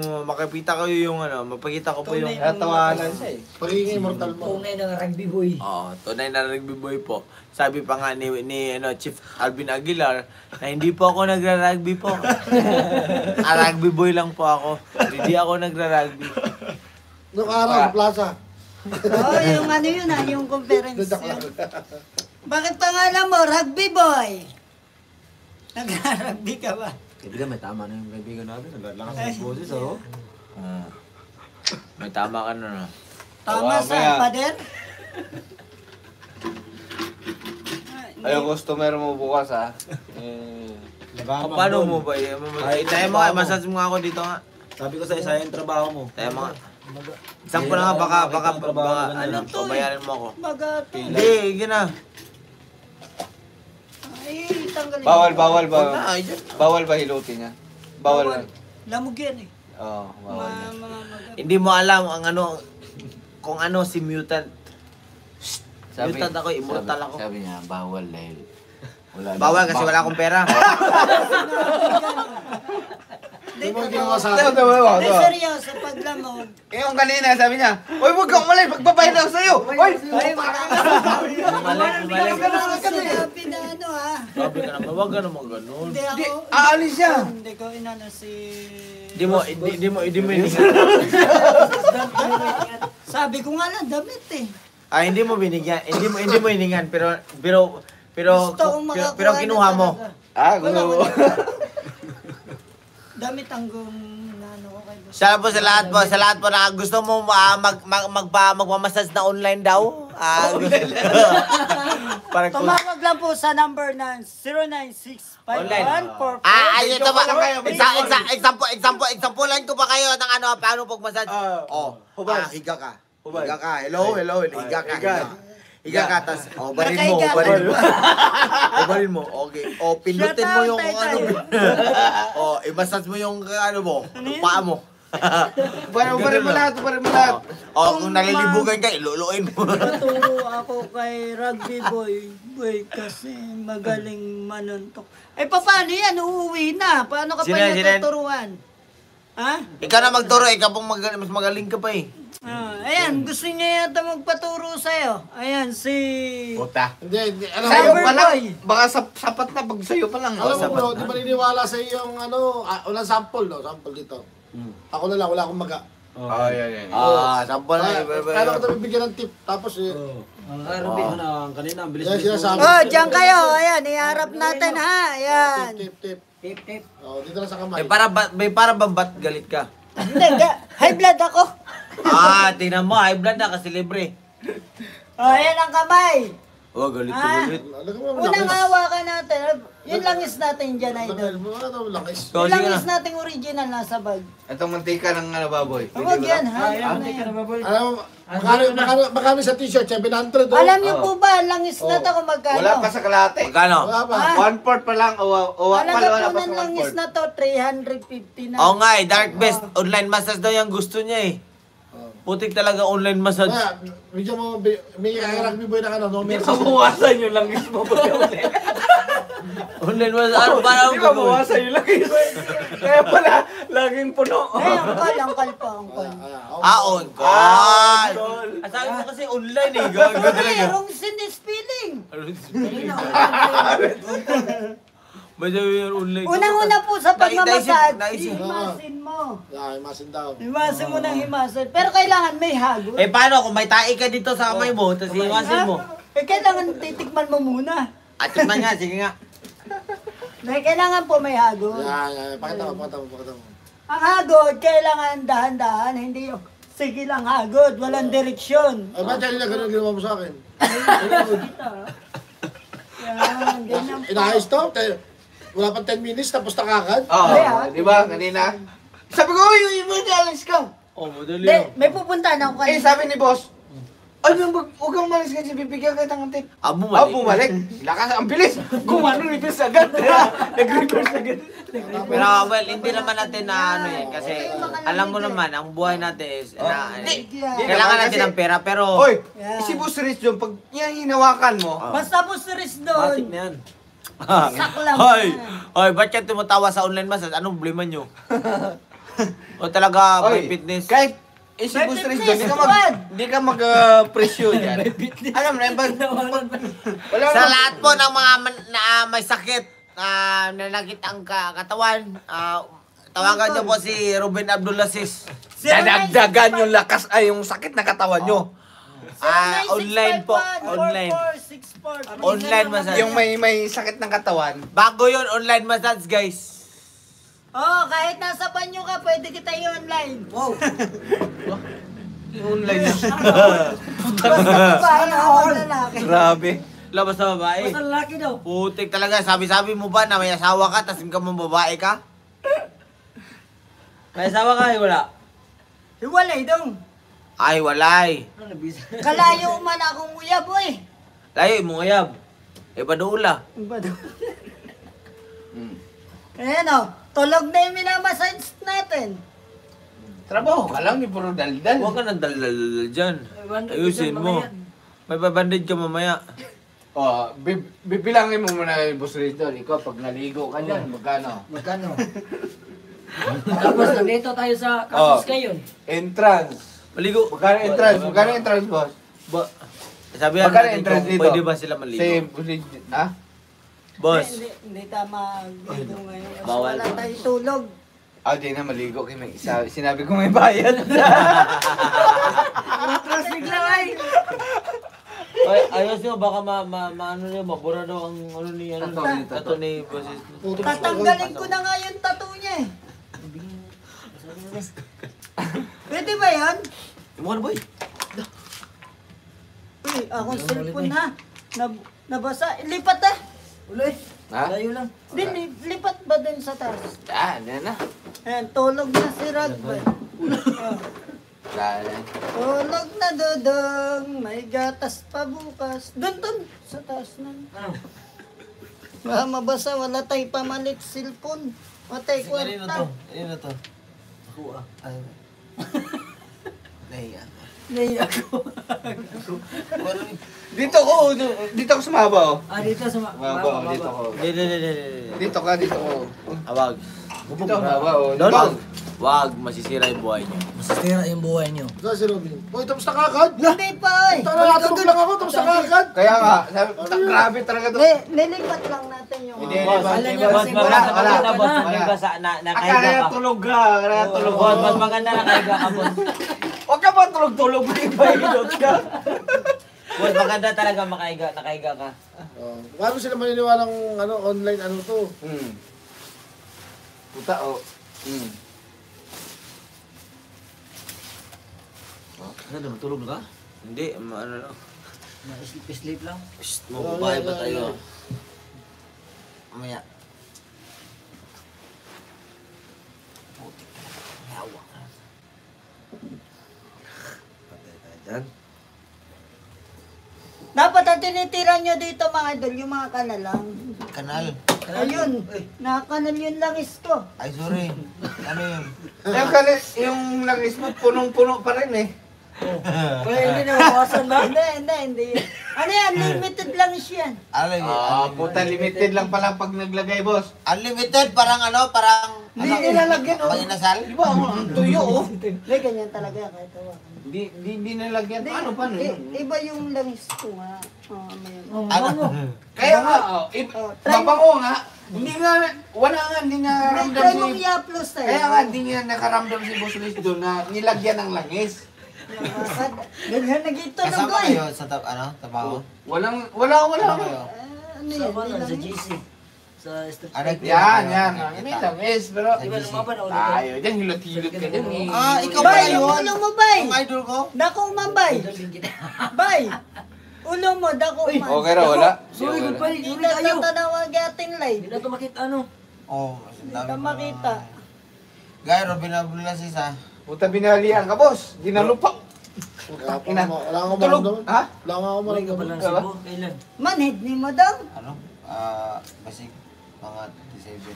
Tinatawanan siya eh. Pagiging immortal mo. Tunay ng rugby boy. Oo, tunay na rugby boy po. Sabi pa nga ni Chief Alvin Aguilar na hindi po ako nagra-rugby po. Rugby boy lang po ako. Hindi ako nagra-rugby. Noong araw sa plaza. Yung yun yung conference. Bakit pangalan mo, Rugby Boy? Nagra-rugby ka ba? Kaibigan, may tama na yung kaibigan natin. Naglakas ng boses, oh. May tama ka na. Tama sa pader? Ayaw customer mo bukas ha. Paano mo ba yun? Tayo mo nga, massage mo nga ako dito nga. Sabi ko sa isa yung trabaho mo. Tayo mo nga. Isang ko na nga, baka pabayaran mo ako. Bagat. Hindi, gina. Ay, tanggalin. Bawal ba hilutin niya? Bawal na. Lamog yan eh. Oo, bawal na. Hindi mo alam kung ano si mutant. Mutant ako, immortal ako. Sabi niya, bawal dahil Bawal kasi wala akong pera. Hindi mo ginawa sa Ay, akin. seryoso, pag lamog. Yung kanina, sabi niya, "Uy, huwag kang umalis, magbabayad ako sa'yo!" Uy! Bumalik. Sinabi na ano ha. Sabi ka naman, huwag ka naman ganun. Hindi ako. Aalis siya. Hindi ko inano si... Hindi mo hiningan. Sabi ko nga lang, damit eh. Hindi mo binigyan, hindi mo hiningan, pero Gusto kong makakuha pero kinuha na mo. talaga. Gusto mo. Damit ang ano ko kay boss. Sa lahat po na gusto mo magmamassage na online daw. Para Tumawag lang po sa number na 0965144. ito ba? Example ko pa kayo ng paano pag-massage. Higa ka. Higa ka. Hello. Higa ka. Higa ka, tas, barin mo. Okay. Pindutin mo yung i-massage mo yung paa mo. Ubarin mo lahat, ubarin mo lahat. O, kung nalilibugan ka, iluluin mo. Paturo ako kay Rugby Boy kasi magaling manuntok. Eh, paano yan? Uuwi na. Paano ka pa Sino yan, niya tuturuan? Ha? Ikaw na magturo, ikaw pong mas magaling ka pa eh. Ayan, gusto niya yata magpaturo sa'yo. Ayan, si... Puta. Hindi. Alam Sa'yo mo, pa lang. Baka sapat na pag sa'yo pa lang. alam mo bro, di ba niniwala sa yung unang sample, no? Sample dito. Ako na lang, wala akong maga. Yan. Sample na. Kaya kita bibigyan ng tip, tapos Ang kanina, ang bilis. yan sinasabi. Oh, diyan kayo. Ayan, iharap natin ha. Ayan. Tip. Tip. Oh, dito lang sa kamay. May para babat galit ka. Hindi, high blood ako. Tingnan mo, high blood na kasi libre. Oh, ayan ang kamay. Galit galit. Unang hawakan natin. Yung langis natin dyan, idol. Langis. Yung langis natin original nasa bag. Itong mantika ng baboy. Huwag yan, ha? Alam mo, magkano sa t-shirt? 700. Alam niyo po ba, ang langis na to kung magkano? Wala pa sa kalate. Magkano? Wala pa. 1/4 pa lang. Alam Wala na po pa ng sa langis 1/4. na to, 350 na. Oo nga eh, Dark Best. Online massage daw yung gusto niya eh. Putik talaga online massage. Kaya, medyo mo, may rugby boy na no Hindi mercy. pa bawasan yung langis mo pag ulit. Online massage. Ano ba ang Hindi pa bawasan yung langis. Kaya pala, laging puno. Ay, angkal po, angkal. On call. Sabi mo kasi online eh. Gago Okay, talaga. wrong sin is feeling. Madami yung online. Unang-una po sa pagmamasad, Naisip. himasin mo. Imasin daw. Himasin mo ng himasin. Pero kailangan may hagod. Eh paano kung may tae ka dito sa kamay mo, tapos iwasin mo? Eh, kailangan titikman mo muna. At man nga, sige nga. Kailangan po may hagod. Pakita mo. Ang hagod, kailangan dahan-dahan, hindi yung sige lang hagod, walang direksyon. Ay, ba't kanina ganun ginawa mo sa akin? Yan, ganyan po. Inayos to? Wala pang 10 minutes, tapos nakakad? Oo, di ba? Kanina. Sabi ko, uy, alis ka. Madali Hindi, may pupuntahan ako Eh, kanina. sabi ni boss, huwag kang malis kasi bibigyan kita ng tip. Bumalik. Bumalik. Lakas, ang bilis. Gumano nipis agad. Nag-reverse agad. Pero well, hindi naman natin na ano eh. Kasi alam mo naman, ang buhay natin is, kailangan natin ng pera, pero... Hoy, Yeah. si Boss Rich yung pag yan hinawakan mo, Basta po series doon. na yan. Saklam. Hoy, ba't ka tumatawa sa online massage? Anong problema nyo? O talaga, may Oy, fitness. kahit si May Boss Rich fitness, di ka mag-presyo dyan. Alam mo na, wala Sa na. lahat po ng mga may sakit, nanakit ang katawan, tawagan nyo po si Ruben Abdulaziz. Dadagdagan yung lakas ay yung sakit na katawan nyo. Online po, online. Online massage. Yung may sakit ng katawan. Bago yun, online massage, guys. Oh, kahit nasa banyo ka, pwede kita i-online. Wow. Online na. Basta babae na ako lalaki. Grabe. Labas na babae. Basta lalaki daw. Putik talaga. Sabi-sabi mo ba na may asawa ka, tas ka mong babae ka? May asawa ka, wala. Hiwalay daw. Ay, walay. Kalayo man akong uyab, boy. Layo, mong ayab. Iba doula. Ba daw? Ayan o, tulog na yung minamassage natin. Trabaho ka lang, di puro daldal. Huwag ka nang dalal dyan. Ayusin mo. May babandid ka mamaya. Oh, bibilangin mo muna yung Boss Rich doon. Ikaw, pag naligo ka dyan, magkano? Tapos nandito tayo sa campus ngayon. Entrance. Maligo. Magkano entrance? Magkano entrance, boss? Sabi yan Magkano natin entrance kung dito? pwede ba sila maligo. Si Boss Rich, ha? Boss. Hindi tama dito ngayon. Kasi Bawal. wala tayo tulog. Ah, di na maligo kayo. Sinabi ko may bayad. Atras bigla ay. Ay, ayos nyo, baka ano nyo, mabura daw ang ano ni, tato ni boses. Tatanggalin ko na nga yung tattoo niya eh. Pwede ba yan? Yung mga boy. Uy, akong cellphone ha. Nabasa. Lipat eh. Uloy. Ha? Layo lang. Lipat ba din sa taas? Ah, na. Ayan, tulog na si Ragboy. Tulog na dodong, may gatas pa bukas. Doon, sa taas na. Mabasa, wala tayo pamalit cellphone. Matay kwarta. Ayun na to. Ako Nahiya. Naiyak ko. Dito ko sumaba oh. Dito sa Baba, dito ko. Dito ka, dito ko. Awag. Dito sumaba oh. Don, wag masisira yung buhay niyo. Masasira yung buhay niyo. Saan si Robin? Uy, tapos na kagad. Hindi pa eh. Natulog lang ako, tapos na kagad. Kaya nga, grabe talaga to. Nilipat lang natin yung... Hindi, Alam niya boss, kasi Boss, wala maganda, ka boss. na. Maganda sa nakahiga Akala ka. tulog ka, akala tulog Boss, ka. mas maganda nakahiga ka, boss. Huwag ka ba tulog-tulog, iba-ilot ka. Boss, maganda talaga nakahiga ka. Paano sila maniniwalang online to? Puta oh. Ano, matulog na ka? Hindi, ano lang. Sleep lang. Shhh, mababae ba tayo? Mamaya. Yawa ka. Patay tayo dyan. Dapat ang tinitira nyo dito mga idol, yung mga kanalang. Kanal. Ayun, nakakanal yun langis ko. Ay, sorry. Ano yun? Yung langis mo, punong-puno pa rin eh. Hindi na mawasan ba? Hindi. Ano yan, limited lang siya. Ano yun? Puta, limited lang pala pag naglagay, boss. Unlimited? Parang Hindi nilalagyan, oh. Panginasal? Di ba, ang tuyo, oh. Hindi, ganyan talaga kahit awa. Hindi nalagyan. Paano yun? Iba yung langis ko nga. Ano? Kaya nga, try mabango nga. Hindi nga, hindi nakaramdam Try mong si... i-upload tayo. Kaya nga, hindi nga nakaramdam si Boss Luis doon na nilagyan ng langis. Ganyan nagitunog Kasama ko eh. kayo sa tabaho? Wala. Ano yan, Sa hindi sa langis. GC. Sa street. Ano? Yan. May langis, pero... Di ba lumaban ako Tayo, dyan, hilot-hilot ka dyan eh. Ikaw ba Bay, yun? ulo mo, bay. Ang idol ko? Dako man, bay. Bay. Ulo mo, dako man. Okay ra, wala? Sorry, goodbye. Hindi Sorry kayo. na tatawag ating live. Hindi na ito makita ano. Oo. Hindi ka makita. Gaya, Robin Abdullah Sisa. Puta, binalihan ka, boss. Ginalupak. Wala Ina. akong Tulog. maramdaman. Ha? Wala akong Wala ka maramdaman. pala sa Cebu. Kailan? Manhid ni madam. Ano? Basic. Mga disabled.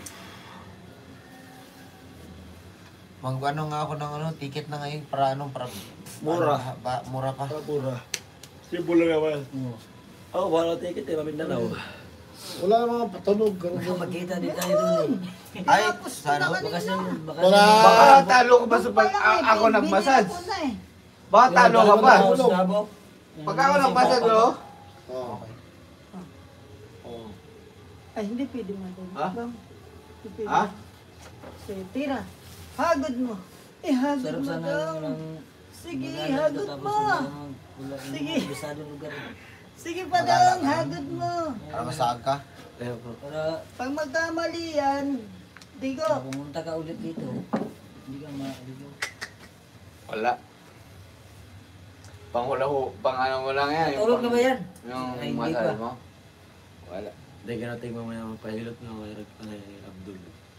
Mag-ano nga ako ng ticket na ngayon para para Mura. Mura pa. Pura. Simple lang naman. Ako, wala ticket eh, Mamindanao. Wala namang patunog. Baka magkita din tayo doon eh. Ay, Tapos ko sana. na Baka kanina. baka Wala. Baka talo ka ba sa pag ako nag-massage? Baka talo ka ba? Sa Davao. Pag ako nag-massage, no? Oo. Ay, hindi pwede madam. Ha? Bang, hindi pwede. Ha? Sige, tira. Hagod mo. Hagod Sarap mo sana daw. ng Sige, mag-anak hagod tapos mo. wala Sige. bisadong lugar. Sige pa daw, hagod mo. Para masaag ka. Para Pag magkamali yan, digo. pumunta ka ulit dito. Hindi ka ma-aligo. Wala. Pang ano mo lang yan. Tulog na ba yan? Yung Ay, hindi massage pa. mo? Wala. Hindi ka natin mamaya mapahilot na kay Abdul.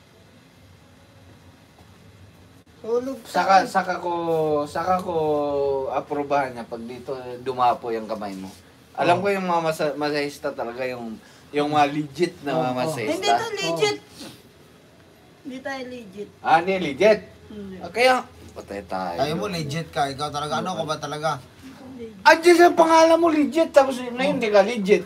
Tulog Saka ko aprobahan niya pag dito dumapo yung kamay mo. Alam ko yung mga masahista talaga yung mga legit na mga masahista. Hindi to legit. Hindi tayo legit. Hindi legit. Hindi. Kaya patay tayo. Tayo mo legit ka. Ikaw talaga. Ano ka ba talaga? Andiyan sa pangalan mo legit tapos na hindi ka legit.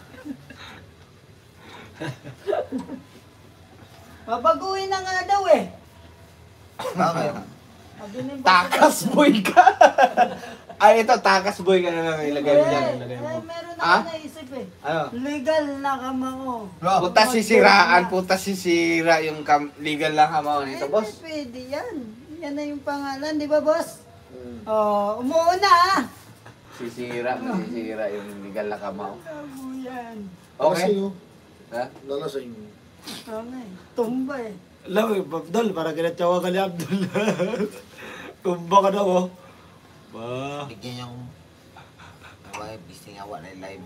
Babaguhin na nga daw eh. Bakit? Sabi ni Boss Takas boy ka. Ay ito, takas boy ka na lang ilagay mo dyan. Ilagay mo. Meron Ha? ako naisip eh. Ano? Legal na kamao. Puta sisira yung legal lang hamaw nito, boss. Pwede yan. Yan na yung pangalan, di ba boss? Oh, umuuna ah. Sisira yung legal na hamaw. Bago yan. Okay? Ha? Lalasing. Ano eh, tumba eh. Alam mo, Abdul, parang kinatsawa ka ni Abdul. Tumba ka daw, oh. Ba? Bigyan yung... Abay, bisting awa na yung live.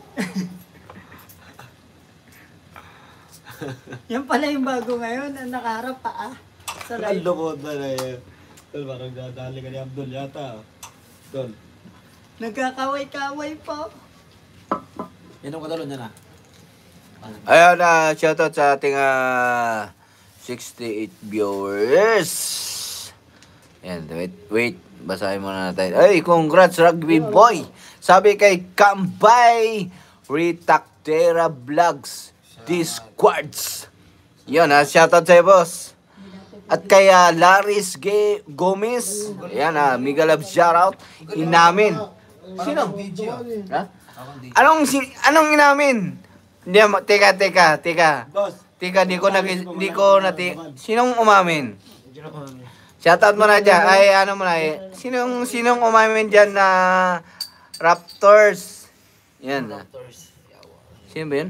Yan pala yung bago ngayon, ang nakaharap pa ah. Sa Ang live. lukod na eh. Abdul, parang dadali ka ni Abdul yata. Abdul. Nagkakaway-kaway pa. Inom ka talon yan ah. Ayun na, shoutout sa ating 68 viewers. Yan, wait. Basahin muna natin. Ay, congrats Rugby Boy. Sabi kay Kambay Retactera Vlogs Discords. Yun ha, shoutout sa'yo boss. At kay Laris Gomez. Yan ha, mega love shoutout. Inamin. Sino? Ha? Anong inamin? Hindi, teka. Boss. Teka, di ko sinong umamin? Shoutout mo na dyan. Ay, ano mo na eh. Sinong umamin dyan na Raptors? Yan. Sino ba yun?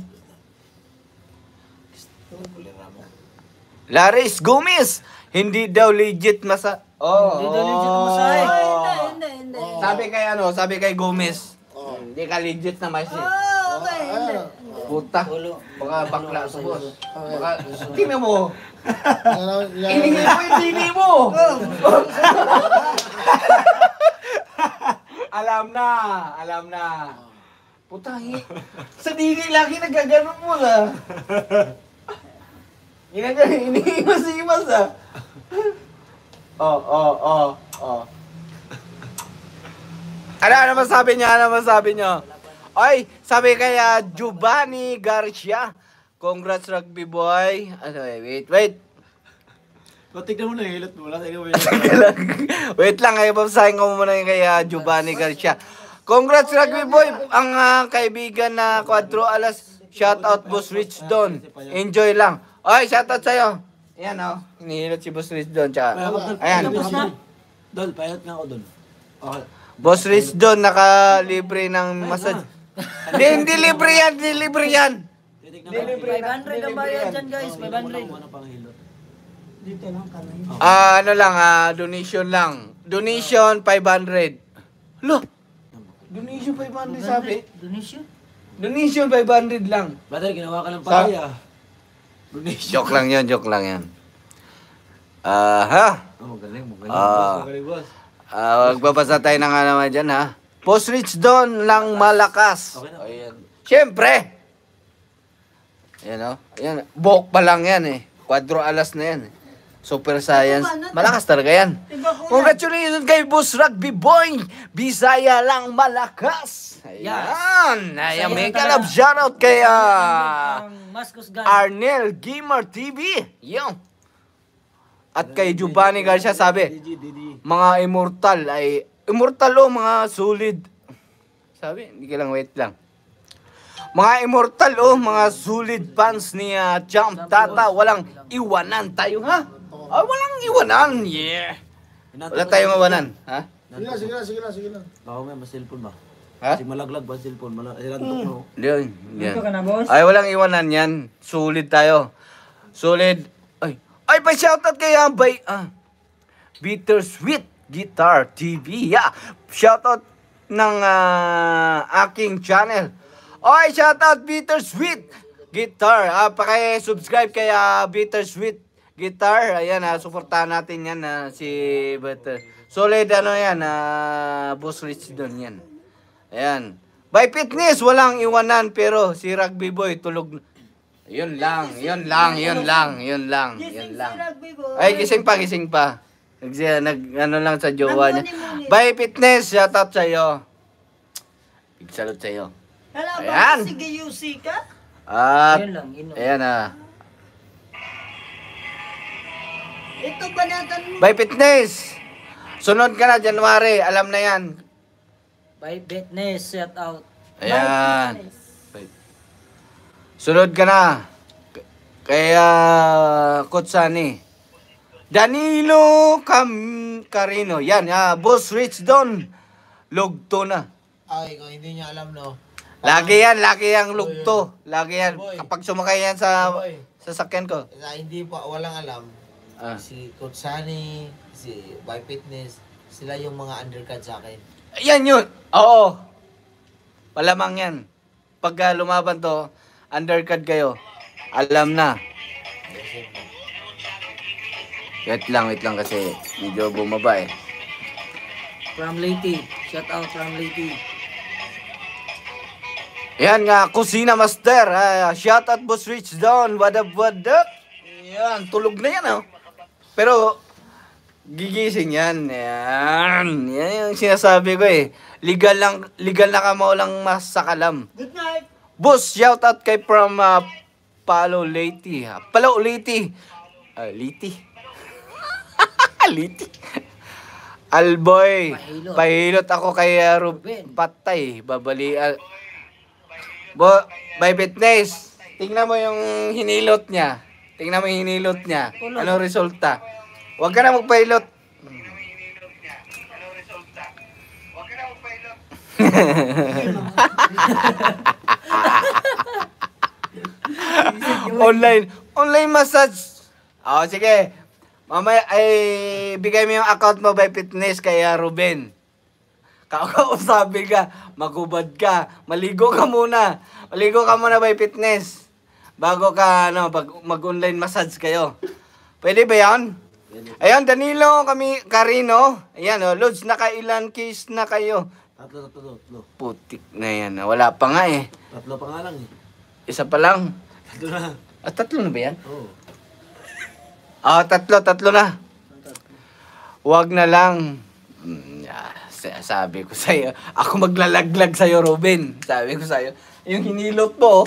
Laris Gomez. Hindi daw legit masa... Hindi daw legit masahe. Hindi. Sabi kay Gomez. Hindi ka legit na mas. Okay, hindi. Puta. Baka bakla sa boss. Baka, tingnan mo. Hindi mo. Alam na. Puta, sa digi lagi nagaganon mo na. Iniimas ah. Oh. Ano masabi niyo? Ay, sabi kaya Giovanni Garcia. Congrats Rugby Boy. Wait. Tignan mo na, hilot mo. Wait lang, ay babasahin ko muna yung kay Giovanni Garcia. Congrats Rugby Boy, ang kaibigan na Quadro Alas. Shoutout Boss Rich Don. Enjoy lang. Oy, shoutout sa'yo. Ayan hinihilot si Boss Rich Don. Ayan. Dol, payot nga ako dun. Okay. Boss Rich Don, naka-libre ng massage. Hindi libre yan. 500 ang bayad dyan guys, 500. Ano pang hilot? Dito lang kami. Donation lang. Donation 500. Lo. Donation 500 sabi. Donation 500 lang. Brother, ginawa ka ng palaya. Joke lang yan. Magaling boss. Magbabasa tayo na nga naman dyan ha. Boss Rich Don lang malakas. Okay na. Ayan. Siyempre. Ayan Ayan. Buhok pa lang yan eh. Quadro Alas na yan eh. Super Science. Malakas talaga yan. Congratulations kay Boss Rugby Boy. Bisaya lang malakas. Ayan. Ayan. May kalab shoutout kay Arnel Gamer TV. Yung. At kay Giovanni Garcia sabi, mga immortal mga solid. Sabi, hindi ka lang, wait lang. Mga immortal mga solid fans ni Jump Tata, walang iwanan tayo ha? Walang iwanan, yeah. Wala tayong iwanan, ha? Sige na. Baka may masilpon ba? Ha? Kasi malaglag ba silpon? Ilantok mo. Yan. Ay, walang iwanan yan. Solid tayo. Solid. Ay, pa shoutout kay Bittersweet Guitar TV. Yeah. Shoutout ng aking channel. Ay, shoutout Bittersweet Guitar. Paki-subscribe kay Bittersweet Guitar. Ayan, suportahan natin yan si Bitter. Solid yan, Boss Rich Don yan. Ayan. By fitness, walang iwanan pero si Rugby Boy tulog. Yun lang. Ay, gising pa. Ano lang sa jowa niya. By fitness, shoutout sa'yo. Big salute sa'yo. Ayan. Sige, Yusi ka? At, ayan Ito banatan mo. By fitness. Sunod ka na, January. Alam na yan. By fitness, shout out. Ayan. Sunod ka na. Kaya, Kutsani. Danilo Carino. Yan, Boss Rich Don. Lugto na. Ay, kung hindi niya alam, no? Lagi yan, lugto. Lagi yan. Kapag sumakay yan sa sasakyan ko. Hindi po, walang alam. Si Coach Sunny, si By Fitness, sila yung mga undercut sa akin. Yan yun. Oo. Malamang yan. Pag lumaban to, undercut kayo. Alam na. Wait lang kasi medyo bumaba eh. From Leyte. Shout out from Leyte. Yan nga, Kusina Master. Shout out Boss Rich Don. What up? Yan, tulog na yan Pero, Gigising yan. Yan. Yan yung sinasabi ko eh. Legal na kamo lang mas sa kalam. Good night. Boss, shout out kay from Palo Leyte. Palo Leyte. Leyte. Leyte. Alboy. Pahilot ako kay Ruben. Patay. Babali. By Fitness. Tingnan mo yung hinilot niya. Ano resulta? Huwag ka na magpahilot. Online massage. Sige. Mamaya ay bigay mo yung account mo by Fitness kay Ruben. Kakausapin ka, magubad ka, maligo ka muna by Fitness. Bago ka mag-online massage kayo. Pwede ba 'yan? Ayan, Danilo, Karino. Ayan, Lods, nakailan case na kayo? Tatlo. Putik na yan. Wala pa nga eh. Tatlo pa nga lang eh. Isa pa lang. Tatlo na. Tatlo na ba yan? Oo. Tatlo na. Huwag na lang. Sabi ko sa'yo, ako maglalaglag sa'yo, Ruben. Sabi ko sa'yo, yung hinilot mo,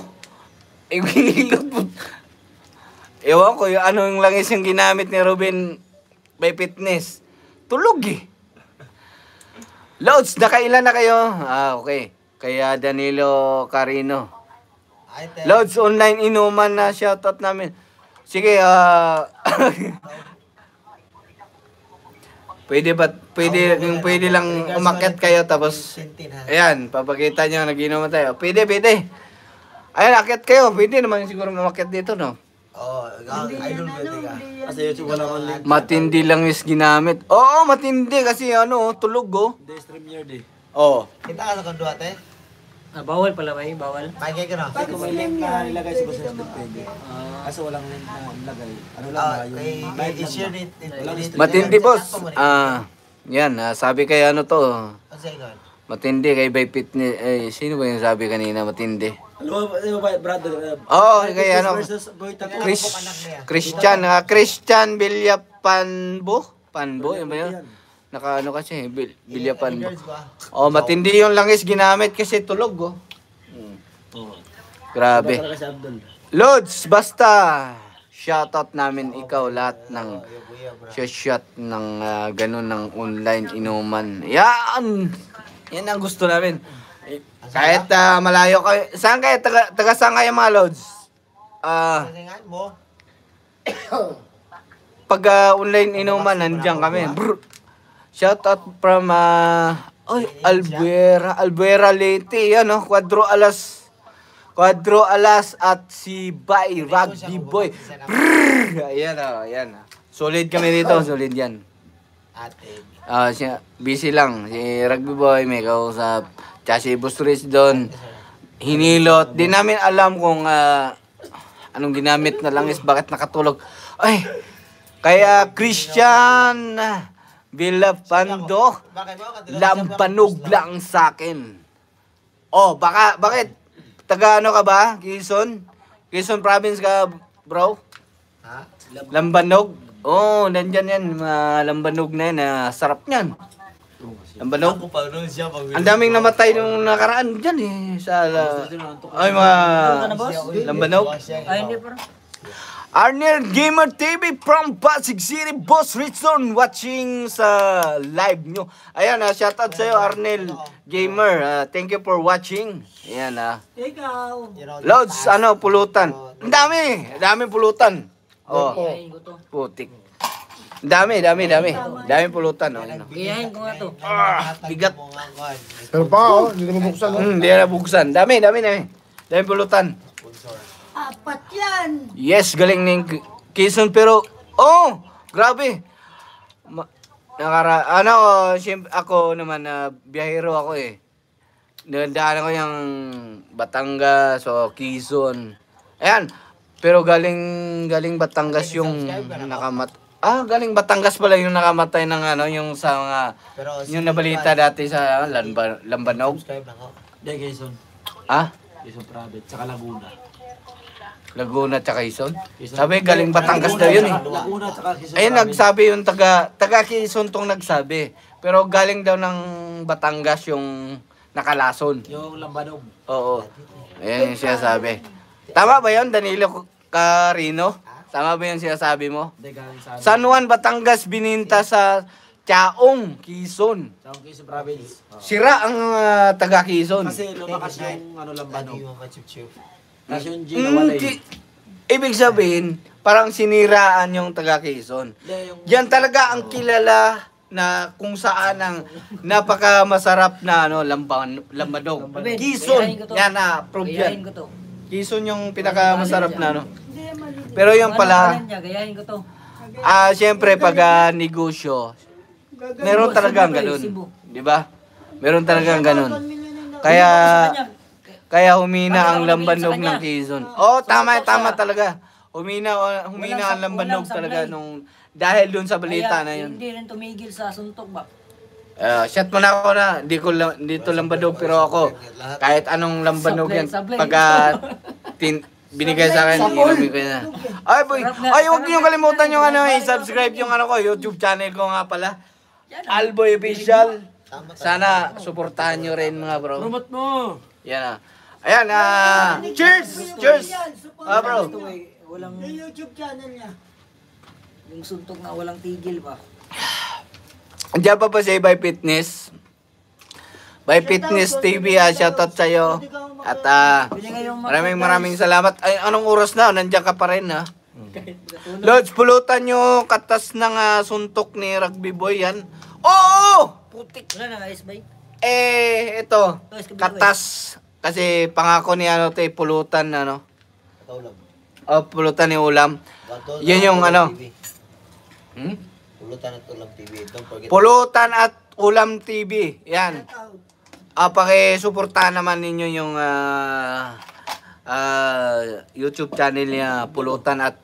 ewan ko, anong langis yung ginamit ni Ruben by Fitness. Tulog eh. Loads, nakailan na kayo? Okay. Kaya Danilo Carino. Loads, online inuman na shoutout namin. Sige, pwede lang umakyat kayo tapos ayan, papakita nyo nag-inuman tayo. Pwede. Ayan, akyat kayo. Pwede naman siguro umakyat dito, no? Oo, idol pwede ka. Kasi YouTube wala kang link. Matindi lang is ginamit. Oo, matindi kasi tulog Hindi, stream year day. Oo. Kita ka sa kanduate? Bawal pala ba bawal? Pakinggan ka na. Kasi kung may link na nilagay sa Boss Resdon pwede. Kasi walang link na nilagay. Ano lang ba yung live lang ba? Matindi, boss. Yan, sabi kay to. Matindi kay by Fitness. Sino ba yung sabi kanina matindi? Ano ba, brother? Kay Christian Villapanbo. Yun ba yun? Kasi, Villapanbo. Matindi yung langis ginamit kasi tulog, Grabe. Lods, basta shoutout namin ikaw lahat ng shot ng ganun ng online inuman. Yan ang gusto namin. Kahit malayo kayo. Saan kayo? Taga saan kayo mga Lods? Pag online inuman, nandiyan kami. Shoutout from Albuera Leyte. Yan, Cuadro Alas at si Bay Rugby Boy. Ayan. Solid kami dito, solid yan. Busy lang. Si Rugby Boy may kausap. Tsaka si Boss Resdon. Hinilot. Di namin alam kung anong ginamit na langis, bakit nakatulog. Kaya Christian Villapando, lampanog lang sa akin. Bakit? Taga ka ba? Quezon province ka, bro? Lambanog? Nandyan yan. Lambanog na yan. Sarap niyan. Lambanog? Ang daming namatay nung nakaraan dyan Lambanog? Hindi pa. Arnel Gamer TV from Pasig City, Boss Resdon watching sa live nyo. Ayan, shoutout sa'yo Arnel Gamer. Thank you for watching. Ayan, Ikaw. Loads, pulutan. Ang dami pulutan. Putik. Dami pulutan. Gayahin ko nga to. Bigat. Pero pa, hindi na mabuksan. Hindi na buksan. Dami pulutan. 4 yan. Yes, galing ng Quezon pero grabe. Siyempre ako naman biyahero ako Nadaan ko yung Batangas o Quezon. Ayan. Pero galing Batangas yung galing Batangas pala yung nakamatay ng yung sa mga yung nabalita dati sa Lambanog. Quezon. Quezon Province, saka Laguna. Laguna tsaka Quezon. Sabi, galing Batangas daw yun eh. Laguna, tsaka Quezon Ayun, Province. nagsabi yung taga Quezon tong nagsabi. Pero galing daw ng Batangas yung nakalason. Yung Lambanog. Oo. Ayan yung sinasabi. Tama ba yun, Danilo Carino? Tama ba yung sinasabi mo? Hindi, galing sa San Juan, Batangas, bininta sa Chaong, Quezon. Quezon Province. Sira ang taga Quezon. Kasi lumakas yung Lambanog. Tapos yung G nawalay. Ibig sabihin, parang siniraan yung taga Quezon. Yan talaga ang kilala na kung saan ang napakamasarap na lambanog. Quezon, yan na, prove yan. Gayahin ko to. Quezon yung pinakamasarap na Pero yung pala, Gayahin ko to. siyempre pag negosyo, meron talagang ganun. Di ba? Meron talagang ganun. Kaya humina ang lambanog ng Quezon. Oh, tama talaga. Humina ang lambanog talaga dahil dun sa balita na yun. Hindi rin tumigil sa suntok ba? Shot mo na ako na, hindi to lambanog pero ako, kahit anong lambanog yan, pagka binigay sa akin, inumin ko na. Ay boy, huwag niyong kalimutan yung i-subscribe yung YouTube channel ko nga pala. Alboy Official. Sana suportahan nyo rin mga bro. Promote mo! Yan Ayan, cheers! Cheers! Bro. Walang Yung YouTube channel niya. yung suntok na walang tigil ba? Andiyan pa si By Fitness. By Fitness TV, shoutout sa'yo. At maraming salamat. Ay, anong oras na? Nandiyan ka pa rin ha. Lods, pulutan nyo katas ng suntok ni Rugby Boy yan. Oo! Putik. Wala na, guys, bye. Ito. Katas. Kasi pangako ni pulutan pulutan ni ulam. Yan yung Pulutan at Ulam TV. Don't forget. Pulutan at Ulam TV. Yan. Paki-suportahan naman ninyo yung YouTube channel niya, Pulutan at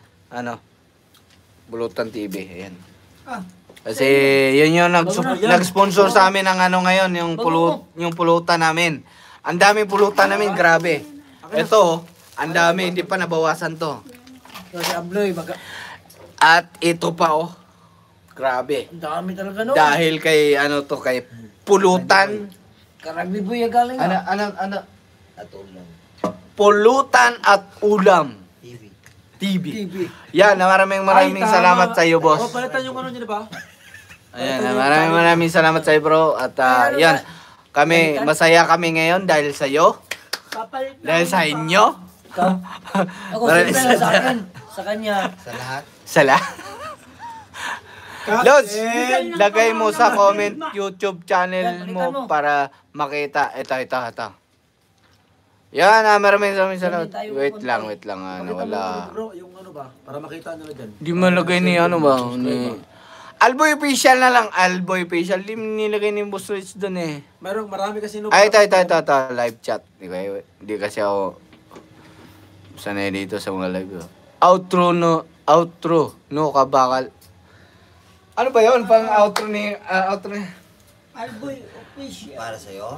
Pulutan TV. Ayan. Kasi yun yung nag-sponsor sa amin ng ngayon, yung pulutan namin. Ang daming pulutan namin, grabe. Ito, ang dami, hindi pa nabawasan to. Kasi abloy, At ito pa grabe. ang dami talaga no. Dahil kay kay Pulutan. Karagbi Boy galing. At Ulam Pulutan at Ulam TV. Yan, maraming salamat sa iyo, boss. Palitan yung niya ba? Ayan, maraming salamat sa iyo, bro. At yan, masaya kami ngayon dahil sa iyo. Dahil sa inyo. Ako siyempre sa akin, sa kanya. sa lahat. Sa lahat. Lods, lagay mo sa comment YouTube channel mo para makita. Ito. Yan, maraming salamat. Wait lang, wala. Bro, yung ba? Para makita nyo na dyan. Di malagay ni ni Alboy Official na lang, Alboy Official. Di nilagay ni Boss Rich doon eh. Marami kasi Ay, ito, live chat. Di kasi ako sanay dito sa mga live. Outro, kabakal. Ano ba yun? Pang outro ni... Alboy Official. Para sa'yo.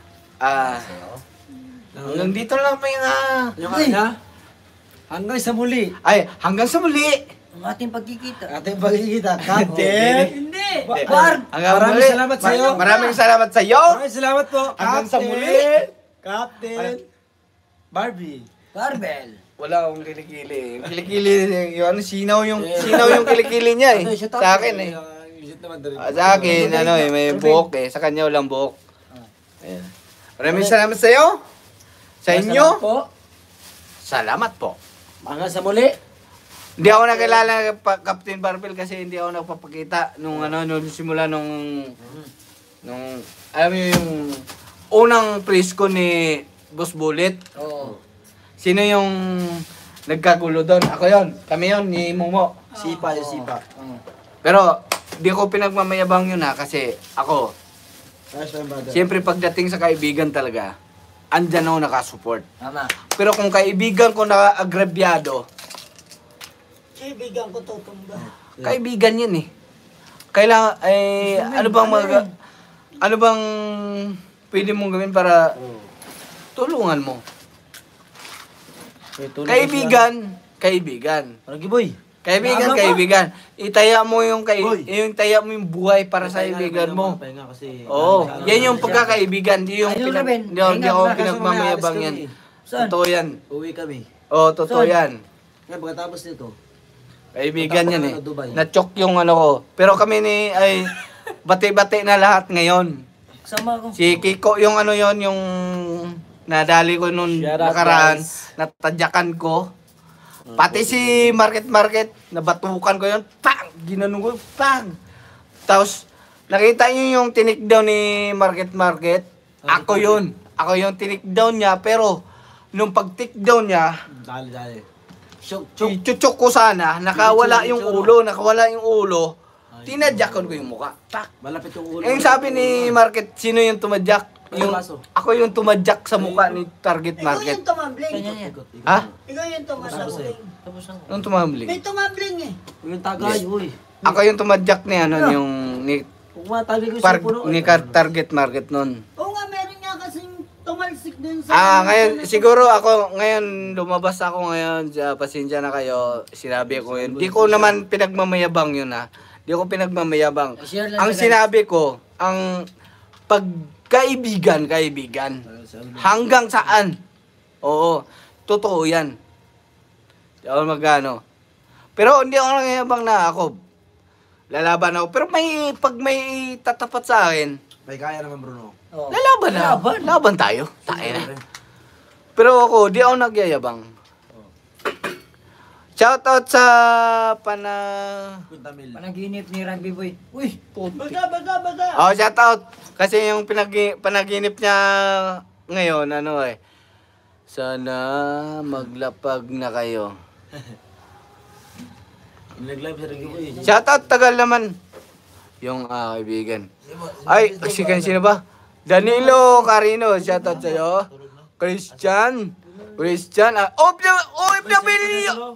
Hanggang dito lang pa yung hanggang sa muli. Ay, hanggang sa muli. Ang ating pagkikita. Captain. Hindi! Maraming salamat sa iyo. Maraming salamat sa iyo. Maraming salamat po. Hanggang sa muli. Captain. Barbie. Barbell. Wala akong kilikili. Yung kilikili, sinaw yung kilikili niya eh. Sa akin eh. Sa akin, may buhok eh. Sa kanya walang buhok. Ayan. Maraming salamat sa iyo. Sa inyo. Salamat po. Hanggang sa muli. Hindi ako nakilala Captain Barbell kasi hindi ako nagpapakita nung simula nung alam mo yung unang press ko ni Boss Bullet. Oo. Sino yung nagkagulo doon? Ako yon. Kami yon ni Momo. Sipa. Pero di ko pinagmamayabang yun kasi ako, siyempre pagdating sa kaibigan talaga, andyan ako nakasupport. Tama. Pero kung kaibigan ko na agrabyado, Kaibigan ko tutumba. kaibigan yun eh. Kailangan, ano bang pwede mong gawin para tulungan mo? Kaibigan. Rugby boy. Kaibigan. Itaya mo yung taya mo yung buhay para sa kaibigan mo. Pahinga kasi. Oo, yan yung pagkakaibigan, di yung Ayun, Ruben. hindi ako Ingat, pinagmamayabang yan. Saan? Totoo yan. Uwi kami. Oo, totoo yan. Ngayon, pagkatapos nito, Kaibigan yan eh. Dubai. Na-choke yung ano ko. Pero kami ay bati-bati na lahat ngayon. Sama ko. Si Kiko yung ano yon yung nadali ko nung Shout out, nakaraan, guys. natadyakan ko. Pati si Market, nabatukan ko yun, pang! Ginanong ko, pang! Tapos, nakita niyo yung tinik down ni Market. Ako yun tinik down niya, pero nung pag-tick down niya, Dali. chuchok ko sana, nakawala yung ulo, tinadyakan ko yung muka. Pak! Malapit yung ulo. Yung sabi ni Market, sino yung tumadyak? Ako yung tumadyak sa mukha ni Target Ikaw Market. yung tumambling. Ha? Ikaw yung tumambling. Yung tumambling? May tumambling eh. Yung tagay, uy. Ako yung tumadyak ni ano, yung ni, Kung matali ko sa puno. ni Target Market nun. Oo nga, meron nga kasing tumalsik dun sa... Ngayon, siguro ako, ngayon, lumabas ako ngayon, pasensya na kayo, sinabi ko yun. Di ko naman pinagmamayabang yun ha. Di ko pinagmamayabang. Ang sinabi ko, ang pagkaibigan, hanggang saan? Oo, totoo yan. Di ako magano. Pero hindi ako nangayabang na ako. Lalaban ako. Pero pag may tatapat sa akin, May kaya naman, Bruno. lalaban na. Laban tayo. Tayo na. Pero ako, di ako nagyayabang. Shoutout sa Panaginip ni Rugby boy. Uy, Baga. Oh, shoutout. Kasi yung panaginip niya ngayon, ano eh. Sana maglapag na kayo. Nag-live sa rin uy. Shoutout, tagal naman. Yung kaibigan. Ay, sino ba? Danilo Carino, shoutout sa'yo. Christian, OFW!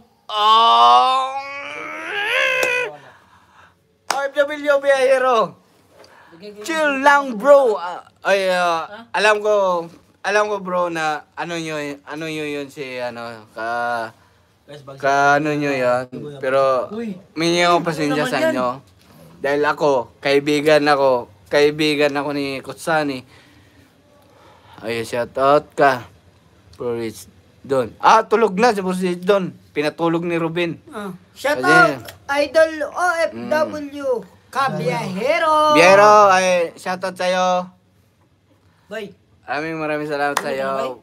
OFW biyahero. Chill lang bro. Alam ko bro na ano yun si ano ano nyo yan. Pero mingi ako pasensya sa inyo. Dahil ako, kaibigan ako ni Kutsani. Ay, shoutout ka. Boris Don. Tulog na si Boris Don. Pinatulog ni Ruben. Shout out, Idol OFW, Kabiyahero. Biyahero, ay shoutout sa'yo. boy. Maraming salamat sa'yo.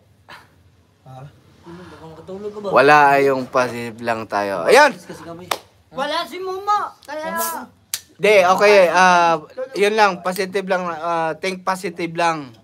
Baka makatulog ka ba? Wala yung positive lang tayo. Ayan! Wala si Momo. Kaya... Okay. Yun lang, positive lang. Think positive lang.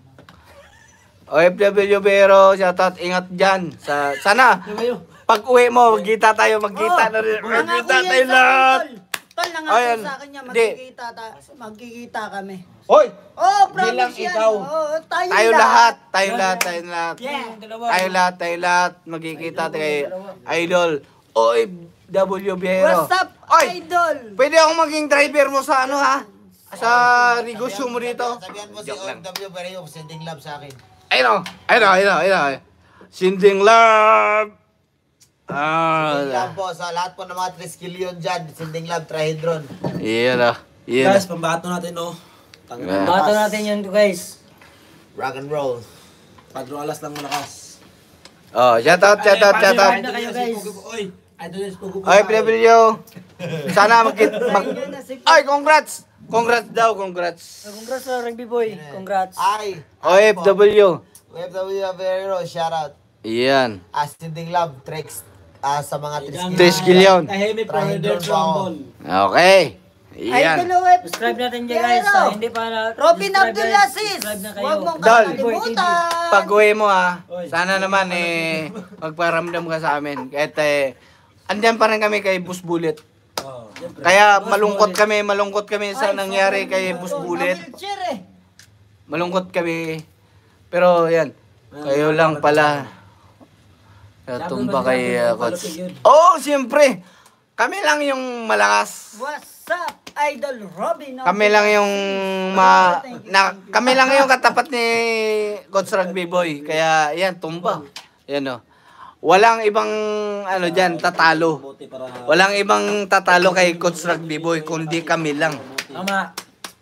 OFW pero shoutout, ingat dyan. Sana, pag uwi mo, magkita tayo na rin. Magkita tayo lahat. Tol, nangako sa akin niya, magkikita kami. Hoy! Promise lang yan. ikaw. Tayo lahat. Tayo lahat. Magkikita tayo kay Idol OFW Biyahero. What's up, Oy! Idol? Pwede akong maging driver mo sa ano ha? Sa negosyo mo dito. Sabihan mo si OFW pero yung sending love sa akin. Ayun. Sending love. Sending love po sa lahat po ng mga triskilyon dyan. Sending love, Trahedron. Iyan. Guys, pambato natin, no? Bato natin yun guys. Rock and roll. Padro alas lang malakas. Shoutout. na kayo guys. Oy, idol is pugo. OFW. Sana Ay, congrats daw. Congrats sa Rugby boy. Congrats. Ay. OFW. OFW Avero, shout out. Iyan. Sending love, tricks. Sa mga Triskilyon. Tahimik pro header rumble. Okay. Iyan. Idol OFW. Subscribe natin dyan guys. Hindi pa na... Robin subscribe, Abdulaziz. Subscribe na kayo. Huwag mong Dol. kakalimutan. Pag uwi mo sana naman magparamdam ka sa amin. Kahit andyan pa rin kami kay Boss Bullet. Kaya malungkot kami sa nangyari kay Boss Bullet. Malungkot kami. Pero yan, kayo lang pala. Tumba kay Coach. Siyempre. Kami lang yung malakas. What's up, Idol Robin? Kami lang yung kami lang yung katapat ni Coach Rugby Boy. Kaya yan, tumba. Yan o. walang ibang ano diyan tatalo. Walang ibang tatalo kay Coach Rugby Boy kundi kami lang. Tama.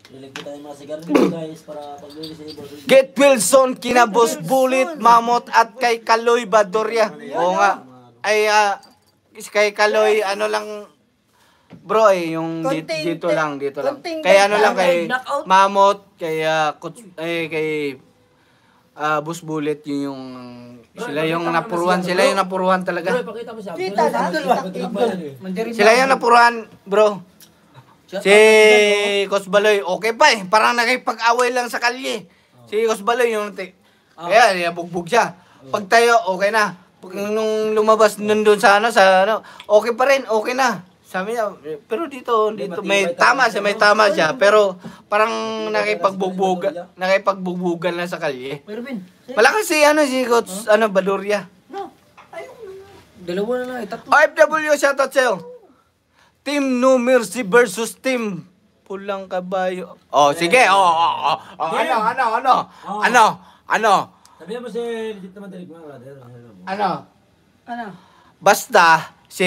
Get Wilson, kina Boss Bullet, Mamot at kay Kaloy Badoria. Oo nga. Ay kay Kaloy ano lang bro yung dito lang. Kay ano lang kay Mamot, kay kay Boss Bullet yung sila yung napuruan talaga. Sila yung napuruan, bro. Si Coach Baloy, okay pa eh. Parang nakipag-away lang sa kalye. Si Coach Baloy yung kaya bugbog siya. Pag tayo, okay na. Pag nung lumabas nandun sa ano, okay pa rin, okay na. Sabi niya, pero dito may tama siya, pero parang nakipagbubugan lang sa kalye. Malakas si Coach Badoria. Dalawa na lang, tatlo. OFW, shoutout sa'yo. Team No Mercy versus Team Pulang Kabayo. Oh, sige. Ano? Sabihan mo si legit naman talig mga brother. Ano? Basta si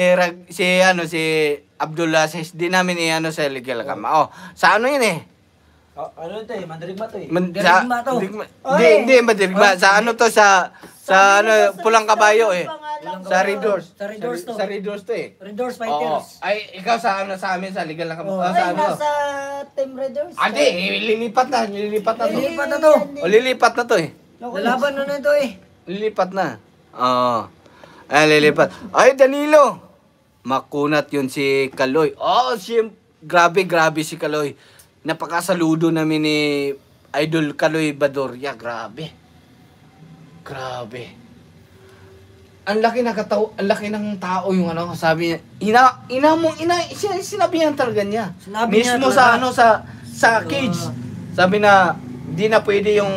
Abdullah Aziz, di namin sa legal kama. Oh, sa ano yun eh? Ano ito eh, mandirigma to eh. Hindi mandirigma. Sa ano to sa Pulang Kabayo eh. Sa Redors. Sa Redors to eh. Redors Fighters. Ay, ikaw sa amin sa legal kama. Ay, nasa Team Redors. Hindi, lilipat na to. Lilipat na to eh. Lalaban na ito eh. Lilipat na. Oo. Lilipat. Ay, Danilo. Makunat yun si Kaloy. Oh, grabe si Kaloy. Napakasaludo namin ni Idol Kaloy Badoria. Grabe. Ang laki ng tao yung sabi niya. Sinabihan talaga niya. Mismo sa cage. Sabi na, di na pwede yung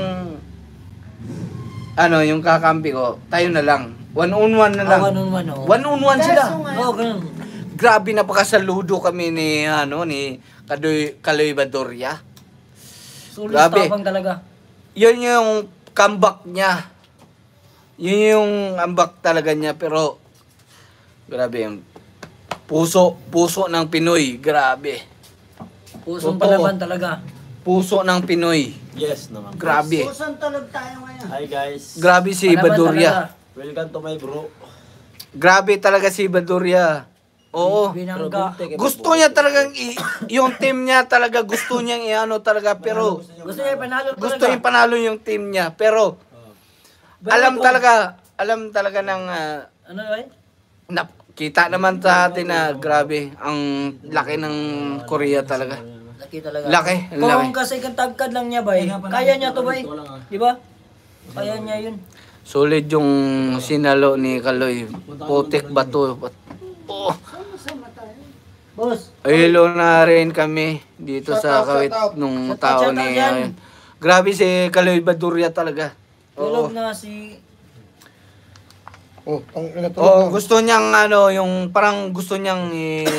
yung kakampi ko. Tayo na lang. One-on-one na lang. One-on-one sila. Ganun. Grabe, napakasaludo kami ni Kaloy Badoria. Sulit Grabe. tapang talaga. Yun yung comeback niya. Yun yung comeback talaga niya, pero grabe yung puso ng Pinoy. Grabe. Pusong palaban talaga. Puso ng Pinoy. Yes naman. Grabe. Pusong tulog tayo ngayon. Hi guys. Grabe si Badoria. Welcome to my bro. Grabe talaga si Badoria. Oo. Binangga. Gusto niya talagang yung team niya talaga gusto niyang talaga, pero Gusto niya panalo talaga. gusto niyang panalo yung team niya, pero alam talaga ng Ano ba? kita naman sa atin na grabe ang laki ng Korea talaga. Laki talaga. Laki. Kung kasi katagkad lang niya ba kaya niya to ba Di ba? Kaya niya yun. Solid yung sinalo ni Kaloy. Putik bato. Oh. Boss. Hello na rin kami dito sa kawit nung tao ni grabe si Kaloy Badoria talaga. Tulog na si gusto niyang yung parang gusto niyang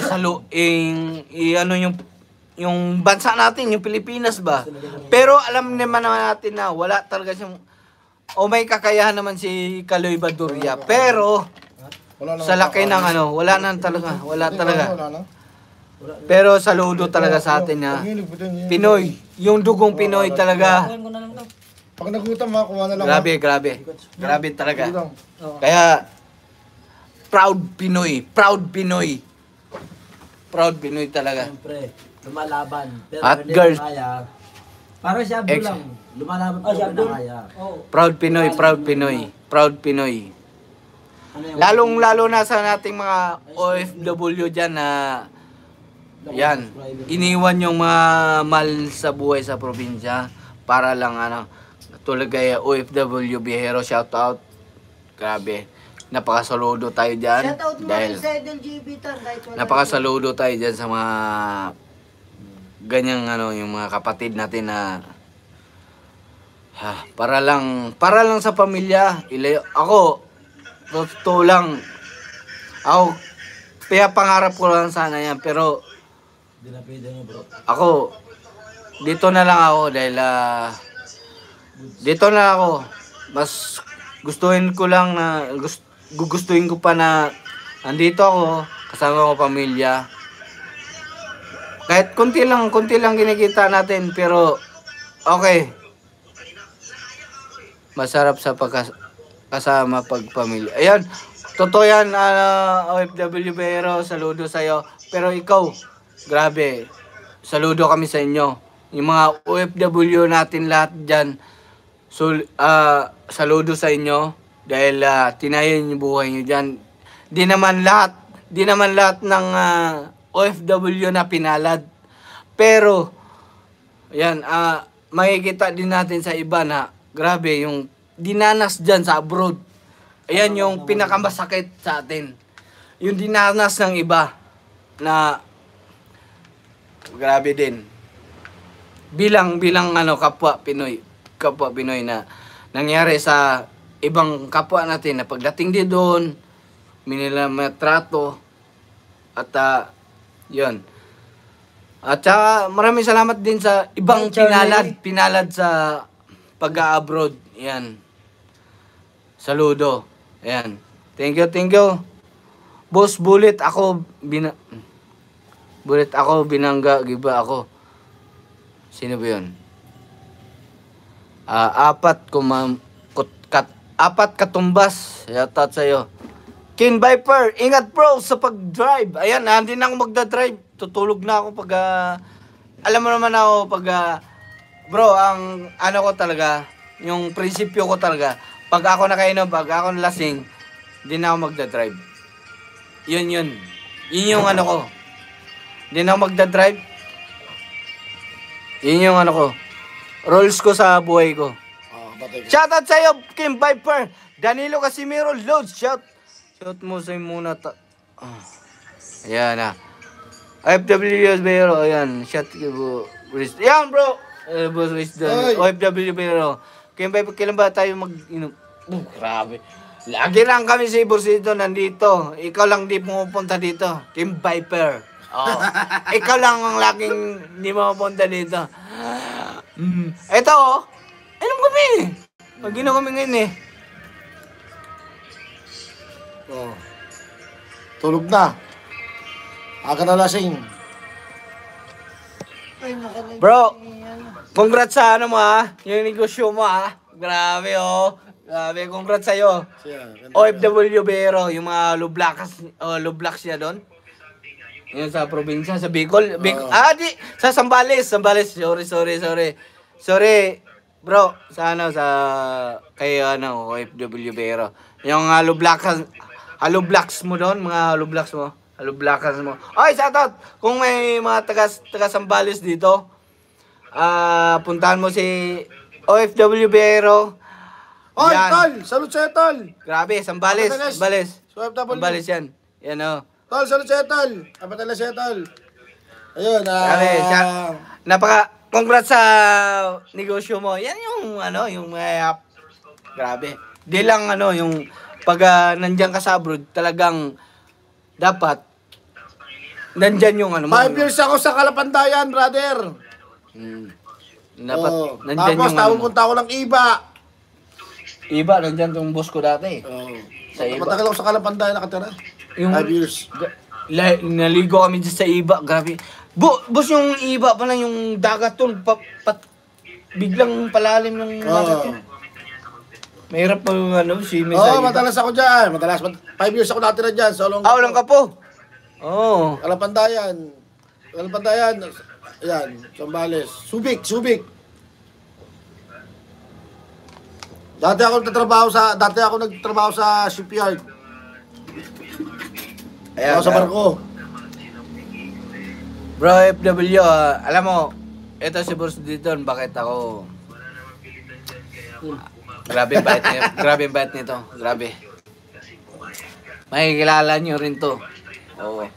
yung bansa natin, yung Pilipinas ba. Pero alam naman natin na wala talaga siyang may kakayahan naman si Kaloy Badoria. Pero sa laki ng wala talaga. Pero saludo talaga sa atin na Pinoy, yung dugong Pinoy talaga. Pag nagutom, kuha na lang. Grabe talaga. Kaya proud Pinoy talaga. Siyempre, lumalaban. Pero At hindi girls. kaya. Para si Abdul lang. Lumalaban pero hindi kaya. Proud Pinoy. Lalong-lalo na sa nating mga OFW dyan na iniwan yung mga mahal sa buhay sa probinsya para lang tulad kay OFW Bihero, shout out. Grabe. Napakasaludo tayo dyan. Shoutout mo Dahil rin sa Idol GB Tan. napakasaludo tayo dyan sa mga ganyang yung mga kapatid natin na para lang sa pamilya. Ako totoo lang. Ako pangarap ko lang sana yan, pero Hindi na pwede mo bro. ako dito na lang ako dahil dito na ako. Mas gustuhin ko lang na gugustuhin ko pa na andito ako, kasama ko pamilya. Kahit konti lang kinikita natin, pero okay. Masarap sa kasama pagpamilya. Ayan, totoo yan, OFW pero saludo sa'yo. Pero ikaw, grabe, saludo kami sa inyo. Yung mga OFW natin lahat dyan, saludo sa inyo. Dahil tinayan yung buhay nyo dyan. Di naman lahat ng OFW na pinalad. Pero, ayan, makikita din natin sa iba na grabe yung dinanas dyan sa abroad. Ayan yung pinakamasakit sa atin. Yung dinanas ng iba na grabe din. Bilang kapwa Pinoy na nangyari sa ibang kapwa natin na pagdating din doon, minila matrato at yun. At saka maraming salamat din sa ibang pinalad sa pag-abroad. Yan. Saludo. Ayan. Thank you. Boss, bulit ako binangga, giba ako. Sino ba yun? Apat katumbas. Yatat sa'yo. Kin Viper, ingat bro sa pag-drive. Ayan, hindi na ako magda-drive. Tutulog na ako pag... alam mo naman ako pag... bro, ang ano ko talaga, yung prinsipyo ko talaga, pag ako nakainom, pag ako nalasing, hindi na ako magda-drive. Yun. Yun yung ano ko. Hindi na ako magda-drive. Yun yung ano ko. Rules ko sa buhay ko. Shoutout sa'yo, Kim Viper. Danilo Casimiro, loads. Shout mo sa'yo muna. Ayan na. OFW Bero, ayan. Shout ko. Ayan bro. Boss Wisdom. OFW Bero. Kim Viper, kailan ba tayo mag-inom? Grabe. Lagi lang kami sa Iborsito nandito. Ikaw lang di pumupunta dito. Kim Viper. Oh. Ikaw lang ang laging di mapunta dito. Ito oh. Inom kami. Mag-inom kami ngayon eh. Oh. Tulog na. Aga na lasing. Bro, congrats sa ano mo ha. Yung negosyo mo ha. Grabe oh. Grabe, congrats sa'yo. OFW Bero, yung mga lublaks niya doon. Yun sa probinsya, sa Bicol. Sa Sambales. Sorry, bro, sa kay OFW Bero. Yung halublaks mo doon, mga halublaks mo. Halublakas mo. Ay, shoutout! Kung may mga taga Sambales dito, puntahan mo si OFW Bero. Oy, tol! Salud sa'yo, tol! Grabe, Sambales. OFW. Sambales yan. Yan o. Tol, salud sa'yo, tol! Kapatala sa'yo, tol! Ayun, Grabe, congrats sa negosyo mo. Yan yung, yung grabe. Di lang, yung pag nandiyan ka sa abroad, talagang dapat nandyan yung 5 years ako sa Kalapandayan, brother. Dapat nandyan tapos, yung punta ako ng Iba. Iba, nandyan tong boss ko dati. Sa Iba. Matagal ako sa Kalapandayan nakatira. 5 years. Naligo kami dyan sa Iba, grabe. Boss, yung Iba pa lang yung dagat doon, biglang palalim yung dagat yun. Mahirap pa yung swimming sa Iba. Madalas ako dyan. 5 years ako natira dyan. Walang kapo. Kalapandayan. Ayan, Sambales. Subic. Dati ako nagtatrabaho sa shipyard. Ayan, ako sa barko. Bro, FW, alam mo, ito si Boss Didon, bakit ako... Grabe yung bait nito. Grabe. Makikilala nyo rin to. Oo.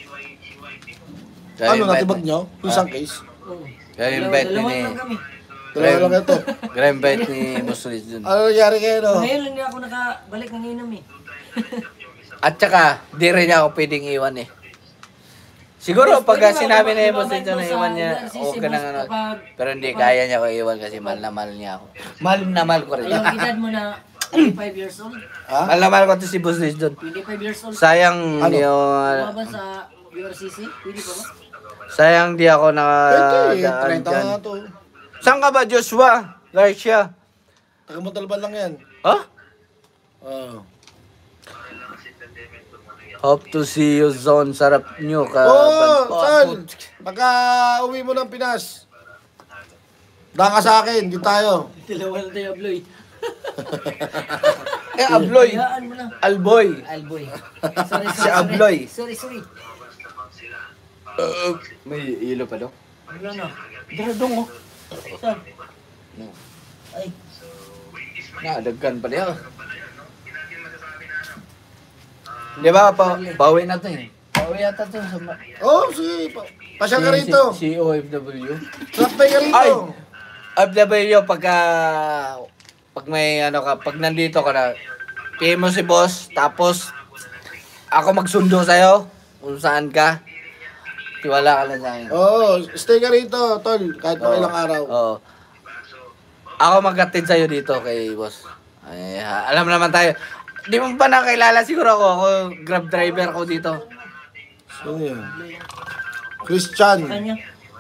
Natibag nyo? Isang case? Grabe yung bait ni... Dalawa lang ito. Grabe yung bait ni Boss Didon. Ano nangyari kayo, no? Ngayon lang ako nakabalik ng inom eh. At saka, di rin niya ako pwedeng iwan eh. Siguro pag sinabi na yung Boss Didon na iwan niya, okay na kapag... Pero hindi kaya niya ako iwan kasi mahal na mahal niya ako. Mahal na mahal ko rin. Yung edad mo na 25 years old. Ha? Malaman ko to si Boss Rich doon. 25 years old. Sayang Ano? Laban sa URCC. Pwede pa ba? Sayang di ako Pwede, nakadaan 30 dyan. nga to. Saan ka ba, Joshua? Garcia? Taga Montalban lang yan. Ha? Oh. Hope to see you, Zon. Sarap nyo. Oh, Sal! Pagka uwi mo ng Pinas, daan ka sa akin, di tayo. Dalawa na tayo, Abloy. Abloy. Hayaan mo na. Alboy. Alboy. Sorry, Si Abloy. Sorry. May ilo pa daw. Wala na. Daradong oh. Saan? Ay. Nadagkan pa niya. Di ba, pauwi na to eh. Pauwi yata to sa... Oh, sige. Pasyal ka rito. Si OFW. Slapay ka rito. Ay! OFW, pag may ano ka, pag nandito ka na, PM mo si boss, tapos ako magsundo sa'yo kung saan ka. Tiwala ka lang sa akin. Oo, stay ka rito, tol. Kahit pa ilang araw. Oo. Ako mag-attend sa'yo dito kay boss. Ay, alam naman tayo. Di mo pa nakilala siguro ako. Ako, grab driver ko dito. Sino yan? Christian. Kanya.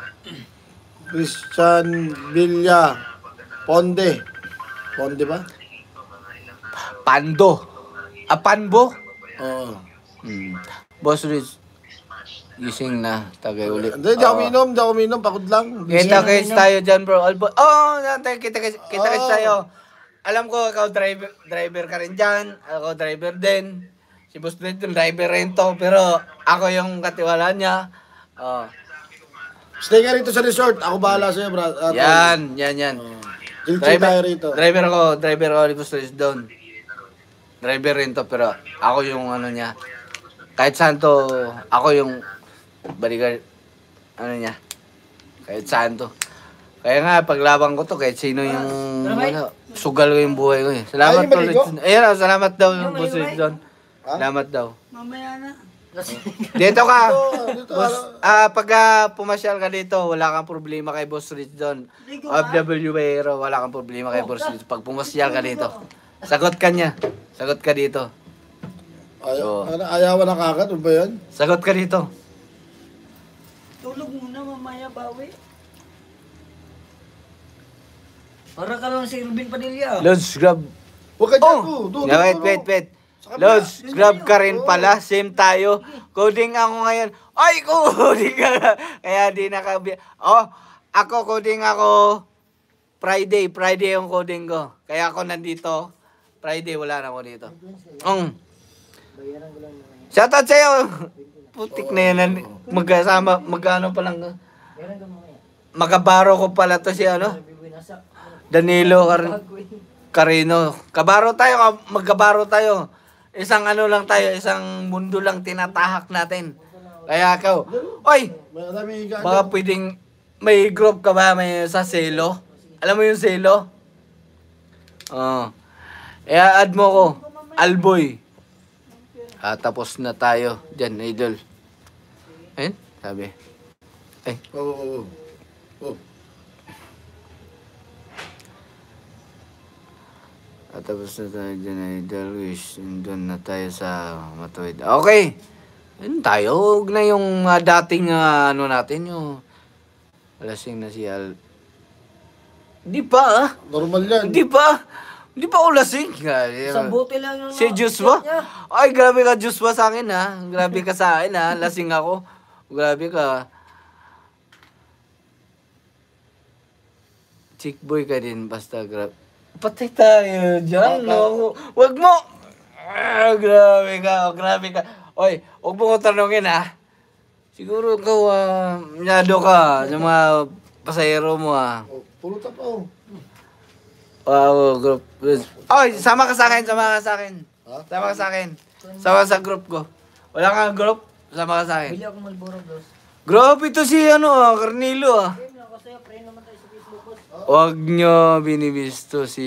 Christian Villa. Ponde. Ponde ba? Pando. Panbo? Oo. Boss Rich, gising na. Tagay ulit. Hindi, di ako uminom. Pakod lang. Kita-kits tayo dyan, bro. Kita-kits tayo. Alam ko, ikaw driver ka rin dyan. Ako driver din. Si Boss Rich yung driver rin to. Pero ako yung katiwalaan niya. Oh. Stay ka rito sa resort. Ako bahala sa'yo, bro. Yan. Chill tayo rito. Driver ako ni Boss Rich doon. Driver rin to, pero ako yung ano niya. Kahit saan to, ako yung bodyguard, ano niya. Kahit saan to. Kaya nga, paglabang ko to, kahit sino yung, ano, sugal ko yung buhay ko eh. Salamat to. Ayan, salamat daw yung Boss Rich doon. Salamat daw. Mamaya na. Dito ka. Dito, Boss, pag pumasyal ka dito, wala kang problema kay Boss Rich doon. OFW, wala kang problema kay Boss Rich. Pag pumasyal ka dito, sagot ka niya. Sagot ka dito. Ayawan na kagad. Ano ba yan? Sagot ka dito. Tulog muna, mamaya bawi. Para ka lang si Ruben Padilla. Lods, grab. Huwag ka dyan. Wait. Lods, grab ka rin pala. Same tayo. Coding ako ngayon. Ay, coding ka. Kaya di nakabi... ako coding ako. Friday yung coding ko. Kaya ako nandito. Friday, wala na ako dito. Shoutout sa'yo. Putik na yan. Magkasama, magkano pa lang. Magabaro ko pala to si ano. Danilo Carino. Kabaro tayo, magkabaro tayo. Isang ano lang tayo, isang mundo lang tinatahak natin. Kaya ikaw, oy! Baka pwedeng, may group ka ba may sa Selo? Alam mo yung Selo? Oo. I-add mo ko, Alboy. Tapos na tayo dyan, idol. Ayun, sabi. Ay. Oo. Tapos na tayo dyan, idol. Wish, doon na tayo sa Matuwid. Okay. Ayun tayo. Huwag na yung dating ano natin, yung lasing na si Di pa Normal yan. Di pa ako lasing. Isang bote lang yung... Si Joshua? Ay, grabe ka Joshua sa akin ha. Grabe ka sa akin ha. Lasing ako. Grabe ka. Chick boy ka din, basta grabe. Patay tayo dyan. No? Wag mo. Grabe ka. Oy, huwag mo ko tanongin ha. Siguro ikaw, miyado ka sa mga pasahero mo ha. Puro tapaw. Wow, group. Oy, sama ka sa akin. Sama ka sa akin. Sama sa group ko. Wala kang group? Sama ka sa akin. Bili ako Malboro, boss. Grabe ito si Carnilo Huwag nyo binibisto si...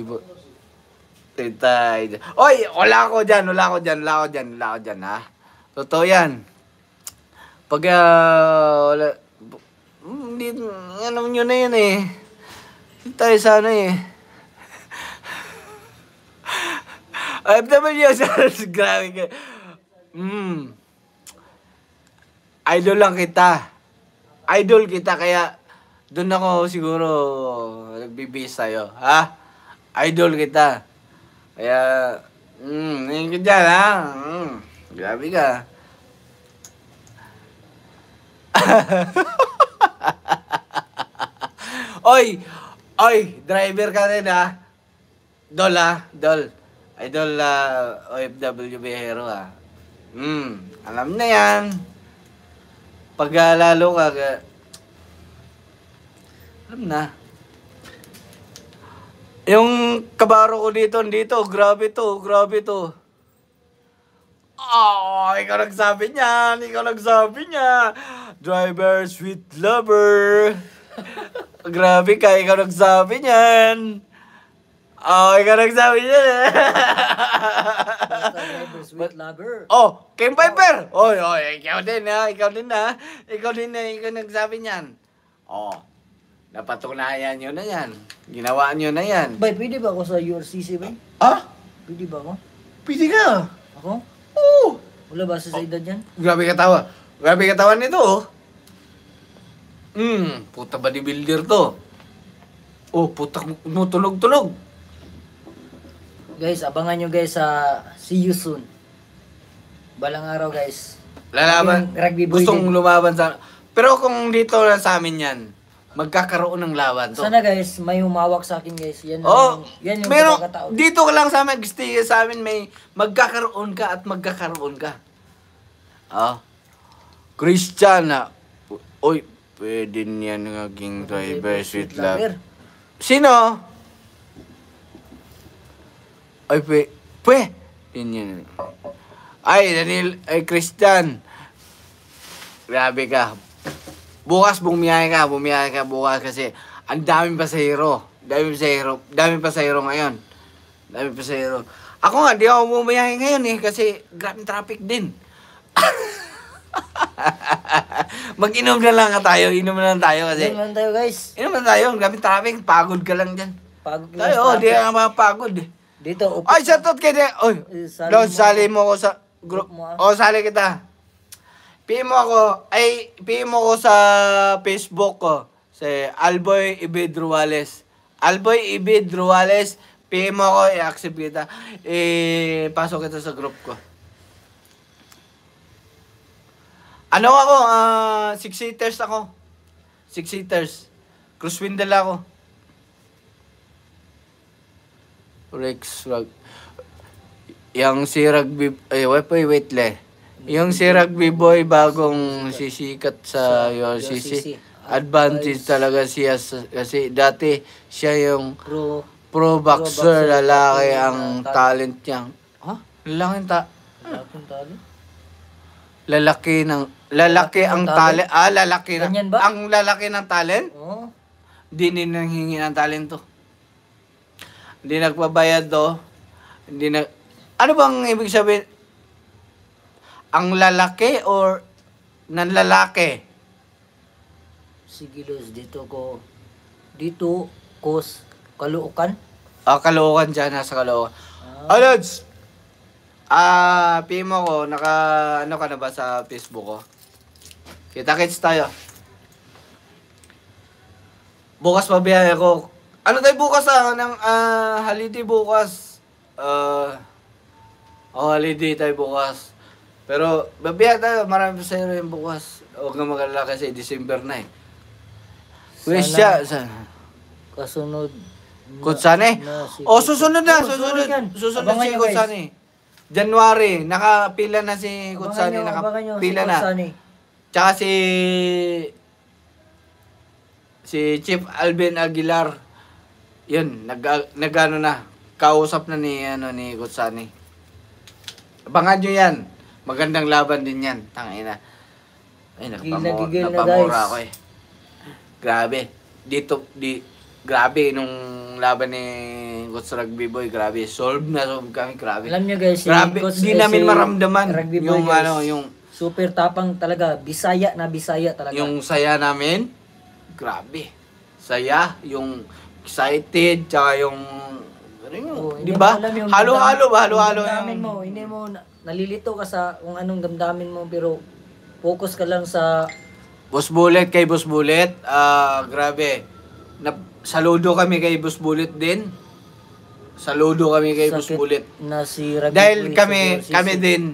Titay. Oy, wala ako dyan ha. Totoo yan. Pag wala... Hindi, alam nyo na yan eh. Hindi tayo sana eh. OFW, grabe ka. Idol lang kita. Idol kita, kaya doon ako siguro nagbibis sa'yo. Ha? Idol kita. Kaya, ngayon ka dyan, ha? Grabe ka. Oy! Oy! Driver ka rin, ha? Dol, ha? Dol. Idol OFW Bihero, ha? Alam na yan. Pag lalo ka, alam na. Yung kabaro ko dito, grabe to. Oh, ikaw nagsabi niyan. Driver, sweet lover. Grabe ka, ikaw nagsabi niyan. Oh, ikaw nagsabi niyan. Driver, sweet lover. Oh, Kim Piper. Oy, ikaw din ha. Ikaw nagsabi niyan. Oh, napatunayan nyo na yan. Ginawa nyo na yan. Bay, pwede ba ako sa URCC, bay? Ah? Pwede ba ako? Pwede ka. Ako? Oo. Wala ba sa edad yan? Grabe katawa. Grabe katawan nito, oh. Puta bodybuilder to. Oh, puta tulog. Guys, abangan nyo guys sa see you soon. Balang araw guys. Lalaban. Rugby boy Gustong din. lumaban sa... Pero kung dito lang sa amin yan, magkakaroon ng laban to. Sana guys, may humawak sa akin guys. Yan Oh, yan yung pero pagkakataon. dito ka lang sa amin, stay sa amin, may magkakaroon ka. Oh. Christian na. Uy, pwede niyan naging driver, sweet love. Sino? Ay, Yan. Ay, Daniel, Christian. Grabe ka. Bukas bumiyahe ka bukas kasi ang daming pasahero. Daming pasahero ngayon. Ako nga, di ako bumiyahe ngayon kasi grabing traffic din. Mag-inom na lang tayo kasi. Inom lang tayo guys. Inom na tayo, grabing traffic, pagod ka lang dyan. Pagod ka Tayo, di ka mapagod Dito, Ay, shoutout kayo din. Oy, sali mo ako sa group. Sali kita. PM mo ako sa Facebook ko. Si Alboy Ibid Ruales. PM mo ako, i-accept kita. Pasok kita sa group ko. Ano ako? 6-seaters ako. 6-seaters. Crosswindle ako. Rex Rug. Yung si Rugby... wait le. Yung si Rugby Boy bagong sisikat sa URCC. Advantage talaga siya kasi dati siya yung pro boxer, lalaki ang talent niya. Lalaki ang talent. Lalaki ng talent? Oo. Di nanghingi ng talento. Hindi nagbabayad do. Ano bang ibig sabihin? Ang lalaki or nanlalaki? Sige Luz, dito ko Caloocan. Caloocan dyan, nasa Caloocan. Lods! PM mo ko, ano ka na ba sa Facebook ko? Kita-kits tayo. Bukas pabiyahe ako. Ano tayo bukas holiday bukas. Holiday tayo bukas. Pero babiyahe tayo, marami sa iyo yung bukas. Huwag kang mag-alala kasi December na eh. Wisya, Kasunod. Kutsane? Susunod na. Susunod si Kutsane. January, nakapila na si Kutsane. Nakapila na. Tsaka si Chief Alvin Aguilar. Yun, nagano na. Kausap na ni Kutsane. Abangan nyo yan. Magandang laban din yan. Tangina. Ay, napamura ako eh. Grabe. Grabe nung laban ni Coach Rugby Boy. Grabe. Solve kami. Grabe. Alam nyo guys, grabe. Di namin maramdaman. Yung yung super tapang talaga. Bisaya talaga. Yung saya namin. Grabe. Saya. Yung excited. Tsaka yung Di ba? mo alam yung Halo-halo ba? damdamin- Halo-halo yung damdamin yung... mo. Hindi mo, nalilito ka sa kung anong damdamin mo, pero focus ka lang sa... Boss Bullet kay Boss Bullet. Grabe. Saludo kami kay Boss Bullet din. Saludo kami kay Boss sakit Bullet. na si Rugby Dahil Boy, si kami Sisi. din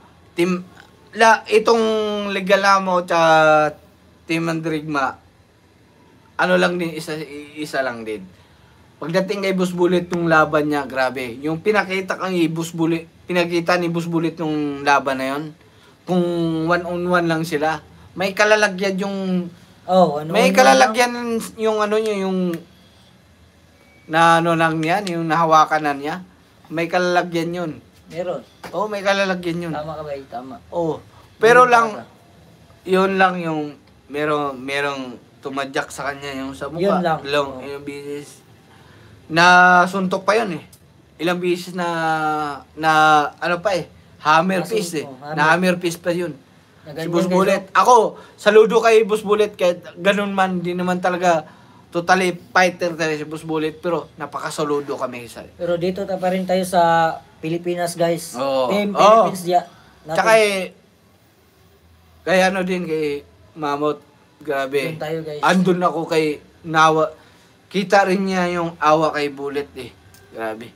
itong Legal Amo at Team Andrigma, ano lang din, isa lang din. Pagdating kay Boss Bullet yung laban niya, grabe. Yung pinakita ni Boss Bullet yung laban na yon. Kung one-on-one lang sila, may kalalagyan yung may kalalagyan yung ano niya, yung na ano lang yan, yung nahawakan na niya. May kalalagyan yun. Meron. Oh, may kalalagyan yun. Tama ka ba? Tama. Oh. Pero lang, yun lang yung merong tumadyak sa kanya yung sa mukha. Yun lang. Ilang bisis. Na suntok pa yun eh. Ilang bisis na ano pa eh. Hammer fist eh. Na hammer fist pa yun. Si Boss Bullet. Ako, saludo kay Boss Bullet kahit ganun man, di naman talaga totally fighter talaga si Boss Bullet, pero napakasaludo kami sa. Pero dito pa rin tayo sa Pilipinas, guys. Oo. Team Philippines dia. Tsaka kay ano din kay Mamot, grabe. Doon tayo, guys. Andun ako kay Nawa. Kita rin niya yung awa kay Bullet eh. Grabe.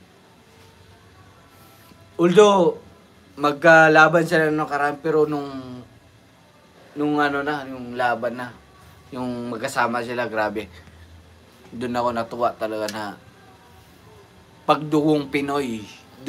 Although magkalaban sila nung nakaraan, pero nung ano na, yung laban na, yung magkasama sila, grabe. Doon ako natuwa talaga na pagdugong Pinoy,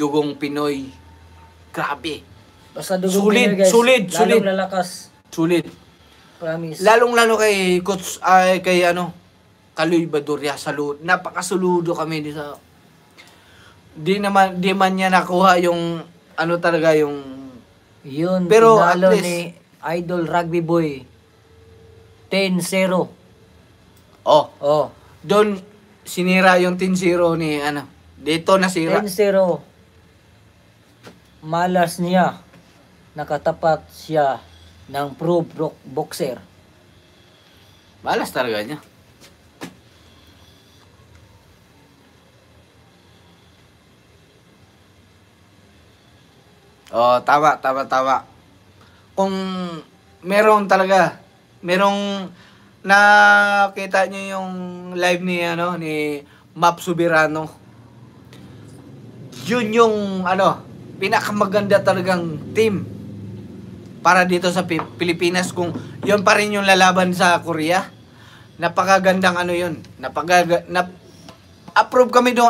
grabe. Basta dugong Pinoy, guys. Sulit. Lalong lalakas. Sulit. Promise. Lalong-lalo kay Coach, kay Kaloy Badurya, napakasuludo kami di sa... Di man niya nakuha yung ano talaga yung... Yun, pero at pinalo least, ni Idol Rugby Boy. 10-0. Oh. Doon sinira yung 10-0 ni dito nasira. 10-0. Malas niya. Nakatapat siya ng pro boxer. Malas talaga niya. Oh, tama. Kung merong nakita niyo yung live ni Map Subirano. Yun yung pinakamaganda talagang team para dito sa Pilipinas, kung yun pa rin yung lalaban sa Korea. Napakagandang yun. Approve kami doon.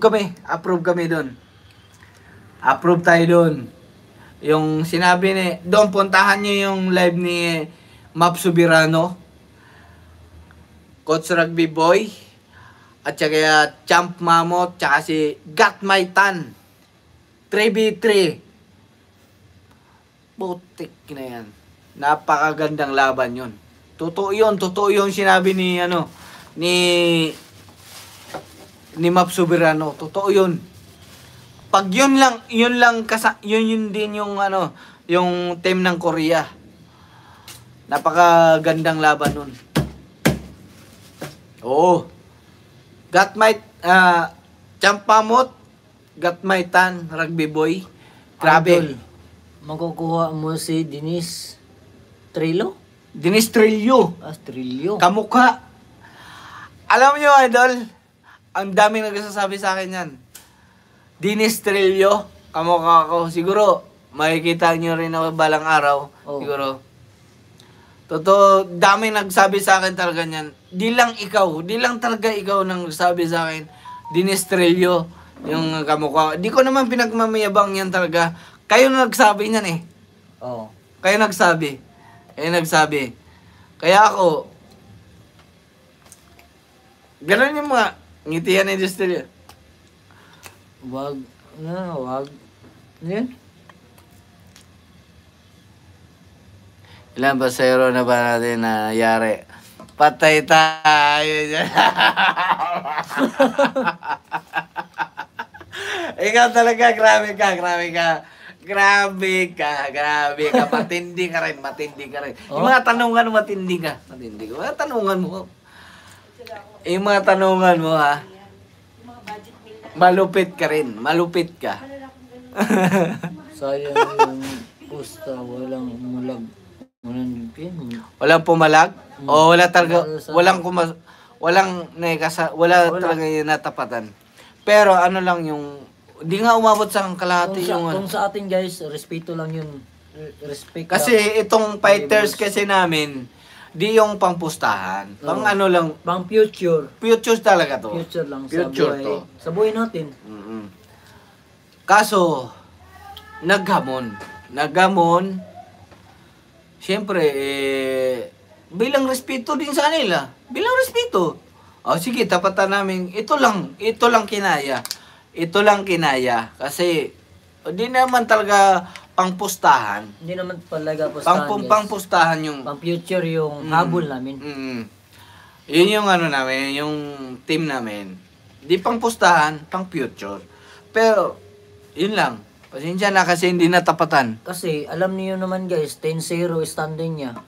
Approve tayo doon. Yung sinabi doon, puntahan nyo yung live ni Map Subirano, Coach Rugby Boy, at saka Champ Mamot, tsaka si Got My Tan. 3v3. Butik na yan. Napakagandang laban yun. Totoo yun sinabi ni Map Subirano. Totoo yun. Pag yun din yung yung team ng Korea. Napakagandang laban nun. Oo. Got my Champamot, Got my Tan, Rugby Boy. Grabe. Idol, makukuha mo si Dennis Trillo? Dennis Trillo. Trillo. Kamukha. Alam nyo, Idol, ang daming nagsasabi sa akin yan. Dennis Trillo, kamukha ko. Siguro, makikita nyo rin ako balang araw. Oh. Siguro. Totoo, daming nagsabi sa akin talaga yan. Di lang talaga ikaw nang nagsabi sa akin. Dennis Trillo, yung kamukha. Di ko naman pinagmamayabang yan talaga. Kayo nagsabi niyan eh. Oh. Kayo nagsabi. Kaya ako, ganun yung mga ngitian ni Dennis Trillo. Wag. Yan. Ilan ba zero na ba natin na yari? Patay tayo dyan. Ikaw talaga, grabe ka. Matindi ka rin. Yung mga tanungan mo, matindi ka. Yung mga tanungan mo, ha? Malupit ka rin. Malupit ka. Sayang yung pusta, walang mulag. Walang pumalag? O wala talaga, Sa- wala talaga yung natapatan. Pero ano lang yung, di nga umabot sa kalahati yung ano. Kung sa atin guys, respeto lang yun. Respect Kasi lang. itong fighters kasi namin, di yung pangpustahan. Pang ano lang, Pang future. future talaga to. Future lang Future sa buhay. to. Sa buhay natin. Mm-mm. Kaso, naghamon, siyempre, bilang respeto din sa kanila. Bilang respeto. O sige, tapatan namin, ito lang kinaya. Ito lang kinaya. Kasi, di naman talaga pangpustahan. Hindi naman talaga pustahan guys. Pangpustahan yung... Pang future yung habol namin. Yun yung ano namin, yung team namin. Di pangpustahan, pang future. Pero, yun lang. Pasensya na kasi hindi natapatan. Kasi alam niyo naman guys, 10-0 standing niya.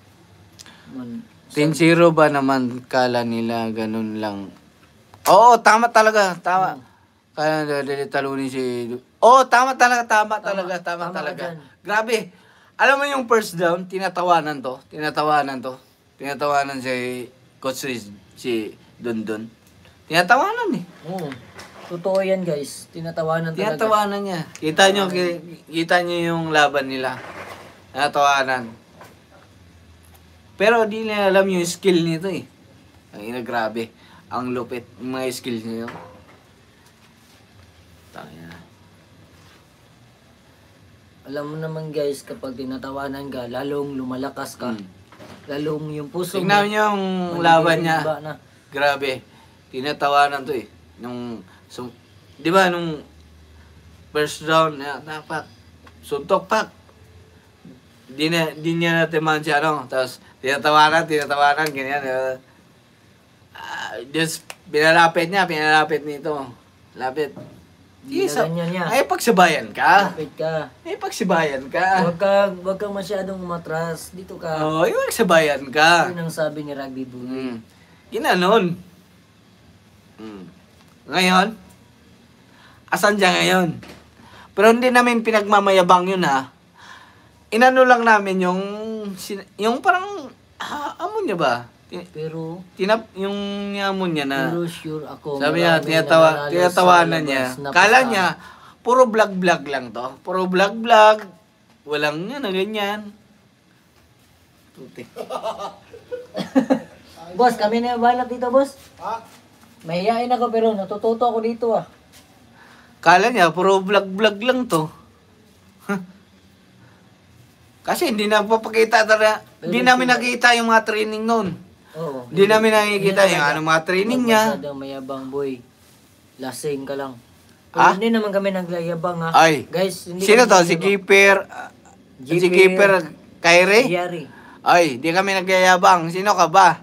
10-0 ba naman kala nila ganun lang? Oo, tama talaga, tama. Kaya dali talunin si... Oo, tama talaga. Tama ka dyan. Grabe. Alam mo yung first down, tinatawanan si Coach Riz, si Dondon. Tinatawanan eh. Oo. Totoo yan guys. Tinatawanan talaga. Tinatawanan niya. Kita niyo yung laban nila. Tinatawanan. Pero di nila alam yung skill nito eh. Ang ina, grabe. Ang lupit. Yung mga skills niyo. Tangina. Alam mo naman guys, kapag tinatawanan ka, lalong lumalakas ka. Lalong yung puso Tingnan niyo yung laban niya. iba na. Grabe. Tinatawanan to eh. Di ba nung first round, dapat suntok pak. Di niya natiman siya, ano. Tapos, tinatawanan, ganyan. Just, pinalapit nito. Lapit. Ganyan niya. Ay, pagsabayan ka. Lapit ka. Huwag Huwag kang masyadong umatras. Dito ka. Oo, yung magsabayan ka. Yun ang sabi ni Rugby Boy. Ginanon. Ngayon, asan siya ngayon? Pero hindi namin pinagmamayabang yun ha. Inano lang namin yung parang, amon niya ba? Pero Yung amon niya na, sure ako. sabi niya, marami nananalo tinatawanan sa niya. labas na Kala pustahan. niya, puro vlog lang to. Puro vlog. Walang nga na ganyan. Tuti. Boss, kami na balak dito, boss. Mahihain ako pero natututo ako dito ah. Kala niya, puro vlog lang to. Kasi hindi na papakita talaga. Hindi namin nakita yung mga training noon. Oo. Hindi namin nakikita yung ano mga training niya. Masyadong mayabang boy. Lasing ka lang. Ah? Hindi naman kami naglayabang ha. Ay. Guys, hindi Sino kami to? Si naglayabang. Keeper? Si Keeper Kyrie? Yari. Ay, di kami nagyayabang. Sino ka ba?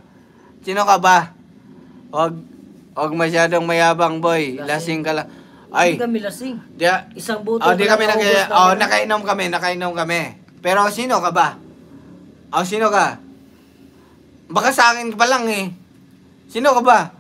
Huwag masyadong mayabang, boy. Lasing ka lang. Ay. Hindi kami lasing. Isang buto. Di kami lang naubos nakainom namin. kami. Pero sino ka ba? Sino ka? Baka sa akin ka pa lang eh. Sino ka ba?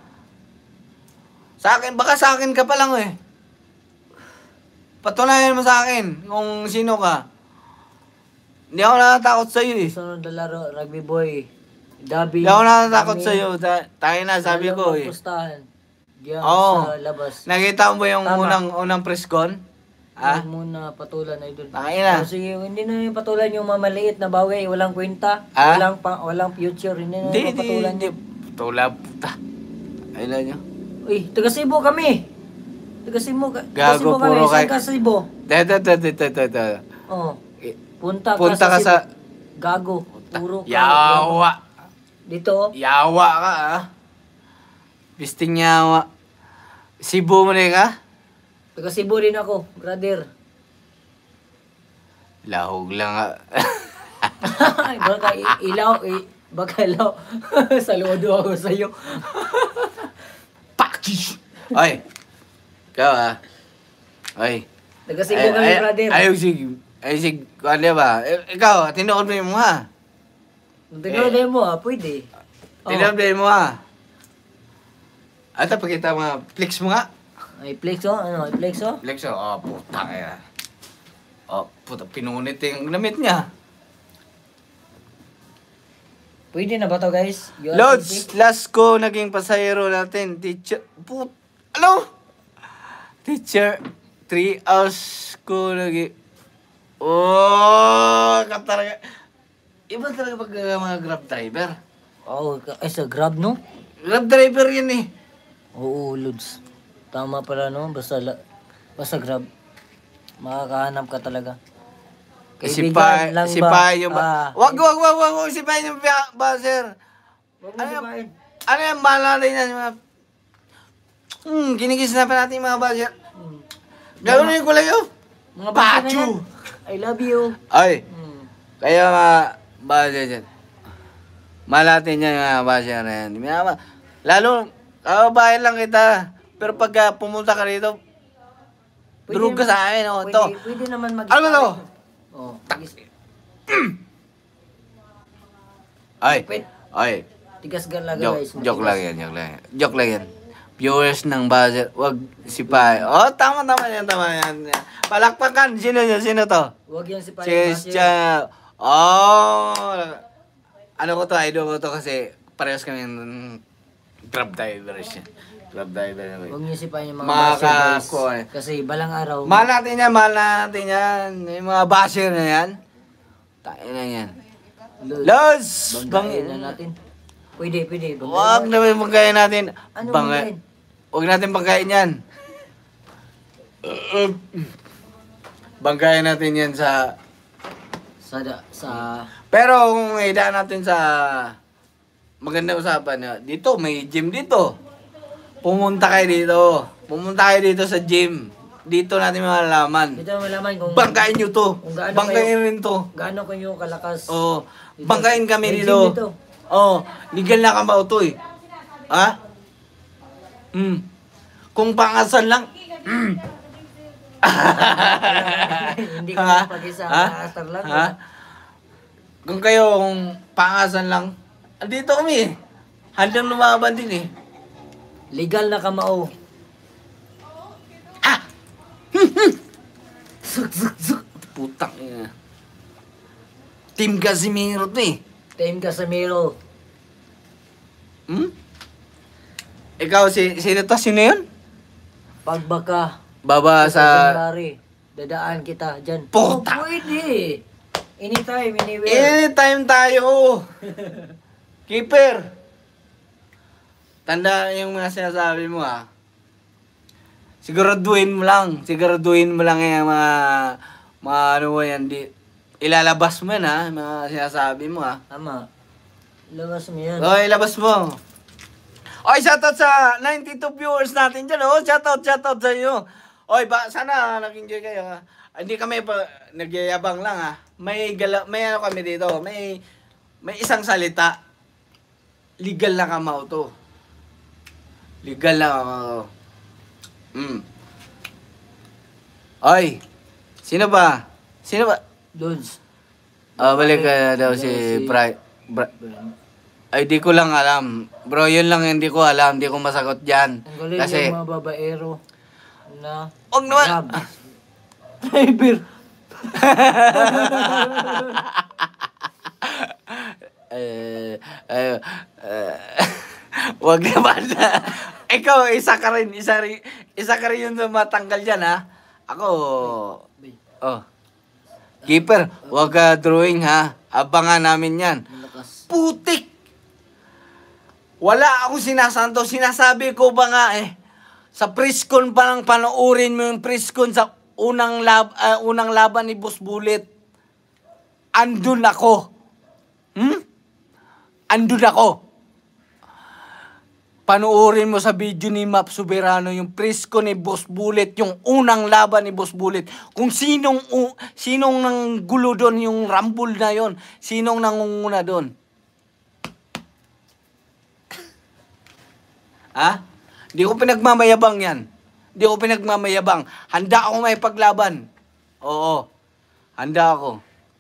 Baka sa akin ka pa lang eh. Patunayan mo sa akin kung sino ka. Hindi ako natatakot sa'yo eh. Sunod na laro, Rugby Boy. Dabi. Hindi ako natatakot sa'yo. Tayo na, sabi ko eh. Pustahan. Diyan Oo. sa labas. Nakita mo ba yung Tama. unang press con? Huwag muna patulan na idol. Tangin na. Sige, hindi na yung patulan yung mamaliit na bawi, walang kwenta, walang future, hindi na yung patulan. Hindi. Tula, puta. Ayun nyo. Uy, taga Cebu kami. Taga Cebu Gago, kami, puro saan kay- ka sa Cebu? Tete. Oh, Eh, punta Punta ka Cebu. sa... Gago, puro ka. Yawa. Dito, Yawa ka ah. Bisting yawa. Cebu mo na ka? taga Cebu din ako, brother. Lahog lang ah. baka ilaw. Saludo ako sa iyo. Pakish! Ay. Ikaw ah. Ay. Taga Cebu kami, brother. Ayusig. Ano ba? Ikaw, tinuod mo yung mga. Tingnan mo pwede. Tinuod mo yung mga. Ata, pakita mga flex mo nga. Ay, flex oh. Ano? Ay, flex oh. Lexo, oh, puta kaya. Oh, puta, pinunit yung namit niya. Pwede na ba to guys? You are Lods, ready? last ko naging pasahero natin. Teacher, ano? Teacher, 3 hours ko naging... Oh, talaga. Iba talaga pag mga grab driver. Oh, ay sa Grab no? Grab driver yan eh. Oo, Lods. Tama pala no, basta Grab. Makakahanap ka talaga. Kaibigan lang si ba? Pa yung ba? Wag, si Pa yung buzzer. Wag mo sipahin. Ano yung bahala rin yan, mga... Kinikis na pa natin yung mga buzzer. Gawin ko lang yun. Mga bata na yan. Pachu! I love you. Ay, Hmm. kaya mga buzzer dyan. Malatin yan mga buzzer na yan. Lalo, kababayan lang kita. Pero pag pumunta ka rito, durog ka sa akin. Oh, to. Pwede naman mag- Ano to? Oh, Ay, Wait. ay. tigas galaga Joke, guys. joke lang yan, joke lang yan. Joke lang yan. Viewers ng buzzer, wag si Pa. Oh, tama yan. Palakpakan, sino to? Huwag yan si Si Payo. Cha. Oh. Ano ko to, idol ko to kasi parehas kami ng grab divers yan. Grab diver. Huwag niyo si Payo yung mga Mga basher guys. kako, eh. Kasi balang araw. Mahal natin yan. Yung mga basher na yan. Tayo na yan. Los! Banggain na natin. Pwede. Huwag naman banggain natin. Ano banggain? Huwag natin banggain yan. Banggain natin yan sa... Sa Pero kung idaan natin sa... Maganda usapan. Dito, may gym dito. Pumunta kayo dito sa gym. Dito natin malalaman. dito malaman kung Banggain nyo to. Kung gaano Banggain rin to. gaano kayo kalakas. Oo. Banggain kami May dito. gym dito. Oo. Legal na kamao to eh. Ha? Kung pangasan lang. Hindi ko Ha? pag-isa Ha? nakasar lang. Ha? Kung kayo, kung pangasan lang. Andito kami eh. Handang lumaban din eh. Legal na kamao. Putang ina. Team Casimiro to eh. Team Casemiro. Ikaw, sino to? Sino yun? Pagbaka. Baba sa... January. Dadaan kita dyan. Puta! Oh, pwede. Anytime, anywhere. Anytime tayo. Keeper. Tanda yung mga sinasabi mo ha. Siguraduhin mo lang yung mga ano mo yan. Ilalabas mo yan ha, mga sinasabi mo ha. Tama. Labas mo yan. O, ilabas mo. Oy, shoutout sa 92 viewers natin dyan, oh. Shoutout sa inyo. Oy, sana nag-enjoy kayo, ha. Hindi kami pa nagyayabang lang, ha. May ano kami dito, may isang salita. Legal na kamao to. Legal na kamao. Oy, sino ba? Lods. Balik ka daw si Ay, di ko lang alam. Bro, yun lang hindi ko alam. Hindi ko masagot dyan. Ang galing Kasi, yung mga babaero na huwag naman. grab. Driver. Huwag naman. Ikaw, isa ka rin yung matanggal dyan, ha? Ako, Keeper, huwag ka drawing, ha? Abangan namin yan. Malakas. Putik! Wala akong sinasanto. Sinasabi ko ba nga sa preskon pa lang panoorin mo yung preskon sa unang laban ni Boss Bullet. Andun ako. Andun ako. Panoorin mo sa video ni Map Soberano yung presko ni Boss Bullet, yung unang laban ni Boss Bullet. Kung sinong nang gulo doon, yung rumble na yon, sinong nangunguna doon. Ha? Di ko pinagmamayabang yan. Di ko pinagmamayabang. Handa ako may paglaban. Oo. Handa ako.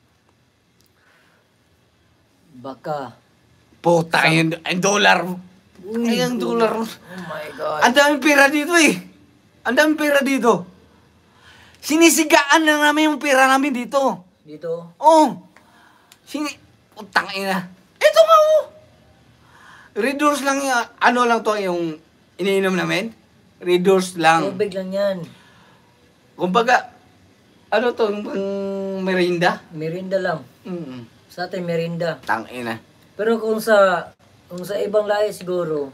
Baka. Puta, yung dollar. Ay, ang dollar. Oh my God. Ang daming pera dito eh. Ang daming pera dito. Sinisigaan na namin yung pera namin dito. Dito. Oh. Utang ina. Ito nga oh. Red Doors lang yung, ano lang to yung iniinom namin? Red Doors lang. Tubig lang yan. Kumbaga, ano to, yung pang merinda? Merinda lang. Sa atin, merinda. Tangina. Pero kung sa ibang lahi siguro,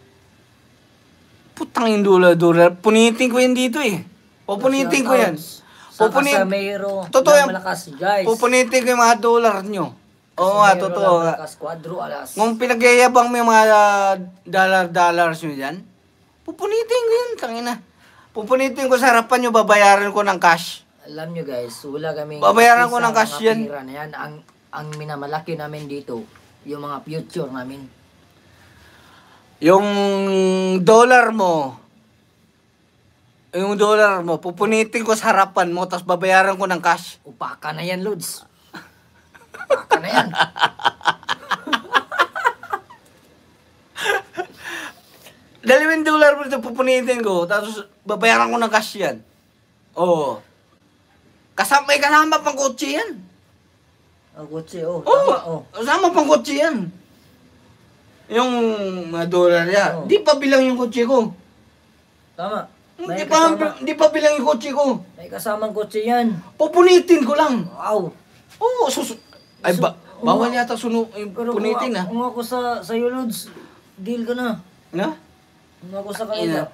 Putang yung dolar. Punitin ko yan dito eh. Pupunitin ko yan. Saka sa Mayro, Totoo na yan. malakas, guys. Pupunitin ko yung mga dolar nyo. Oo nga, totoo nga. Malakas, quadro alas. Kung pinagyayabang mo yung mga dollars nyo dyan, pupunitin ko yun, tangina. Pupunitin ko sa harapan nyo, babayaran ko ng cash. Alam nyo guys, wala kaming Babayaran ko ng isa, cash mga yan. pera na yan. Ang minamalaki namin dito, yung mga future namin. Yung dollar mo, pupunitin ko sa harapan mo, tapos babayaran ko ng cash. Upaka na yan, Lods. Upaka na yan. $2 mo ito pupunitin ko, tapos babayaran ko ng cash yan. Oo. May kasama pang kotse yan. Ang kotse, oh. Oo, Tama, oh. kasama pang kotse yan. Yung mga dollar niya, Oo. di pa bilang yung kotse ko. Tama. Di pa bilang yung kotse ko. May kasamang kotse yan. Pupunitin ko lang. Wow. Oo, bawal yata Pero punitin ah. kung ako sa iyo, Lods, deal ka na. Na? Kung ako sa kanila.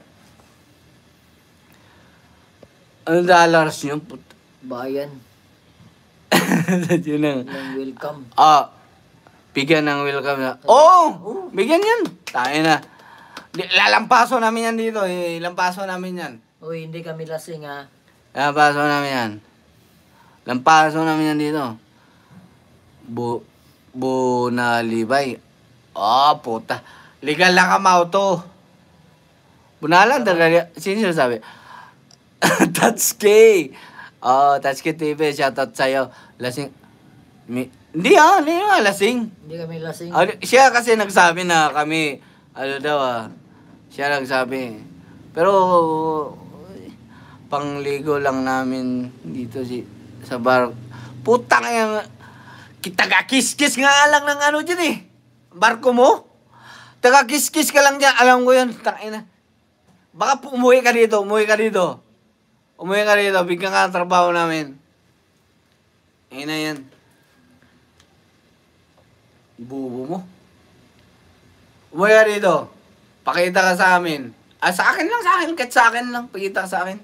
Ano dollars nyo? Bayan. Yun ang... Ng welcome. Bigyan ng welcome na. Oo! Bigyan yan. Tayo na. Lalampaso namin yan dito. Lampaso namin yan. Uy, hindi kami lasing ha. Lampaso namin yan. Lampaso namin yan dito. Bunalibay. Puta. Legal na kamao to. Bunalan talaga. Sino sabi? Tatsuki. Tatsuki TV. Shoutout sa'yo. Lasing. Hindi lasing. Hindi kami lasing. Siya kasi nagsabi na kami, siya nagsabi. Pero, pangligo lang namin dito sa bar. Putang yung, taga-kiss-kiss nga lang ng ano dyan eh. Barko mo? Taga-kiss-kiss ka lang dyan. Alam ko yun, tangina. Baka umuwi ka dito. Bigyan ka ng trabaho namin. Ina yan. Bubo mo. Umuwi ka dito. Pakita ka sa amin. Sa akin. Kahit sa akin lang. Pakita ka sa akin.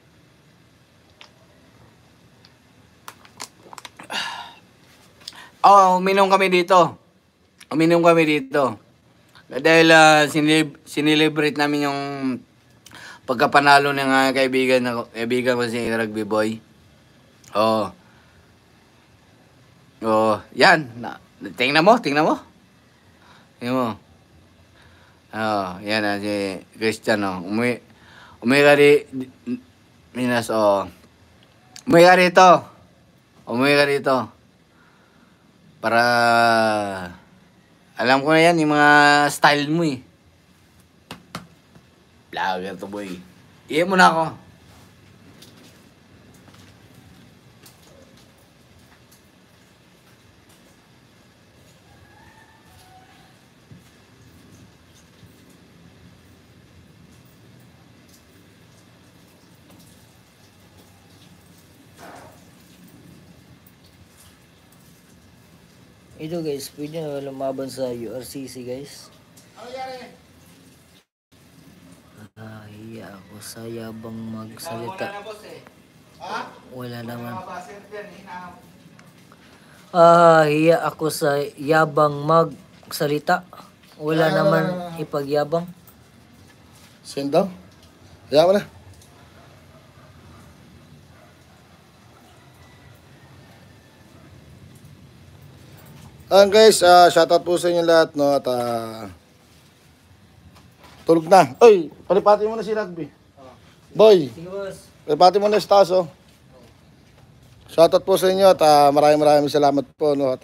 Uminom kami dito. Dahil sinilibrate namin yung pagkapanalo ng kaibigan ko si Rugby Boy. Yan. Tingnan mo. Yan si Christian, Umuwi ka Minas, Umuwi ka rito. Para, alam ko na yan, yung mga style mo eh. Vlogger to boy. Iyan mo na ako. Ito guys, pwede na lumaban sa URCC guys. Hiya ako sa yabang magsalita. Wala naman. Hiya ako sa yabang magsalita. Wala naman ipagyabang. Send daw? Kaya mo na. Guys, shoutout po sa inyo lahat, no? At tulog na. Oy, palipati mo na si Rugby. Boy, palipati mo na si Taso. Shoutout po sa inyo at maraming salamat po, no? At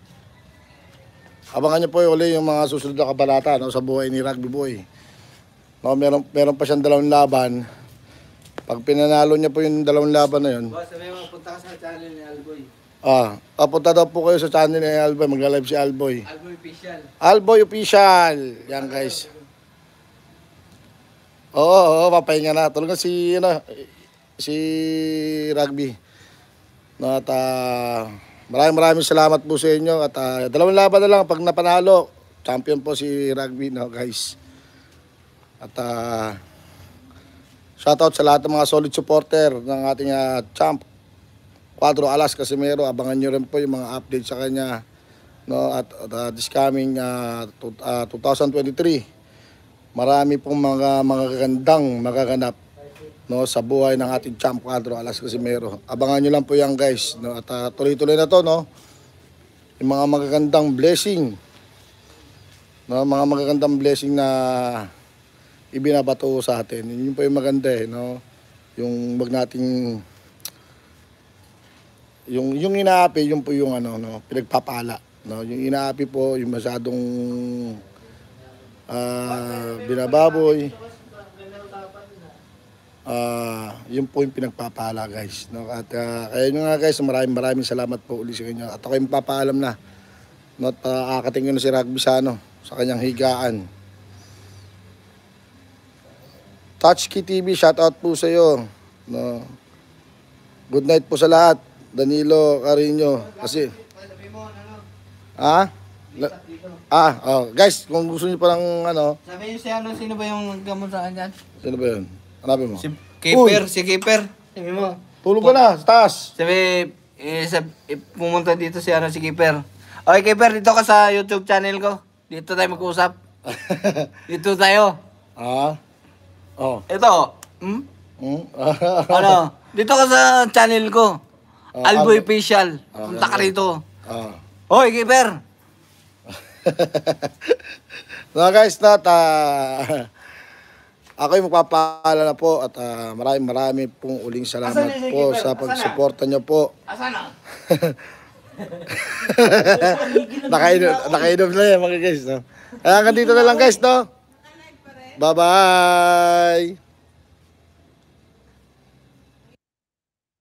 abangan nyo po uli yung mga susunod na kabalata, no? Sa buhay ni Rugby Boy. No, meron pa siyang 2 laban. Pag pinanalo niya po yung 2 laban na yun. Boss, sabi mo, punta ka sa channel ni Alboy. Punta daw po kayo sa channel ni Alboy. Magla-live si Alboy. Alboy Official. Alboy Official. Yan guys. Oo, papahinga na. Tulungan si Rugby. No, at maraming salamat po sa inyo. At 2 laban na lang pag napanalo. Champion po si Rugby, no guys. At shoutout sa lahat ng mga solid supporter ng ating champ Cuadro Alas Casimero. Abangan nyo rin po yung mga update sa kanya, no? At this coming 2023, marami pong mga gandang magaganap, no, sa buhay ng ating champ Cuadro Alas Casimero. Abangan nyo lang po yan guys, no? At tuloy-tuloy na to, no? Yung mga magagandang blessing, no? Mga magagandang blessing na ibinabato sa atin. Yun po yung maganda no? Yung wag nating yung inaapi, yun po yung no, pinagpapala, no? Yung inaapi po, yung masyadong binababoy. Yun po yung pinagpapala guys, no? At kaya nyo nga guys, maraming salamat po uli sa inyo. At ako yung papaalam na, no? At kakatingin na si Rugby sa sa kanyang higaan. Touchkey TV, shoutout po sa iyo. No. Good night po sa lahat. Danilo Carino. Kasi guys, kung gusto niyo pa ng Sabi niyo sino ba yung gamot sa akin dyan? Sino ba 'yun? Hanapin mo. Si Keeper. Sabi mo. Tulog ka na, sa taas. Sabi, pumunta dito si Keeper. Okay, Keeper, dito ka sa YouTube channel ko. Dito tayo mag-usap. Dito tayo. Ito. Dito ka sa channel ko. Alboy Official. Punta ka rito. Hoy, Keeper. So guys, ako yung magpapaalala na po at maraming pong uling salamat po sa pagsuporta niyo po. Asan na? Nakainom na yan mga guys, no? Hanggang dito na lang guys, no? Bye-bye!